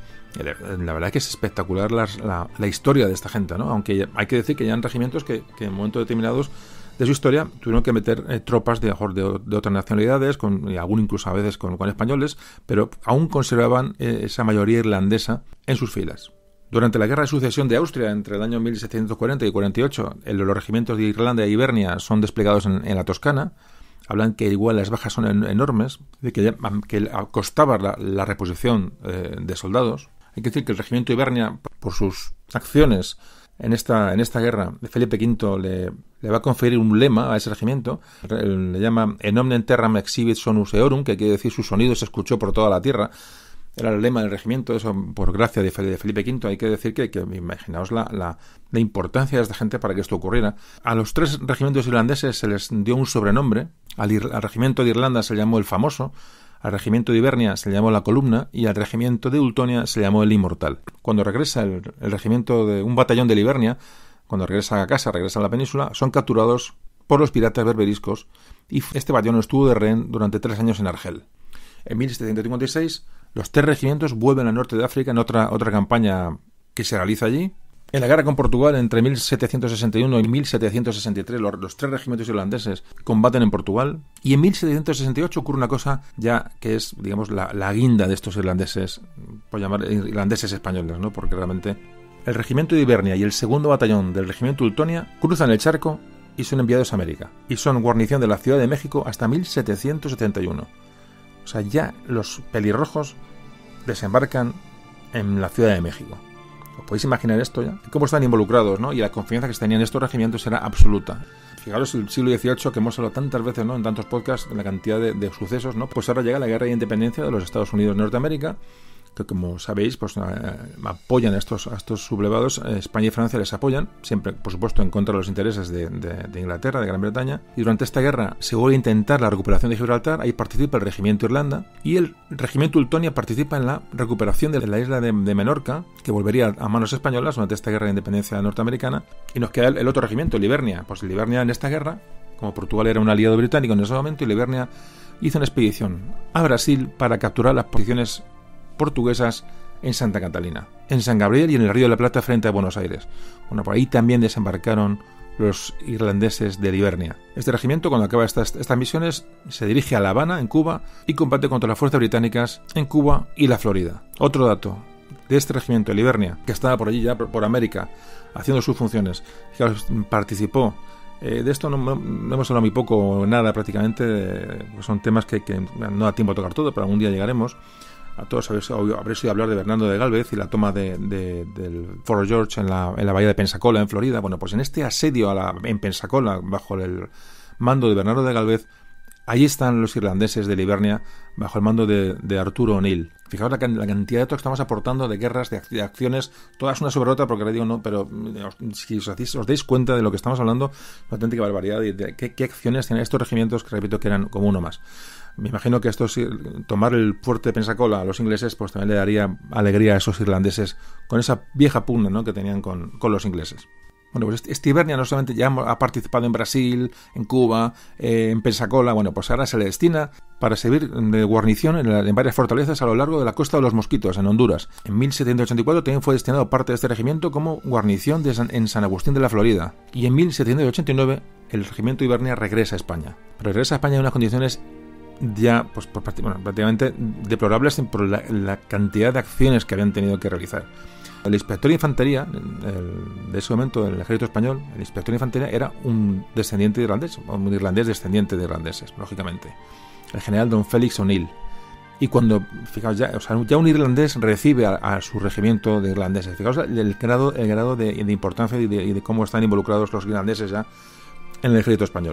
La verdad es que es espectacular la, la, la historia de esta gente, ¿no? Aunque hay que decir que ya hay regimientos que, que en momentos determinados de su historia tuvieron que meter eh, tropas de, de, de otras nacionalidades, con, y algún incluso a veces con, con españoles, pero aún conservaban eh, esa mayoría irlandesa en sus filas. Durante la Guerra de Sucesión de Austria, entre el año mil setecientos cuarenta y cuarenta y ocho, el, los regimientos de Irlanda e Ibernia son desplegados en, en la Toscana. Hablan que igual las bajas son en, enormes, de que, que costaba la, la reposición eh, de soldados. Hay que decir que el regimiento Ibernia, por sus acciones en esta, en esta guerra, Felipe quinto le, le va a conferir un lema a ese regimiento. Le llama En omnem terram exhibit sonus eorum, que quiere decir su sonido se escuchó por toda la tierra. Era el lema del regimiento, eso por gracia de Felipe quinto. Hay que decir que, que imaginaos la, la, la importancia de esta gente para que esto ocurriera. A los tres regimientos irlandeses se les dio un sobrenombre. Al, al regimiento de Irlanda se llamó el Famoso, al regimiento de Ibernia se llamó la Columna y al regimiento de Ultonia se llamó el Inmortal. Cuando regresa el, el regimiento de un batallón de Ibernia, cuando regresa a casa, regresa a la península, son capturados por los piratas berberiscos, y este batallón estuvo de rehén durante tres años en Argel. En mil setecientos cincuenta y seis, los tres regimientos vuelven al norte de África en otra, otra campaña que se realiza allí. En la guerra con Portugal, entre mil setecientos sesenta y uno y mil setecientos sesenta y tres, los, los tres regimientos irlandeses combaten en Portugal. Y en mil setecientos sesenta y ocho ocurre una cosa ya que es, digamos, la, la guinda de estos irlandeses, por llamar irlandeses españoles, ¿no? Porque realmente el regimiento de Ibernia y el segundo batallón del regimiento Teutonia cruzan el charco y son enviados a América. Y son guarnición de la Ciudad de México hasta mil setecientos setenta y uno. O sea, ya los pelirrojos desembarcan en la Ciudad de México. ¿Os podéis imaginar esto ya? ¿Cómo están involucrados, ¿no? Y la confianza que se tenían estos regimientos era absoluta. Fijaros el siglo dieciocho, que hemos hablado tantas veces, ¿no? En tantos podcasts, en la cantidad de, de sucesos, ¿no? Pues ahora llega la guerra de independencia de los Estados Unidos de Norteamérica, que como sabéis, pues eh, apoyan a estos, a estos sublevados. eh, España y Francia les apoyan, siempre, por supuesto, en contra de los intereses de, de, de Inglaterra, de Gran Bretaña, y durante esta guerra se vuelve a intentar la recuperación de Gibraltar. Ahí participa el regimiento Irlanda, y el regimiento Teutonia participa en la recuperación de la isla de, de Menorca, que volvería a manos españolas durante esta guerra de independencia norteamericana, y nos queda el, el otro regimiento, el Ibernia. Pues el Ibernia en esta guerra, como Portugal era un aliado británico en ese momento, el Ibernia hizo una expedición a Brasil para capturar las posiciones portuguesas en Santa Catalina, en San Gabriel y en el Río de la Plata frente a Buenos Aires. Bueno, por ahí también desembarcaron los irlandeses de Ibernia. Este regimiento, cuando acaba estas, estas misiones, se dirige a La Habana, en Cuba, y combate contra las fuerzas británicas en Cuba y la Florida. Otro dato de este regimiento, el Ibernia, que estaba por allí ya por, por América, haciendo sus funciones, que participó. Eh, de esto no, no, no hemos hablado muy poco o nada prácticamente, eh, son temas que, que no da tiempo a tocar todo, pero algún día llegaremos. A todos habréis, habréis oído hablar de Bernardo de Gálvez y la toma de, de, del Fort George en la, en la bahía de Pensacola, en Florida. Bueno, pues en este asedio a la, en Pensacola, bajo el mando de Bernardo de Gálvez, ahí están los irlandeses de Ibernia, bajo el mando de, de Arturo O'Neill. Fijaos la, la cantidad de datos que estamos aportando, de guerras, de, de acciones, todas una sobre otra, porque ahora digo no, pero si os, hacéis, os dais cuenta de lo que estamos hablando, una auténtica barbaridad, y de qué, qué acciones tienen estos regimientos, que repito que eran como uno más. Me imagino que esto, tomar el fuerte de Pensacola a los ingleses, pues también le daría alegría a esos irlandeses con esa vieja pugna, ¿no?, que tenían con, con los ingleses. Bueno, pues este Ibernia no solamente ya ha participado en Brasil, en Cuba, eh, en Pensacola, bueno, pues ahora se le destina para servir de guarnición en, la, en varias fortalezas a lo largo de la Costa de los Mosquitos, en Honduras. En mil setecientos ochenta y cuatro también fue destinado parte de este regimiento como guarnición de San, en San Agustín de la Florida. Y en mil setecientos ochenta y nueve el regimiento Ibernia regresa a España. Pero regresa a España en unas condiciones ya pues, bueno, prácticamente deplorables por la, la cantidad de acciones que habían tenido que realizar. El inspector de infantería el, de ese momento del ejército español, el inspector de infantería era un descendiente de irlandés, un irlandés descendiente de irlandeses, lógicamente, el general Don Félix O'Neill. Y cuando, fijaos, ya, o sea, ya un irlandés recibe a, a su regimiento de irlandeses, fijaos el grado, el grado de, de importancia y de, y de cómo están involucrados los irlandeses ya en el ejército español.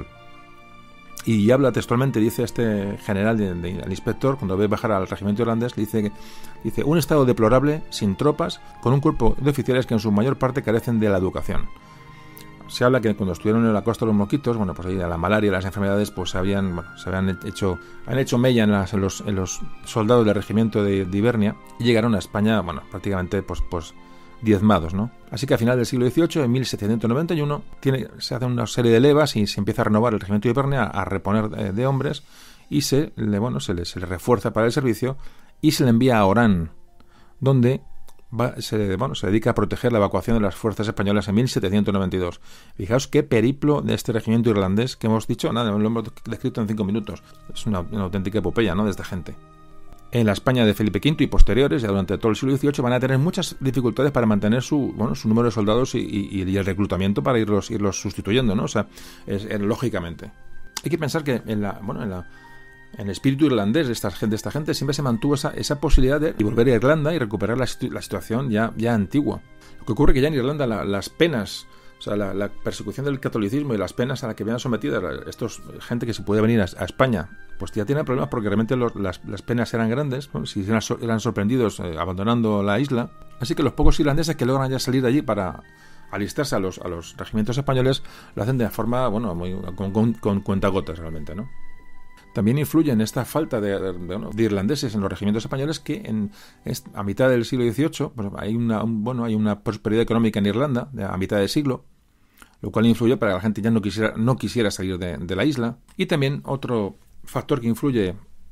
Y habla textualmente, dice este general, de, de, el inspector, cuando ve bajar al regimiento irlandés, le dice que dice un estado deplorable, sin tropas, con un cuerpo de oficiales que en su mayor parte carecen de la educación. Se habla que cuando estuvieron en la Costa de los Mosquitos, bueno, pues ahí la malaria y las enfermedades, pues habían, bueno, se habían hecho, han hecho mella en, las, en, los, en los soldados del regimiento de, de Ibernia, y llegaron a España, bueno, prácticamente, pues, pues diezmados, ¿no? Así que a final del siglo dieciocho, en mil setecientos noventa y uno, tiene, se hace una serie de levas y se empieza a renovar el regimiento de Ibernia, a, a reponer de, de hombres, y se le, bueno, se le, se le refuerza para el servicio y se le envía a Orán, donde va, se, bueno, se dedica a proteger la evacuación de las fuerzas españolas en mil setecientos noventa y dos. Fijaos qué periplo de este regimiento irlandés que hemos dicho, nada, lo hemos descrito en cinco minutos. Es una, una auténtica epopeya, ¿no?, de esta gente. En la España de Felipe quinto y posteriores, ya durante todo el siglo dieciocho, van a tener muchas dificultades para mantener su, bueno, su número de soldados y, y, y el reclutamiento para irlos, irlos sustituyendo, ¿no? O sea, es, es, lógicamente. Hay que pensar que en la, bueno, en la, en el espíritu irlandés de esta gente, de esta gente siempre se mantuvo esa, esa posibilidad de volver a Irlanda y recuperar la, la situación ya, ya antigua. Lo que ocurre es que ya en Irlanda la, las penas, o sea, la, la persecución del catolicismo y las penas a las que habían sometido a estos gente que se podía venir a, a España, pues ya tienen problemas porque realmente los, las, las penas eran grandes, ¿no? Si eran, eran sorprendidos eh, abandonando la isla. Así que los pocos irlandeses que logran ya salir de allí para alistarse a los, a los regimientos españoles lo hacen de forma, bueno, muy, con, con, con cuentagotas realmente, ¿no? También influye en esta falta de, de, bueno, de irlandeses en los regimientos españoles que en, a mitad del siglo dieciocho pues hay una un, bueno hay una prosperidad económica en Irlanda de, a mitad del siglo, lo cual influye para que la gente ya no quisiera no quisiera salir de, de la isla. Y también otro factor que influye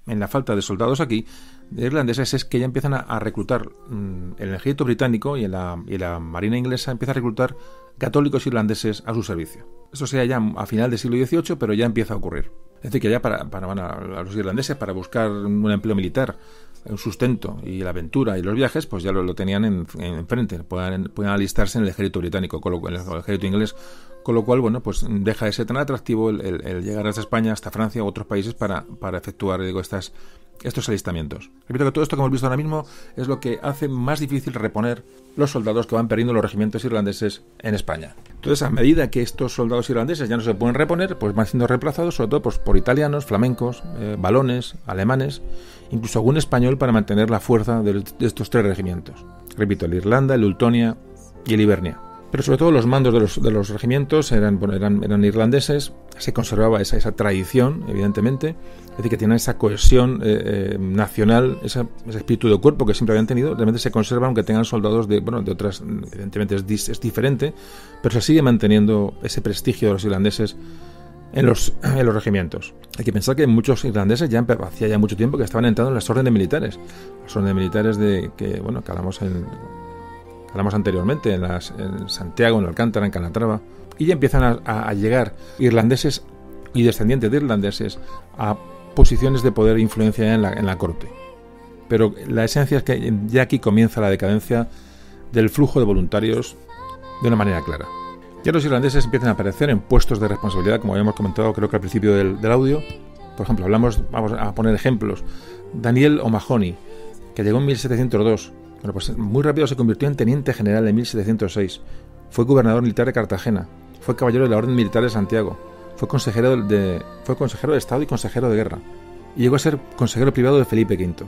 en la falta de soldados aquí, de irlandeses, es que ya empiezan a, a reclutar mmm, el ejército británico y, en la, y la marina inglesa empieza a reclutar católicos irlandeses a su servicio. Eso sea ya a final del siglo dieciocho, pero ya empieza a ocurrir. Es decir, que ya para, para, para a los irlandeses, para buscar un empleo militar, un sustento y la aventura y los viajes, pues ya lo, lo tenían en, en frente, puedan, puedan alistarse en el ejército británico, con lo, en el ejército inglés, con lo cual, bueno, pues deja de ser tan atractivo el, el, el llegar hasta España, hasta Francia u otros países para, para efectuar, digo, estas, estos alistamientos. Repito que todo esto que hemos visto ahora mismo es lo que hace más difícil reponer los soldados que van perdiendo los regimientos irlandeses en España. Entonces, a medida que estos soldados irlandeses ya no se pueden reponer, pues van siendo reemplazados sobre todo pues, por italianos, flamencos, eh, valones, alemanes, incluso algún español para mantener la fuerza de, de estos tres regimientos. Repito, el Irlanda, el Ultonia y el Hibernia. Pero sobre todo los mandos de los, de los regimientos eran, bueno, eran, eran irlandeses, se conservaba esa, esa tradición, evidentemente, es decir, que tienen esa cohesión eh, eh, nacional, esa, ese espíritu de cuerpo que siempre habían tenido, realmente se conserva aunque tengan soldados de, bueno, de otras, evidentemente es, dis, es diferente, pero se sigue manteniendo ese prestigio de los irlandeses en los, en los regimientos. Hay que pensar que muchos irlandeses ya hacía ya mucho tiempo que estaban entrando en las órdenes militares, las órdenes militares de que, bueno, que hablamos en... hablamos anteriormente, en, las, en Santiago, en Alcántara, en Calatrava, y ya empiezan a, a, a llegar irlandeses y descendientes de irlandeses a posiciones de poder e influencia en la, en la corte. Pero la esencia es que ya aquí comienza la decadencia del flujo de voluntarios de una manera clara. Ya los irlandeses empiezan a aparecer en puestos de responsabilidad, como habíamos comentado creo que al principio del, del audio. Por ejemplo, hablamos, vamos a poner ejemplos. Daniel O'Mahony, que llegó en mil setecientos dos. Bueno, pues muy rápido se convirtió en teniente general en mil setecientos seis. Fue gobernador militar de Cartagena. Fue caballero de la Orden Militar de Santiago. Fue consejero de, fue consejero de Estado y consejero de Guerra. Y llegó a ser consejero privado de Felipe quinto,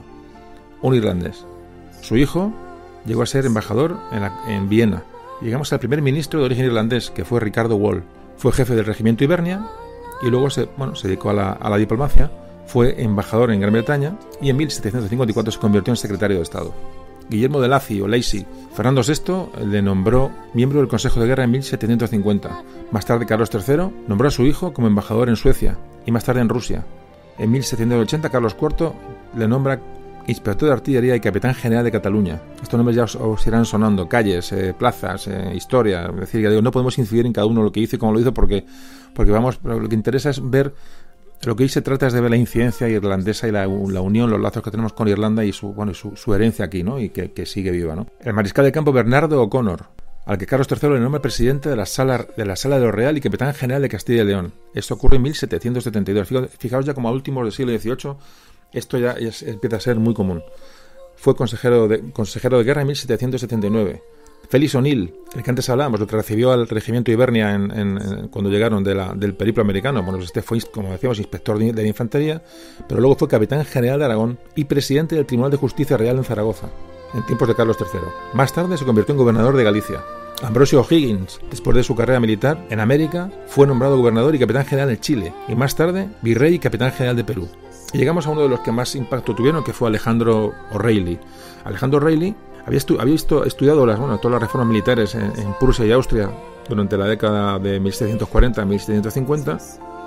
un irlandés. Su hijo llegó a ser embajador en, la, en Viena. Y llegamos al primer ministro de origen irlandés, que fue Ricardo Wall. Fue jefe del regimiento Hibernia y luego se, bueno, se dedicó a la, a la diplomacia. Fue embajador en Gran Bretaña y en mil setecientos cincuenta y cuatro se convirtió en secretario de Estado. Guillermo de Lacy o Lacy. Fernando sexto le nombró miembro del Consejo de Guerra en mil setecientos cincuenta. Más tarde Carlos tercero nombró a su hijo como embajador en Suecia y más tarde en Rusia. En mil setecientos ochenta Carlos cuarto le nombra inspector de artillería y capitán general de Cataluña. Estos nombres ya os, os irán sonando, calles, eh, plazas, eh, historia. Es decir, que digo, no podemos incidir en cada uno lo que hizo y cómo lo hizo porque, porque vamos, lo que interesa es ver. Lo que hoy se trata es de ver la incidencia irlandesa y la, la unión, los lazos que tenemos con Irlanda y su, bueno, y su, su herencia aquí, ¿no? Y que, que sigue viva, ¿no? El mariscal de campo Bernardo O'Connor, al que Carlos tercero le nombra presidente de la sala de la Sala de lo Real y capitán general de Castilla y León. Esto ocurre en mil setecientos setenta y dos. Fijaos ya como a últimos del siglo dieciocho, esto ya es, empieza a ser muy común. Fue consejero de, consejero de guerra en mil setecientos setenta y nueve. Félix O'Neill, el que antes hablábamos, el que recibió al regimiento Hibernia en, en, en, cuando llegaron de la, del periplo americano. Bueno, pues este fue, como decíamos, inspector de, de la infantería, pero luego fue capitán general de Aragón y presidente del Tribunal de Justicia Real en Zaragoza, en tiempos de Carlos tercero. Más tarde se convirtió en gobernador de Galicia. Ambrosio O'Higgins, después de su carrera militar en América, fue nombrado gobernador y capitán general en Chile, y más tarde virrey y capitán general de Perú. Y llegamos a uno de los que más impacto tuvieron, que fue Alejandro O'Reilly. Alejandro O'Reilly había, estu había estu estudiado las, bueno, todas las reformas militares en, en Prusia y Austria durante la década de mil setecientos cuarenta a mil setecientos cincuenta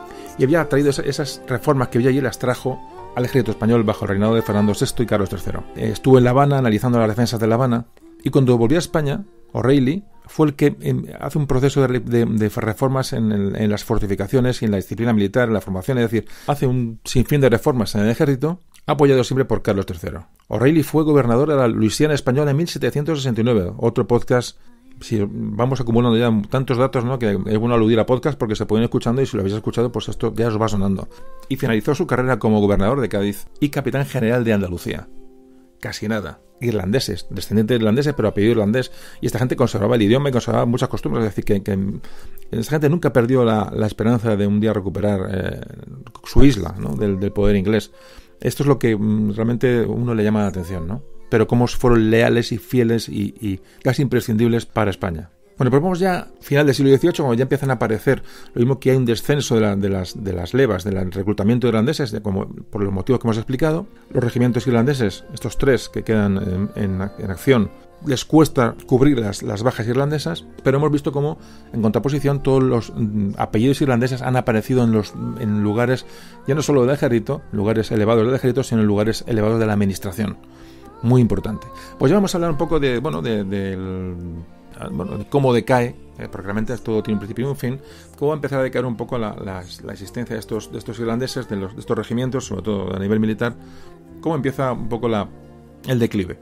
y había traído esas, esas reformas que había allí, las trajo al ejército español bajo el reinado de Fernando sexto y Carlos tercero. Eh, estuvo en La Habana analizando las defensas de La Habana y cuando volvió a España, O'Reilly fue el que eh, hace un proceso de, de, de reformas en, en, en las fortificaciones y en la disciplina militar, en la formación, es decir, hace un sinfín de reformas en el ejército, apoyado siempre por Carlos tercero. O'Reilly fue gobernador de la Luisiana española en mil setecientos sesenta y nueve, otro podcast. Si vamos acumulando ya tantos datos, ¿no?, que es bueno aludir a podcast porque se pueden ir escuchando y si lo habéis escuchado, pues esto ya os va sonando. Y finalizó su carrera como gobernador de Cádiz y capitán general de Andalucía. Casi nada. Irlandeses, descendientes de irlandeses, pero apellido irlandés. Y esta gente conservaba el idioma y conservaba muchas costumbres. Es decir, que, que esta gente nunca perdió la, la esperanza de un día recuperar eh, su isla, ¿no?, del, del poder inglés. Esto es lo que mm, realmente uno le llama la atención, ¿no? Pero cómo fueron leales y fieles y, y casi imprescindibles para España. Bueno, pues vamos ya final del siglo dieciocho, cuando ya empiezan a aparecer, lo mismo que hay un descenso de, la, de, las, de las levas, del reclutamiento de irlandeses, de como, por los motivos que hemos explicado. Los regimientos irlandeses, estos tres que quedan en, en, en acción, les cuesta cubrir las, las bajas irlandesas, pero hemos visto cómo, en contraposición, todos los mm, apellidos irlandeses han aparecido en, los, en lugares, ya no solo del ejército, lugares elevados del ejército, sino en lugares elevados de la administración. Muy importante. Pues ya vamos a hablar un poco de, bueno, de, de, de, bueno, de cómo decae, eh, porque realmente todo tiene un principio y un fin, cómo va a empezar a decaer un poco la, la, la existencia de estos, de estos irlandeses, de, los, de estos regimientos, sobre todo a nivel militar, cómo empieza un poco la, el declive.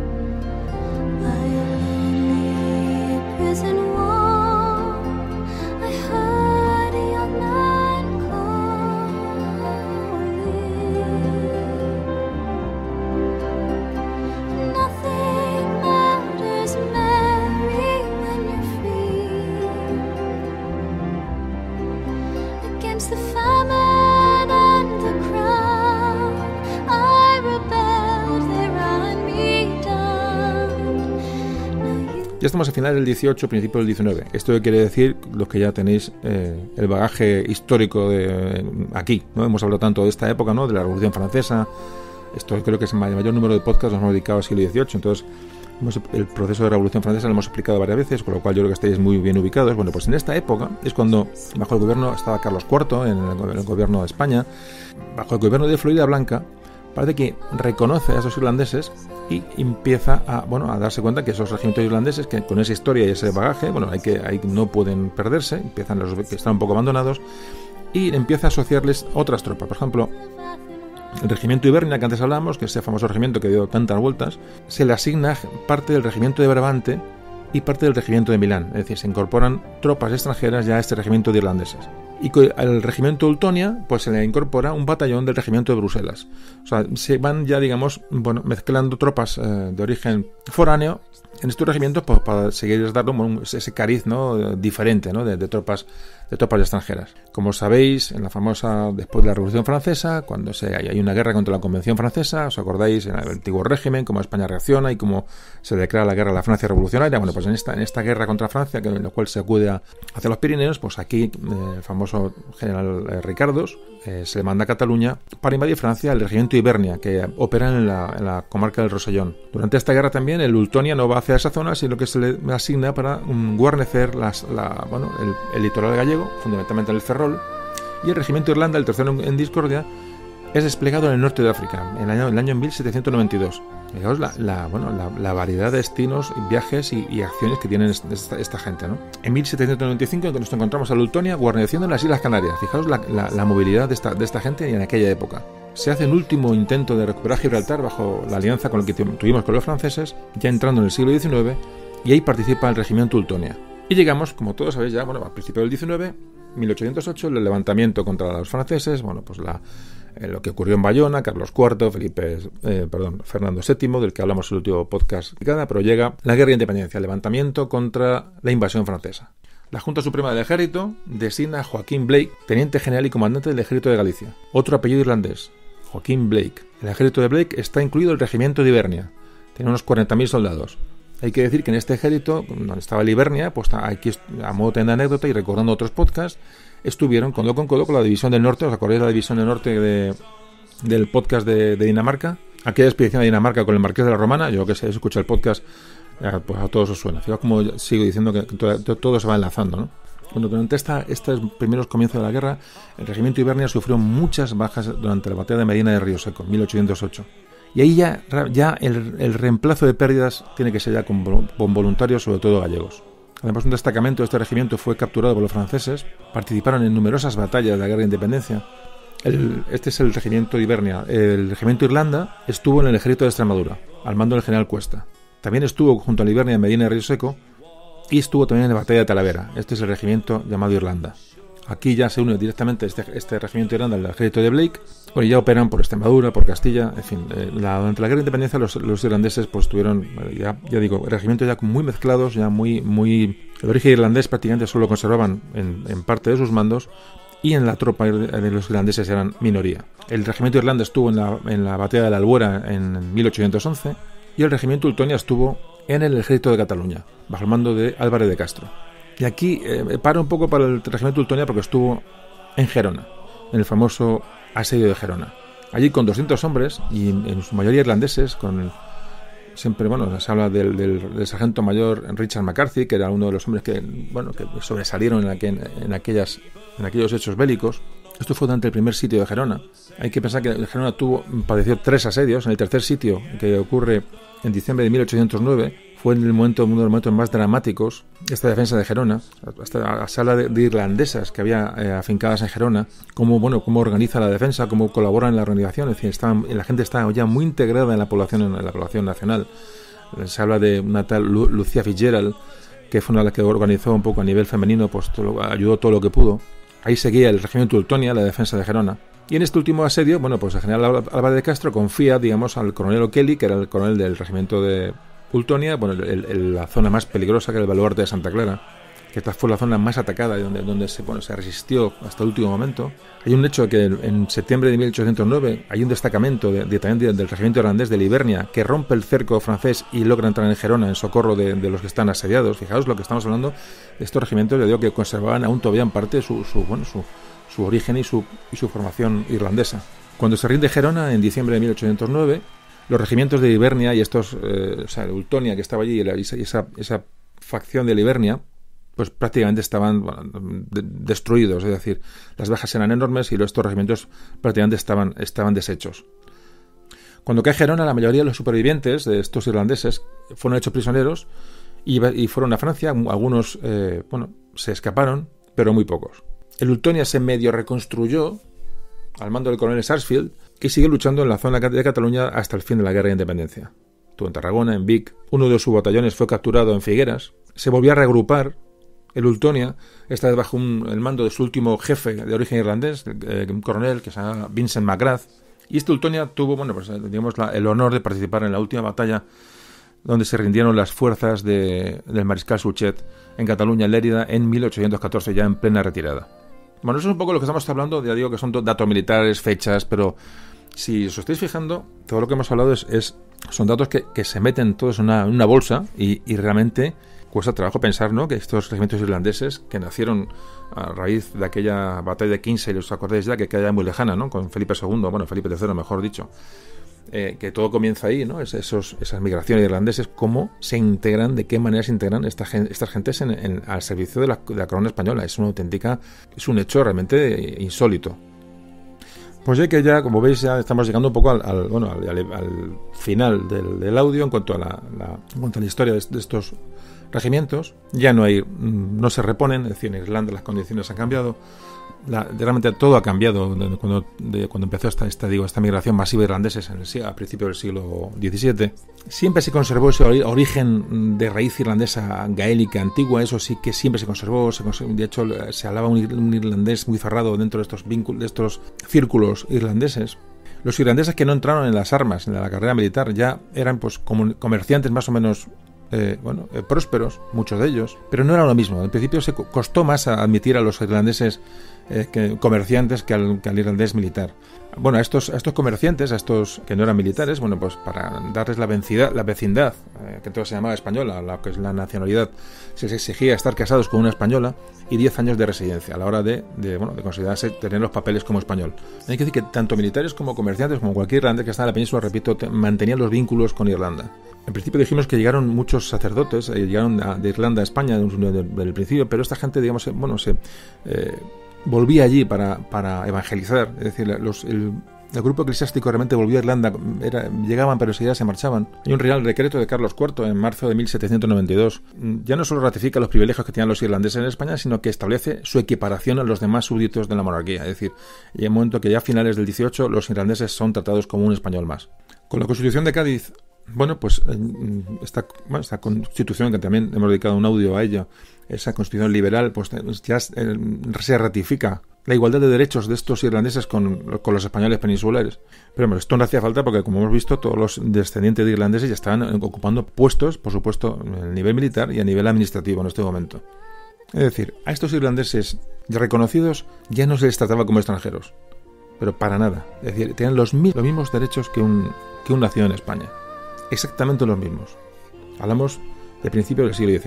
Ya estamos a finales del dieciocho, principios del diecinueve. Esto quiere decir, los que ya tenéis eh, el bagaje histórico de, aquí, ¿no? Hemos hablado tanto de esta época, ¿no? De la Revolución Francesa. Esto creo que es el mayor número de podcasts nos hemos dedicado al siglo dieciocho. Entonces, hemos, el proceso de la Revolución Francesa lo hemos explicado varias veces, con lo cual yo creo que estáis muy bien ubicados. Bueno, pues en esta época es cuando, bajo el gobierno, estaba Carlos cuarto, en el, en el gobierno de España, bajo el gobierno de Florida Blanca, parece que reconoce a esos irlandeses y empieza a, bueno, a darse cuenta que esos regimientos irlandeses, que con esa historia y ese bagaje, bueno, hay que, hay, no pueden perderse, empiezan los que están un poco abandonados, y empieza a asociarles otras tropas. Por ejemplo, el regimiento Ibernia, que antes hablamos, que es ese famoso regimiento que dio tantas vueltas, se le asigna parte del regimiento de Brabante y parte del regimiento de Milán, es decir, se incorporan tropas extranjeras ya a este regimiento de irlandeses. Y al regimiento Ultonia pues se le incorpora un batallón del regimiento de Bruselas. O sea, se van ya, digamos, bueno, mezclando tropas eh, de origen foráneo en estos regimientos, pues, para seguir dando un, ese cariz, ¿no? diferente, ¿no? De, de tropas de tropas extranjeras. Como sabéis, en la famosa, después de la Revolución Francesa, cuando se, hay una guerra contra la Convención Francesa, os acordáis, en el antiguo régimen, cómo España reacciona y cómo se declara la guerra a la Francia revolucionaria. Bueno, pues en esta, en esta guerra contra Francia, que, en la cual se acude a, hacia los Pirineos, pues aquí eh, el famoso general eh, Ricardos eh, se le manda a Cataluña para invadir Francia el regimiento Ibernia, que opera en la, en la comarca del Rosellón. Durante esta guerra también el Ultonia no va hacia esa zona, sino que se le asigna para um, guarnecer las, la, bueno, el, el litoral gallego, fundamentalmente en el Ferrol, y el regimiento Irlanda, el tercero en discordia, es desplegado en el norte de África, en el año, el año mil setecientos noventa y dos. Fijaos la, la, bueno, la, la variedad de destinos, viajes y, y acciones que tienen esta, esta gente, ¿no? En mil setecientos noventa y cinco nos encontramos a Ultonia, guarnición en las Islas Canarias. Fijaos la, la, la movilidad de esta, de esta gente en aquella época. Se hace un último intento de recuperar Gibraltar bajo la alianza con la que tuvimos con los franceses, ya entrando en el siglo diecinueve, y ahí participa el regimiento Ultonia. Y llegamos, como todos sabéis ya, bueno, a principios del diecinueve, mil ochocientos ocho, el levantamiento contra los franceses, bueno, pues la, eh, lo que ocurrió en Bayona, Carlos cuarto, Felipe, eh, perdón, Fernando séptimo, del que hablamos en el último podcast, pero llega la guerra de independencia, el levantamiento contra la invasión francesa. La Junta Suprema del Ejército designa a Joaquín Blake, teniente general y comandante del Ejército de Galicia. Otro apellido irlandés, Joaquín Blake. El ejército de Blake está incluido el regimiento de Ibernia. Tiene unos cuarenta mil soldados. Hay que decir que en este ejército, donde estaba el Ibernia, pues aquí, a modo de anécdota y recordando otros podcasts, estuvieron codo con codo con la División del Norte. ¿Os acordáis de la División del Norte de, del podcast de, de Dinamarca? Aquella expedición de Dinamarca con el Marqués de la Romana. Yo que sé, escucha el podcast, pues a todos os suena. Fijaos como sigo diciendo que todo, todo se va enlazando, ¿no? Bueno, durante esta, estos primeros comienzos de la guerra, el regimiento Ibernia sufrió muchas bajas durante la batalla de Medina de Río Seco, mil ochocientos ocho. Y ahí ya, ya el, el reemplazo de pérdidas tiene que ser ya con, con voluntarios, sobre todo gallegos. Además, un destacamento de este regimiento fue capturado por los franceses, participaron en numerosas batallas de la guerra de independencia. El, este es el regimiento de Ibernia. El regimiento Irlanda estuvo en el ejército de Extremadura, al mando del general Cuesta. También estuvo junto al Ibernia en Medina de Río Seco y estuvo también en la batalla de Talavera. Este es el regimiento llamado Irlanda. Aquí ya se une directamente este, este regimiento de Irlanda al ejército de Blake. Bueno, ya operan por Extremadura, por Castilla, en fin. Eh, la, durante la guerra de independencia los, los irlandeses pues tuvieron, ya, ya digo, regimientos ya muy mezclados, ya muy, muy... El origen irlandés prácticamente solo lo conservaban en, en parte de sus mandos, y en la tropa de los irlandeses eran minoría. El regimiento Irlanda estuvo en la, en la batalla de la Albuera en mil ochocientos once, y el regimiento Ultonia estuvo en el ejército de Cataluña, bajo el mando de Álvarez de Castro. Y aquí eh, paro un poco para el regimiento Ultonia porque estuvo en Gerona, en el famoso asedio de Gerona. Allí con doscientos hombres, y en su mayoría irlandeses, con siempre, bueno, se habla del, del, del sargento mayor Richard McCarthy, que era uno de los hombres que, bueno, que sobresalieron en, aquel, en, aquellas, en aquellos hechos bélicos. Esto fue durante el primer sitio de Gerona. Hay que pensar que Gerona tuvo, padeció tres asedios. En el tercer sitio, que ocurre en diciembre de mil ochocientos nueve, fue en el momento, uno de los momentos más dramáticos, esta defensa de Gerona. Hasta se habla de, de irlandesas que había eh, afincadas en Gerona, cómo, bueno, cómo organiza la defensa, cómo colabora en la organización. Es decir, estaban, la gente está ya muy integrada en la población, en la población nacional. Se habla de una tal Lu, Lucía Fitzgerald, que fue una de las que organizó un poco a nivel femenino, pues todo, ayudó todo lo que pudo. Ahí seguía el regimiento Ultonia, la defensa de Gerona. Y en este último asedio, bueno, pues el general Álvarez de Castro confía, digamos, al coronel O'Kelly, que era el coronel del regimiento de Ultonia, bueno, el, el, la zona más peligrosa, que era el baluarte de Santa Clara, que esta fue la zona más atacada y donde, donde se, bueno, se resistió hasta el último momento. Hay un hecho que en septiembre de mil ochocientos nueve hay un destacamento de, de, también del regimiento irlandés de Livernia que rompe el cerco francés y logra entrar en Gerona en socorro de, de los que están asediados. Fijaos lo que estamos hablando de estos regimientos, ya digo, que conservaban aún todavía en parte su, su, bueno, su, su origen y su, y su formación irlandesa. Cuando se rinde Gerona en diciembre de mil ochocientos nueve, los regimientos de Livernia y estos, eh, o sea, de Ultonia que estaba allí y, la, y esa, esa facción de Livernia, pues prácticamente estaban, bueno, de, destruidos, es decir, las bajas eran enormes y estos regimientos prácticamente estaban, estaban deshechos. Cuando cae Gerona, la mayoría de los supervivientes de estos irlandeses fueron hechos prisioneros y, y fueron a Francia. Algunos, eh, bueno, se escaparon, pero muy pocos. El Ultonia se medio reconstruyó al mando del coronel Sarsfield, que sigue luchando en la zona de Cataluña hasta el fin de la guerra de independencia. Estuvo en Tarragona, en Vic. Uno de sus batallones fue capturado en Figueras. Se volvió a reagrupar el Ultonia, esta vez bajo un, el mando de su último jefe de origen irlandés, eh, un coronel que se llama Vincent McGrath. Y este Ultonia tuvo, bueno, pues digamos, la, el honor de participar en la última batalla donde se rindieron las fuerzas de, del mariscal Suchet en Cataluña, en Lérida, en mil ochocientos catorce, ya en plena retirada. Bueno, eso es un poco lo que estamos hablando, ya digo que son datos militares, fechas, pero si os estáis fijando, todo lo que hemos hablado es, es son datos que, que se meten todos en una, en una bolsa y, y realmente cuesta trabajo pensar, ¿no?, que estos regimientos irlandeses que nacieron a raíz de aquella batalla de Kinsale, os acordáis ya, que queda muy lejana, ¿no?, con Felipe segundo, bueno, Felipe tercero, mejor dicho, eh, que todo comienza ahí, ¿no?, es esos, esas migraciones irlandeses, cómo se integran, de qué manera se integran esta, estas gentes en, en, al servicio de la, de la corona española. Es una auténtica, es un hecho realmente insólito. Pues ya que ya, como veis, ya estamos llegando un poco al, al bueno, al, al, al final del, del audio en cuanto a la, la, en cuanto a la historia de, de estos regimientos. Ya no hay, no se reponen, es decir, en Irlanda las condiciones han cambiado. La, realmente todo ha cambiado de, cuando, de, cuando empezó esta, esta, digo, esta migración masiva de irlandeses en el, a principios del siglo diecisiete. Siempre se conservó ese origen de raíz irlandesa gaélica antigua, eso sí que siempre se conservó. Se conservó, de hecho, se hablaba un, un irlandés muy cerrado dentro de estos vínculos, de estos círculos irlandeses. Los irlandeses que no entraron en las armas, en la carrera militar, ya eran pues como comerciantes más o menos Eh, bueno, eh, prósperos, muchos de ellos, pero no era lo mismo. Al principio se costó más a admitir a los irlandeses eh, que, comerciantes que al, que al irlandés militar. Bueno, a estos, a estos comerciantes, a estos que no eran militares, bueno, pues para darles la, vencida, la vecindad, eh, que entonces se llamaba española, la que es la nacionalidad, se les exigía estar casados con una española y diez años de residencia a la hora de, de, bueno, de considerarse tener los papeles como español. Hay que decir que tanto militares como comerciantes, como cualquier irlandés que estaba en la península, repito, te, mantenían los vínculos con Irlanda. En principio dijimos que llegaron muchos sacerdotes, eh, llegaron a, de Irlanda a España desde el principio, pero esta gente, digamos, eh, bueno, se eh, volvía allí para, para evangelizar. Es decir, los, el, el grupo eclesiástico realmente volvió a Irlanda, era, llegaban pero enseguida se marchaban. Hay un real decreto de Carlos cuarto en marzo de mil setecientos noventa y dos. Ya no solo ratifica los privilegios que tenían los irlandeses en España, sino que establece su equiparación a los demás súbditos de la monarquía. Es decir, llega un momento que ya a finales del dieciocho los irlandeses son tratados como un español más. Con la Constitución de Cádiz, bueno, pues esta, bueno, esta constitución, que también hemos dedicado un audio a ella, esa constitución liberal, pues ya se ratifica la igualdad de derechos de estos irlandeses con, con los españoles peninsulares. Pero bueno, esto no hacía falta porque, como hemos visto, todos los descendientes de irlandeses ya estaban ocupando puestos, por supuesto, a nivel militar y a nivel administrativo en este momento. Es decir, a estos irlandeses ya reconocidos ya no se les trataba como extranjeros, pero para nada. Es decir, tenían los, los mismos derechos que un, que un nacido en España. Exactamente los mismos. Hablamos de principios del siglo diecinueve.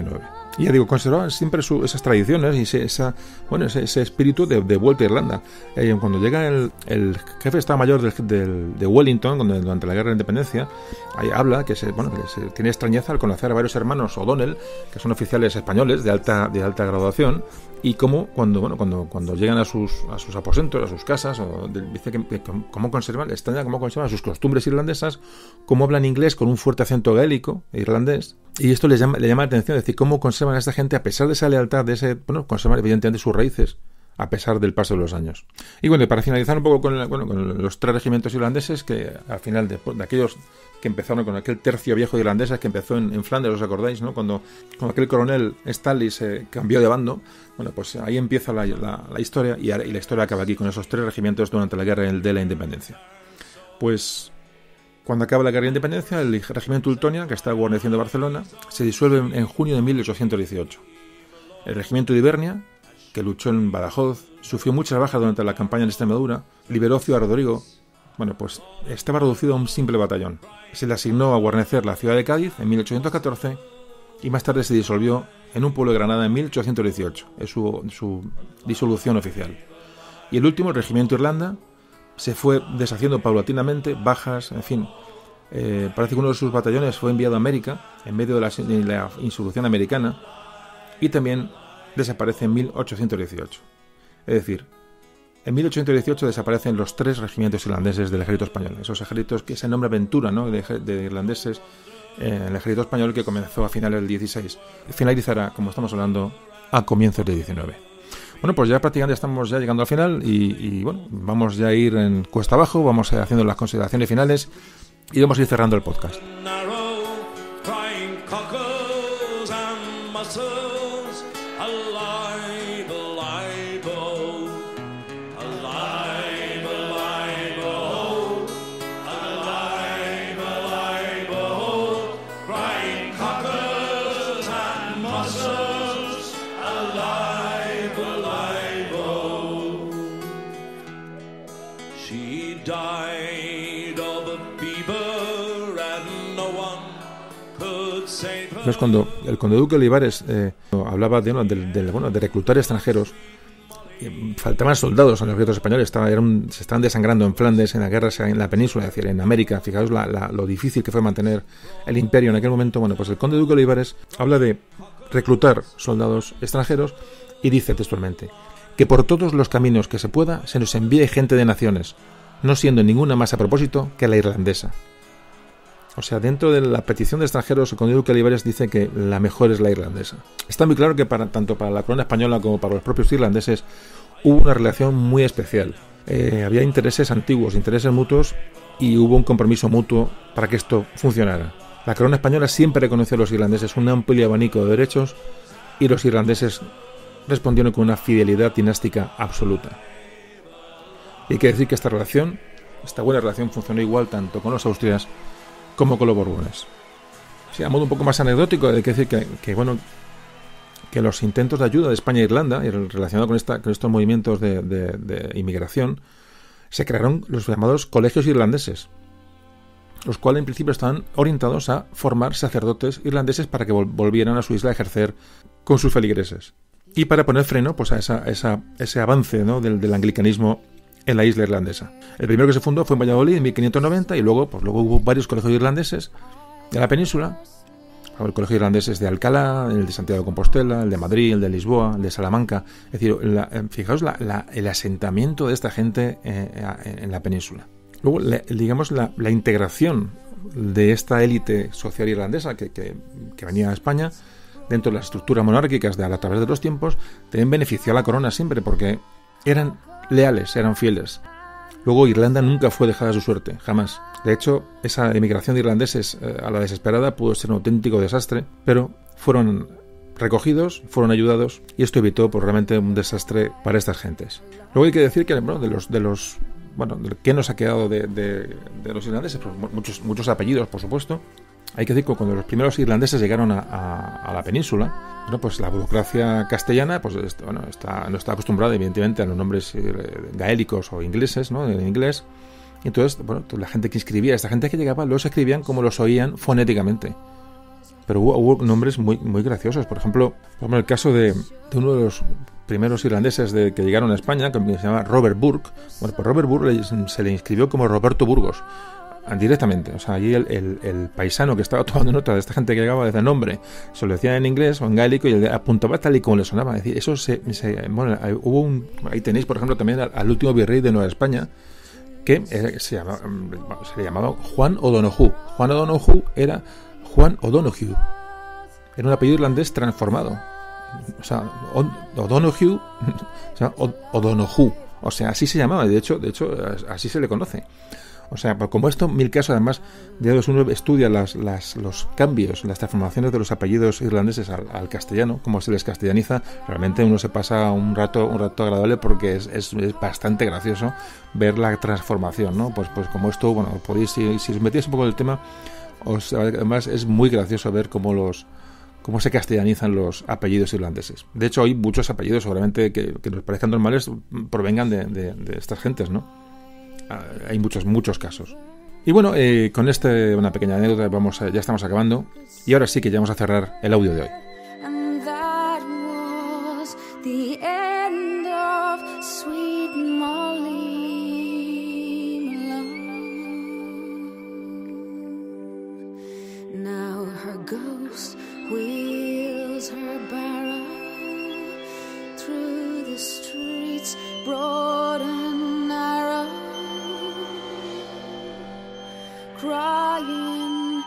Y ya digo, conservaban siempre su, esas tradiciones y ese, esa, bueno, ese, ese espíritu de, de vuelta a Irlanda. Eh, cuando llega el, el jefe de Estado Mayor del, del, de Wellington, cuando, durante la Guerra de la Independencia, ahí habla que, se, bueno, que se tiene extrañeza al conocer a varios hermanos O'Donnell, que son oficiales españoles de alta, de alta graduación, y cómo cuando, bueno, cuando, cuando llegan a sus, a sus aposentos, a sus casas, o de, dice que, que cómo conservan, extraña cómo conservan sus costumbres irlandesas, cómo hablan inglés con un fuerte acento gaélico e irlandés. Y esto le llama, le llama la atención, es decir, cómo conservan a esta gente a pesar de esa lealtad, de ese, bueno, conservan evidentemente sus raíces a pesar del paso de los años. Y bueno, para finalizar un poco con, el, bueno, con los tres regimientos irlandeses que al final de, de aquellos que empezaron con aquel tercio viejo de irlandeses que empezó en, en Flandes, ¿os acordáis? ¿No? Cuando, cuando aquel coronel Stanley se cambió de bando, bueno, pues ahí empieza la, la, la historia y, y la historia acaba aquí con esos tres regimientos durante la guerra de la Independencia. Pues cuando acaba la guerra de Independencia, el regimiento Ultonia, que está guarneciendo Barcelona, se disuelve en, en junio de mil ochocientos dieciocho. El regimiento de Ibernia, que luchó en Badajoz, sufrió muchas bajas durante la campaña en Extremadura, liberó Ciudad Rodrigo, bueno, pues estaba reducido a un simple batallón. Se le asignó a guarnecer la ciudad de Cádiz en mil ochocientos catorce y más tarde se disolvió en un pueblo de Granada en mil ochocientos dieciocho. Es su, su disolución oficial. Y el último, el regimiento Irlanda, se fue deshaciendo paulatinamente, bajas, en fin. Eh, parece que uno de sus batallones fue enviado a América en medio de la, de la insurrección americana y también desaparece en mil ochocientos dieciocho. Es decir, en mil ochocientos dieciocho desaparecen los tres regimientos irlandeses del ejército español. Esos ejércitos que se nombra Ventura, ¿no? de, de irlandeses en eh, el ejército español, que comenzó a finales del dieciséis. Finalizará, como estamos hablando, a comienzos del diecinueve. Bueno, pues ya prácticamente estamos ya llegando al final y, y bueno, vamos ya a ir en cuesta abajo, vamos a ir haciendo las consideraciones finales y vamos a ir cerrando el podcast. Entonces, cuando el conde duque Olivares eh, hablaba de, de, de, bueno, de reclutar extranjeros, eh, faltaban soldados en los ejércitos españoles, estaba, era un, se estaban desangrando en Flandes, en la guerra, en la península, es decir, en América. Fijaos la, la, lo difícil que fue mantener el imperio en aquel momento. Bueno, pues el conde duque Olivares habla de reclutar soldados extranjeros y dice textualmente que por todos los caminos que se pueda se nos envíe gente de naciones, no siendo ninguna más a propósito que la irlandesa. O sea, dentro de la petición de extranjeros, el conde duque Olivares dice que la mejor es la irlandesa. Está muy claro que para, tanto para la corona española como para los propios irlandeses hubo una relación muy especial. Eh, había intereses antiguos, intereses mutuos, y hubo un compromiso mutuo para que esto funcionara. La corona española siempre reconoció a los irlandeses un amplio abanico de derechos y los irlandeses respondieron con una fidelidad dinástica absoluta. Y hay que decir que esta relación, esta buena relación, funcionó igual tanto con los austrias como con los borbones. O sea, a modo un poco más anecdótico, hay que decir que, que bueno, que los intentos de ayuda de España e Irlanda, relacionados con, esta, con estos movimientos de, de, de inmigración, se crearon los llamados colegios irlandeses, los cuales en principio estaban orientados a formar sacerdotes irlandeses para que vol- volvieran a su isla a ejercer con sus feligreses y para poner freno, pues, a, esa, a esa, ese avance, ¿no? del, del anglicanismo en la isla irlandesa. El primero que se fundó fue en Valladolid en mil quinientos noventa y luego, pues, luego hubo varios colegios irlandeses de la península. El colegio irlandés es de Alcalá, el de Santiago de Compostela, el de Madrid, el de Lisboa, el de Salamanca. Es decir, la, fijaos la, la, el asentamiento de esta gente eh, en la península. Luego, la, digamos, la, la integración de esta élite social irlandesa que, que, que venía a España dentro de las estructuras monárquicas de, a través de los tiempos, también benefició a la corona siempre porque eran leales, eran fieles. Luego Irlanda nunca fue dejada a su suerte, jamás. De hecho, esa emigración de irlandeses eh, a la desesperada pudo ser un auténtico desastre, pero fueron recogidos, fueron ayudados y esto evitó pues, realmente un desastre para estas gentes. Luego hay que decir que bueno, de los de los bueno, de ¿qué nos ha quedado de, de, de los irlandeses? Pues muchos muchos apellidos, por supuesto. Hay que decir que cuando los primeros irlandeses llegaron a, a, a la península, bueno, pues la burocracia castellana pues bueno, está, no está acostumbrada evidentemente a los nombres gaélicos o ingleses, ¿no? En inglés. Y entonces, bueno, la gente que escribía, esta gente que llegaba, los escribían como los oían fonéticamente. pero hubo, hubo nombres muy, muy graciosos. Por ejemplo, por ejemplo, el caso de, de uno de los primeros irlandeses de, que llegaron a España, que se llama Robert Burke. Bueno, pues Robert Burke se le inscribió como Roberto Burgos, directamente. O sea, allí el, el, el paisano que estaba tomando nota de esta gente que llegaba desde nombre, se lo decía en inglés o en gaélico y apuntaba tal y como le sonaba. Es decir, eso se... se bueno, hubo un... Ahí tenéis, por ejemplo, también al, al último virrey de Nueva España, que eh, se, llama, se le llamaba Juan O'Donoghue. Juan O'Donoghue era Juan O'Donoghue. Era un apellido irlandés transformado. O sea, O'Donoghue, o sea, O'Donoghue. O sea, así se llamaba. De hecho, de hecho, así se le conoce. O sea, como esto, mil casos, además, de uno estudia las, las, los cambios, las transformaciones de los apellidos irlandeses al, al castellano, cómo se les castellaniza, realmente uno se pasa un rato un rato agradable porque es, es, es bastante gracioso ver la transformación, ¿no? Pues pues como esto, bueno, podéis, si, si os metéis un poco en el tema, os, además es muy gracioso ver cómo los cómo se castellanizan los apellidos irlandeses. De hecho, hay muchos apellidos, seguramente, que, que nos parezcan normales, provengan de, de, de estas gentes, ¿no? Hay muchos, muchos casos. Y bueno, eh, con este, una pequeña anécdota vamos a, ya estamos acabando. Y ahora sí que ya vamos a cerrar el audio de hoy. And that was the end of sweet Molly Malone. Now her ghost wheels her barrow through the streets broad and narrow, crying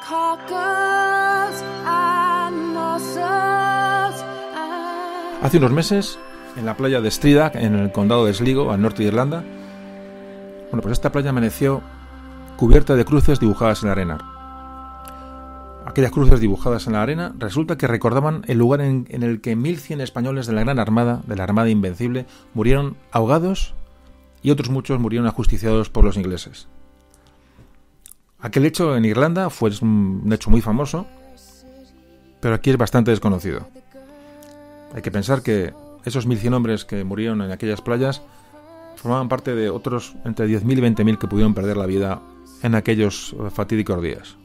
cockles and mussels. Hace unos meses, en la playa de Stridach, en el condado de Sligo, al norte de Irlanda, bueno, pues esta playa amaneció cubierta de cruces dibujadas en la arena. Aquellas cruces dibujadas en la arena resulta que recordaban el lugar en, en el que mil cien españoles de la Gran Armada, de la Armada Invencible, murieron ahogados y otros muchos murieron ajusticiados por los ingleses. Aquel hecho en Irlanda fue un hecho muy famoso, pero aquí es bastante desconocido. Hay que pensar que esos mil cien hombres que murieron en aquellas playas formaban parte de otros entre diez mil y veinte mil que pudieron perder la vida en aquellos fatídicos días.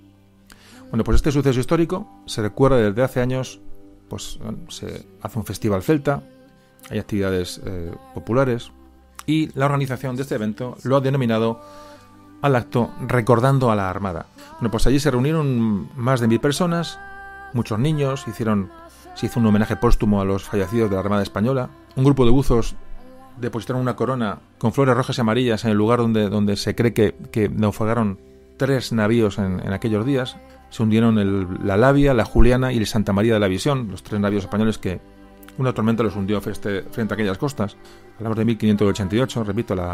Bueno, pues este suceso histórico se recuerda desde hace años, pues se hace un festival celta, hay actividades eh, populares y la organización de este evento lo ha denominado al acto Recordando a la Armada. Bueno, pues allí se reunieron más de mil personas, muchos niños, hicieron, se hizo un homenaje póstumo a los fallecidos de la Armada Española, un grupo de buzos depositaron una corona con flores rojas y amarillas en el lugar donde, donde se cree que, que naufragaron tres navíos en, en aquellos días. Se hundieron el, la Labia, la Juliana y el Santa María de la Visión, los tres navíos españoles que una tormenta los hundió frente, frente a aquellas costas. Hablamos de mil quinientos ochenta y ocho, repito, la,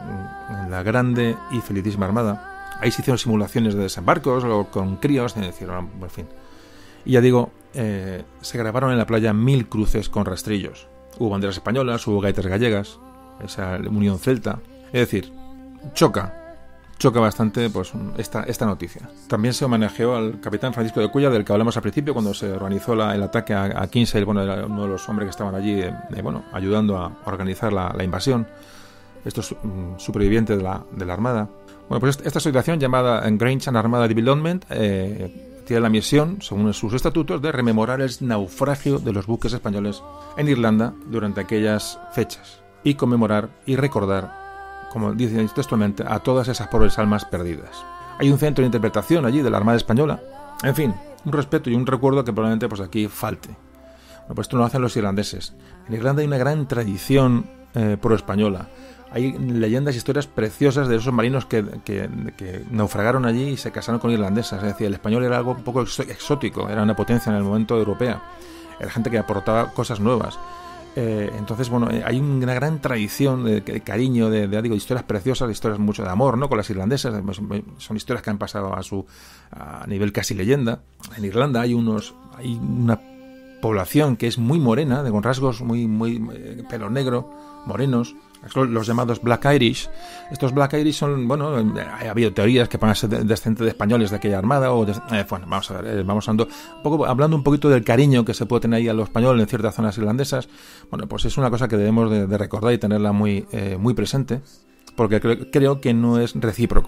la, la grande y felicísima Armada. Ahí se hicieron simulaciones de desembarcos o con críos, es decir, en fin. Y ya digo, eh, se grabaron en la playa mil cruces con rastrillos. Hubo banderas españolas, hubo gaitas gallegas, esa unión celta. Es decir, choca, choca bastante pues esta, esta noticia. También se homenajeó al capitán Francisco de Cuéllar, del que hablamos al principio, cuando se organizó la, el ataque a, a Kinsale. Bueno, era uno de los hombres que estaban allí eh, eh, bueno, ayudando a organizar la, la invasión. Estos mm, supervivientes de la, de la Armada. Bueno, pues esta asociación llamada Grange and Armada Development eh, tiene la misión, según sus estatutos, de rememorar el naufragio de los buques españoles en Irlanda durante aquellas fechas y conmemorar y recordar, como dice textualmente, a todas esas pobres almas perdidas. Hay un centro de interpretación allí de la Armada Española. En fin, un respeto y un recuerdo que probablemente pues aquí falte. Bueno, pues esto lo hacen los irlandeses. En Irlanda hay una gran tradición eh, pro-española. Hay leyendas e historias preciosas de esos marinos que, que, que naufragaron allí y se casaron con irlandesas. Es decir, el español era algo un poco exótico, era una potencia en el momento europea. Era gente que aportaba cosas nuevas. Eh, entonces, bueno, hay una gran tradición de, de cariño, de, de, digo, historias preciosas, de historias mucho de amor, ¿no? Con las irlandesas. Son historias que han pasado a su a nivel casi leyenda. En Irlanda hay unos hay una población que es muy morena, de con rasgos muy muy eh, pelo negro, morenos, los llamados Black Irish. Estos Black Irish son, bueno, ha habido teorías que pueden ser descendientes de españoles de aquella armada o de, eh, bueno, vamos a ver, eh, vamos hablando un poco hablando un poquito del cariño que se puede tener ahí a los españoles en ciertas zonas irlandesas. Bueno, pues es una cosa que debemos de, de recordar y tenerla muy eh, muy presente, porque creo, creo que no es recíproco.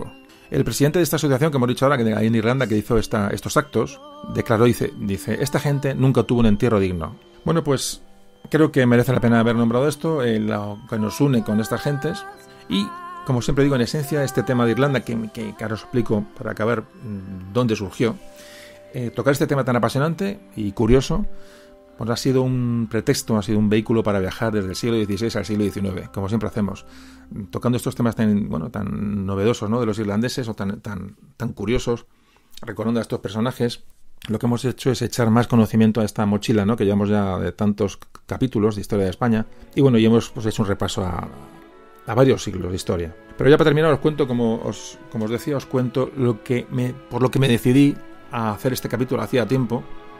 El presidente de esta asociación que hemos dicho ahora, que hay en Irlanda, que hizo esta, estos actos, declaró, dice, dice, esta gente nunca tuvo un entierro digno. Bueno, pues creo que merece la pena haber nombrado esto, eh, lo que nos une con estas gentes. Y, como siempre digo, en esencia, este tema de Irlanda, que, que, que ahora os explico para acabar mmm, dónde surgió, eh, tocar este tema tan apasionante y curioso, pues ha sido un pretexto, ha sido un vehículo para viajar desde el siglo dieciséis al siglo diecinueve, como siempre hacemos, tocando estos temas tan, bueno, tan novedosos, ¿no?, de los irlandeses, o tan, tan, tan curiosos, recordando a estos personajes. Lo que hemos hecho es echar más conocimiento a esta mochila, ¿no?, que llevamos ya de tantos capítulos de historia de España, y bueno, y hemos pues, hecho un repaso a, a varios siglos de historia. Pero ya para terminar os cuento, como os, como os decía, os cuento lo que me, por lo que me decidí a hacer este capítulo hacía tiempo.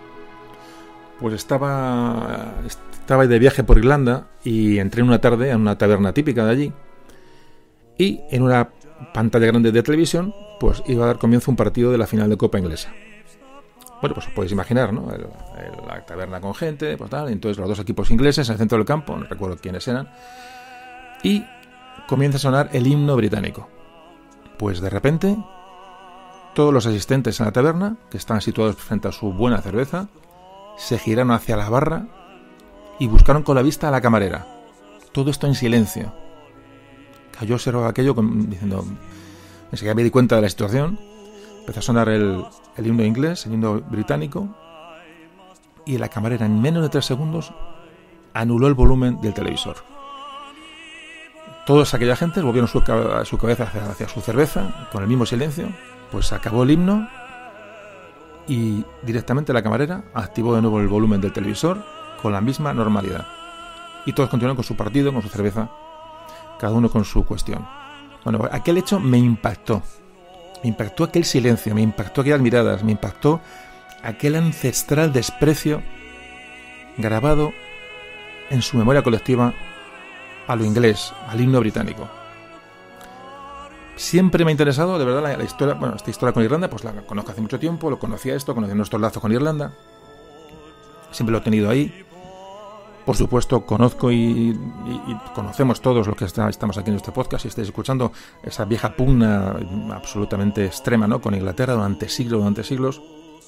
Pues estaba, estaba de viaje por Irlanda y entré en una tarde en una taberna típica de allí, y en una pantalla grande de televisión pues iba a dar comienzo un partido de la final de Copa inglesa. Bueno, pues os podéis imaginar, ¿no? El, el, la taberna con gente, pues tal, entonces los dos equipos ingleses en el centro del campo, no recuerdo quiénes eran, y comienza a sonar el himno británico. Pues de repente todos los asistentes en la taberna, que estaban situados frente a su buena cerveza, se giraron hacia la barra y buscaron con la vista a la camarera. Todo esto en silencio. Yo observaba aquello con, diciendo, enseguida me di cuenta de la situación. Empezó a sonar el, el himno inglés, el himno británico, y la camarera en menos de tres segundos anuló el volumen del televisor. Todos aquella gente volvieron su, su cabeza hacia, hacia su cerveza con el mismo silencio. Pues acabó el himno y directamente la camarera activó de nuevo el volumen del televisor con la misma normalidad. Y todos continuaron con su partido, con su cerveza, cada uno con su cuestión. Bueno, aquel hecho me impactó. Me impactó aquel silencio, me impactó aquellas miradas, me impactó aquel ancestral desprecio grabado en su memoria colectiva a lo inglés, al himno británico. Siempre me ha interesado, de verdad, la, la historia, bueno, esta historia con Irlanda, pues la conozco hace mucho tiempo, lo conocía esto, conocía nuestro lazo con Irlanda, siempre lo he tenido ahí. Por supuesto, conozco y, y, y conocemos todos los que está, estamos aquí en este podcast y estáis escuchando esa vieja pugna absolutamente extrema, ¿no?, con Inglaterra durante siglos, durante siglos.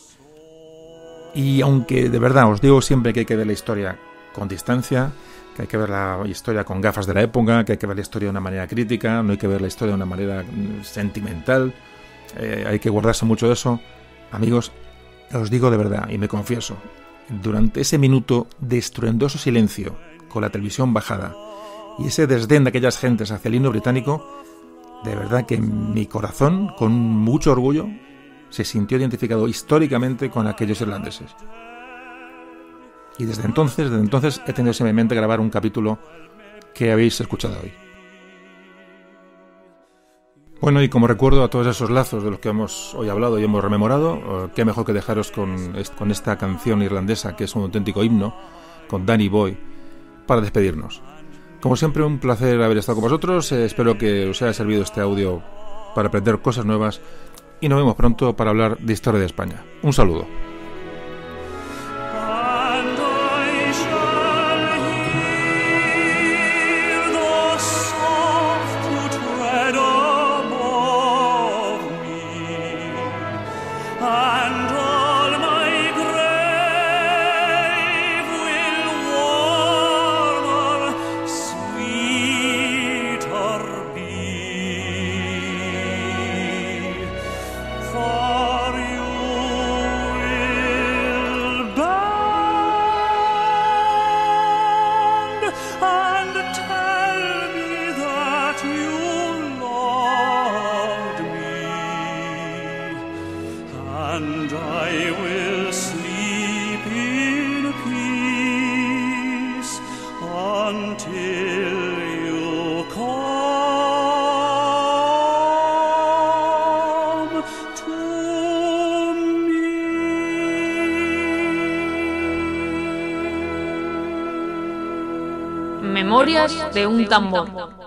Y aunque de verdad os digo siempre que hay que ver la historia con distancia, que hay que ver la historia con gafas de la época, que hay que ver la historia de una manera crítica, no hay que ver la historia de una manera sentimental, eh, hay que guardarse mucho de eso. Amigos, os digo de verdad, y me confieso, durante ese minuto de estruendoso silencio, con la televisión bajada, y ese desdén de aquellas gentes hacia el himno británico, de verdad que mi corazón, con mucho orgullo, se sintió identificado históricamente con aquellos irlandeses. Y desde entonces, desde entonces he tenido en mente grabar un capítulo que habéis escuchado hoy. Bueno, y como recuerdo a todos esos lazos de los que hemos hoy hablado y hemos rememorado, qué mejor que dejaros con, con esta canción irlandesa que es un auténtico himno, con Danny Boy, para despedirnos. Como siempre, un placer haber estado con vosotros. Eh, espero que os haya servido este audio para aprender cosas nuevas y nos vemos pronto para hablar de historia de España. Un saludo. And I will sleep in peace until you come to me. Memorias de un tambor.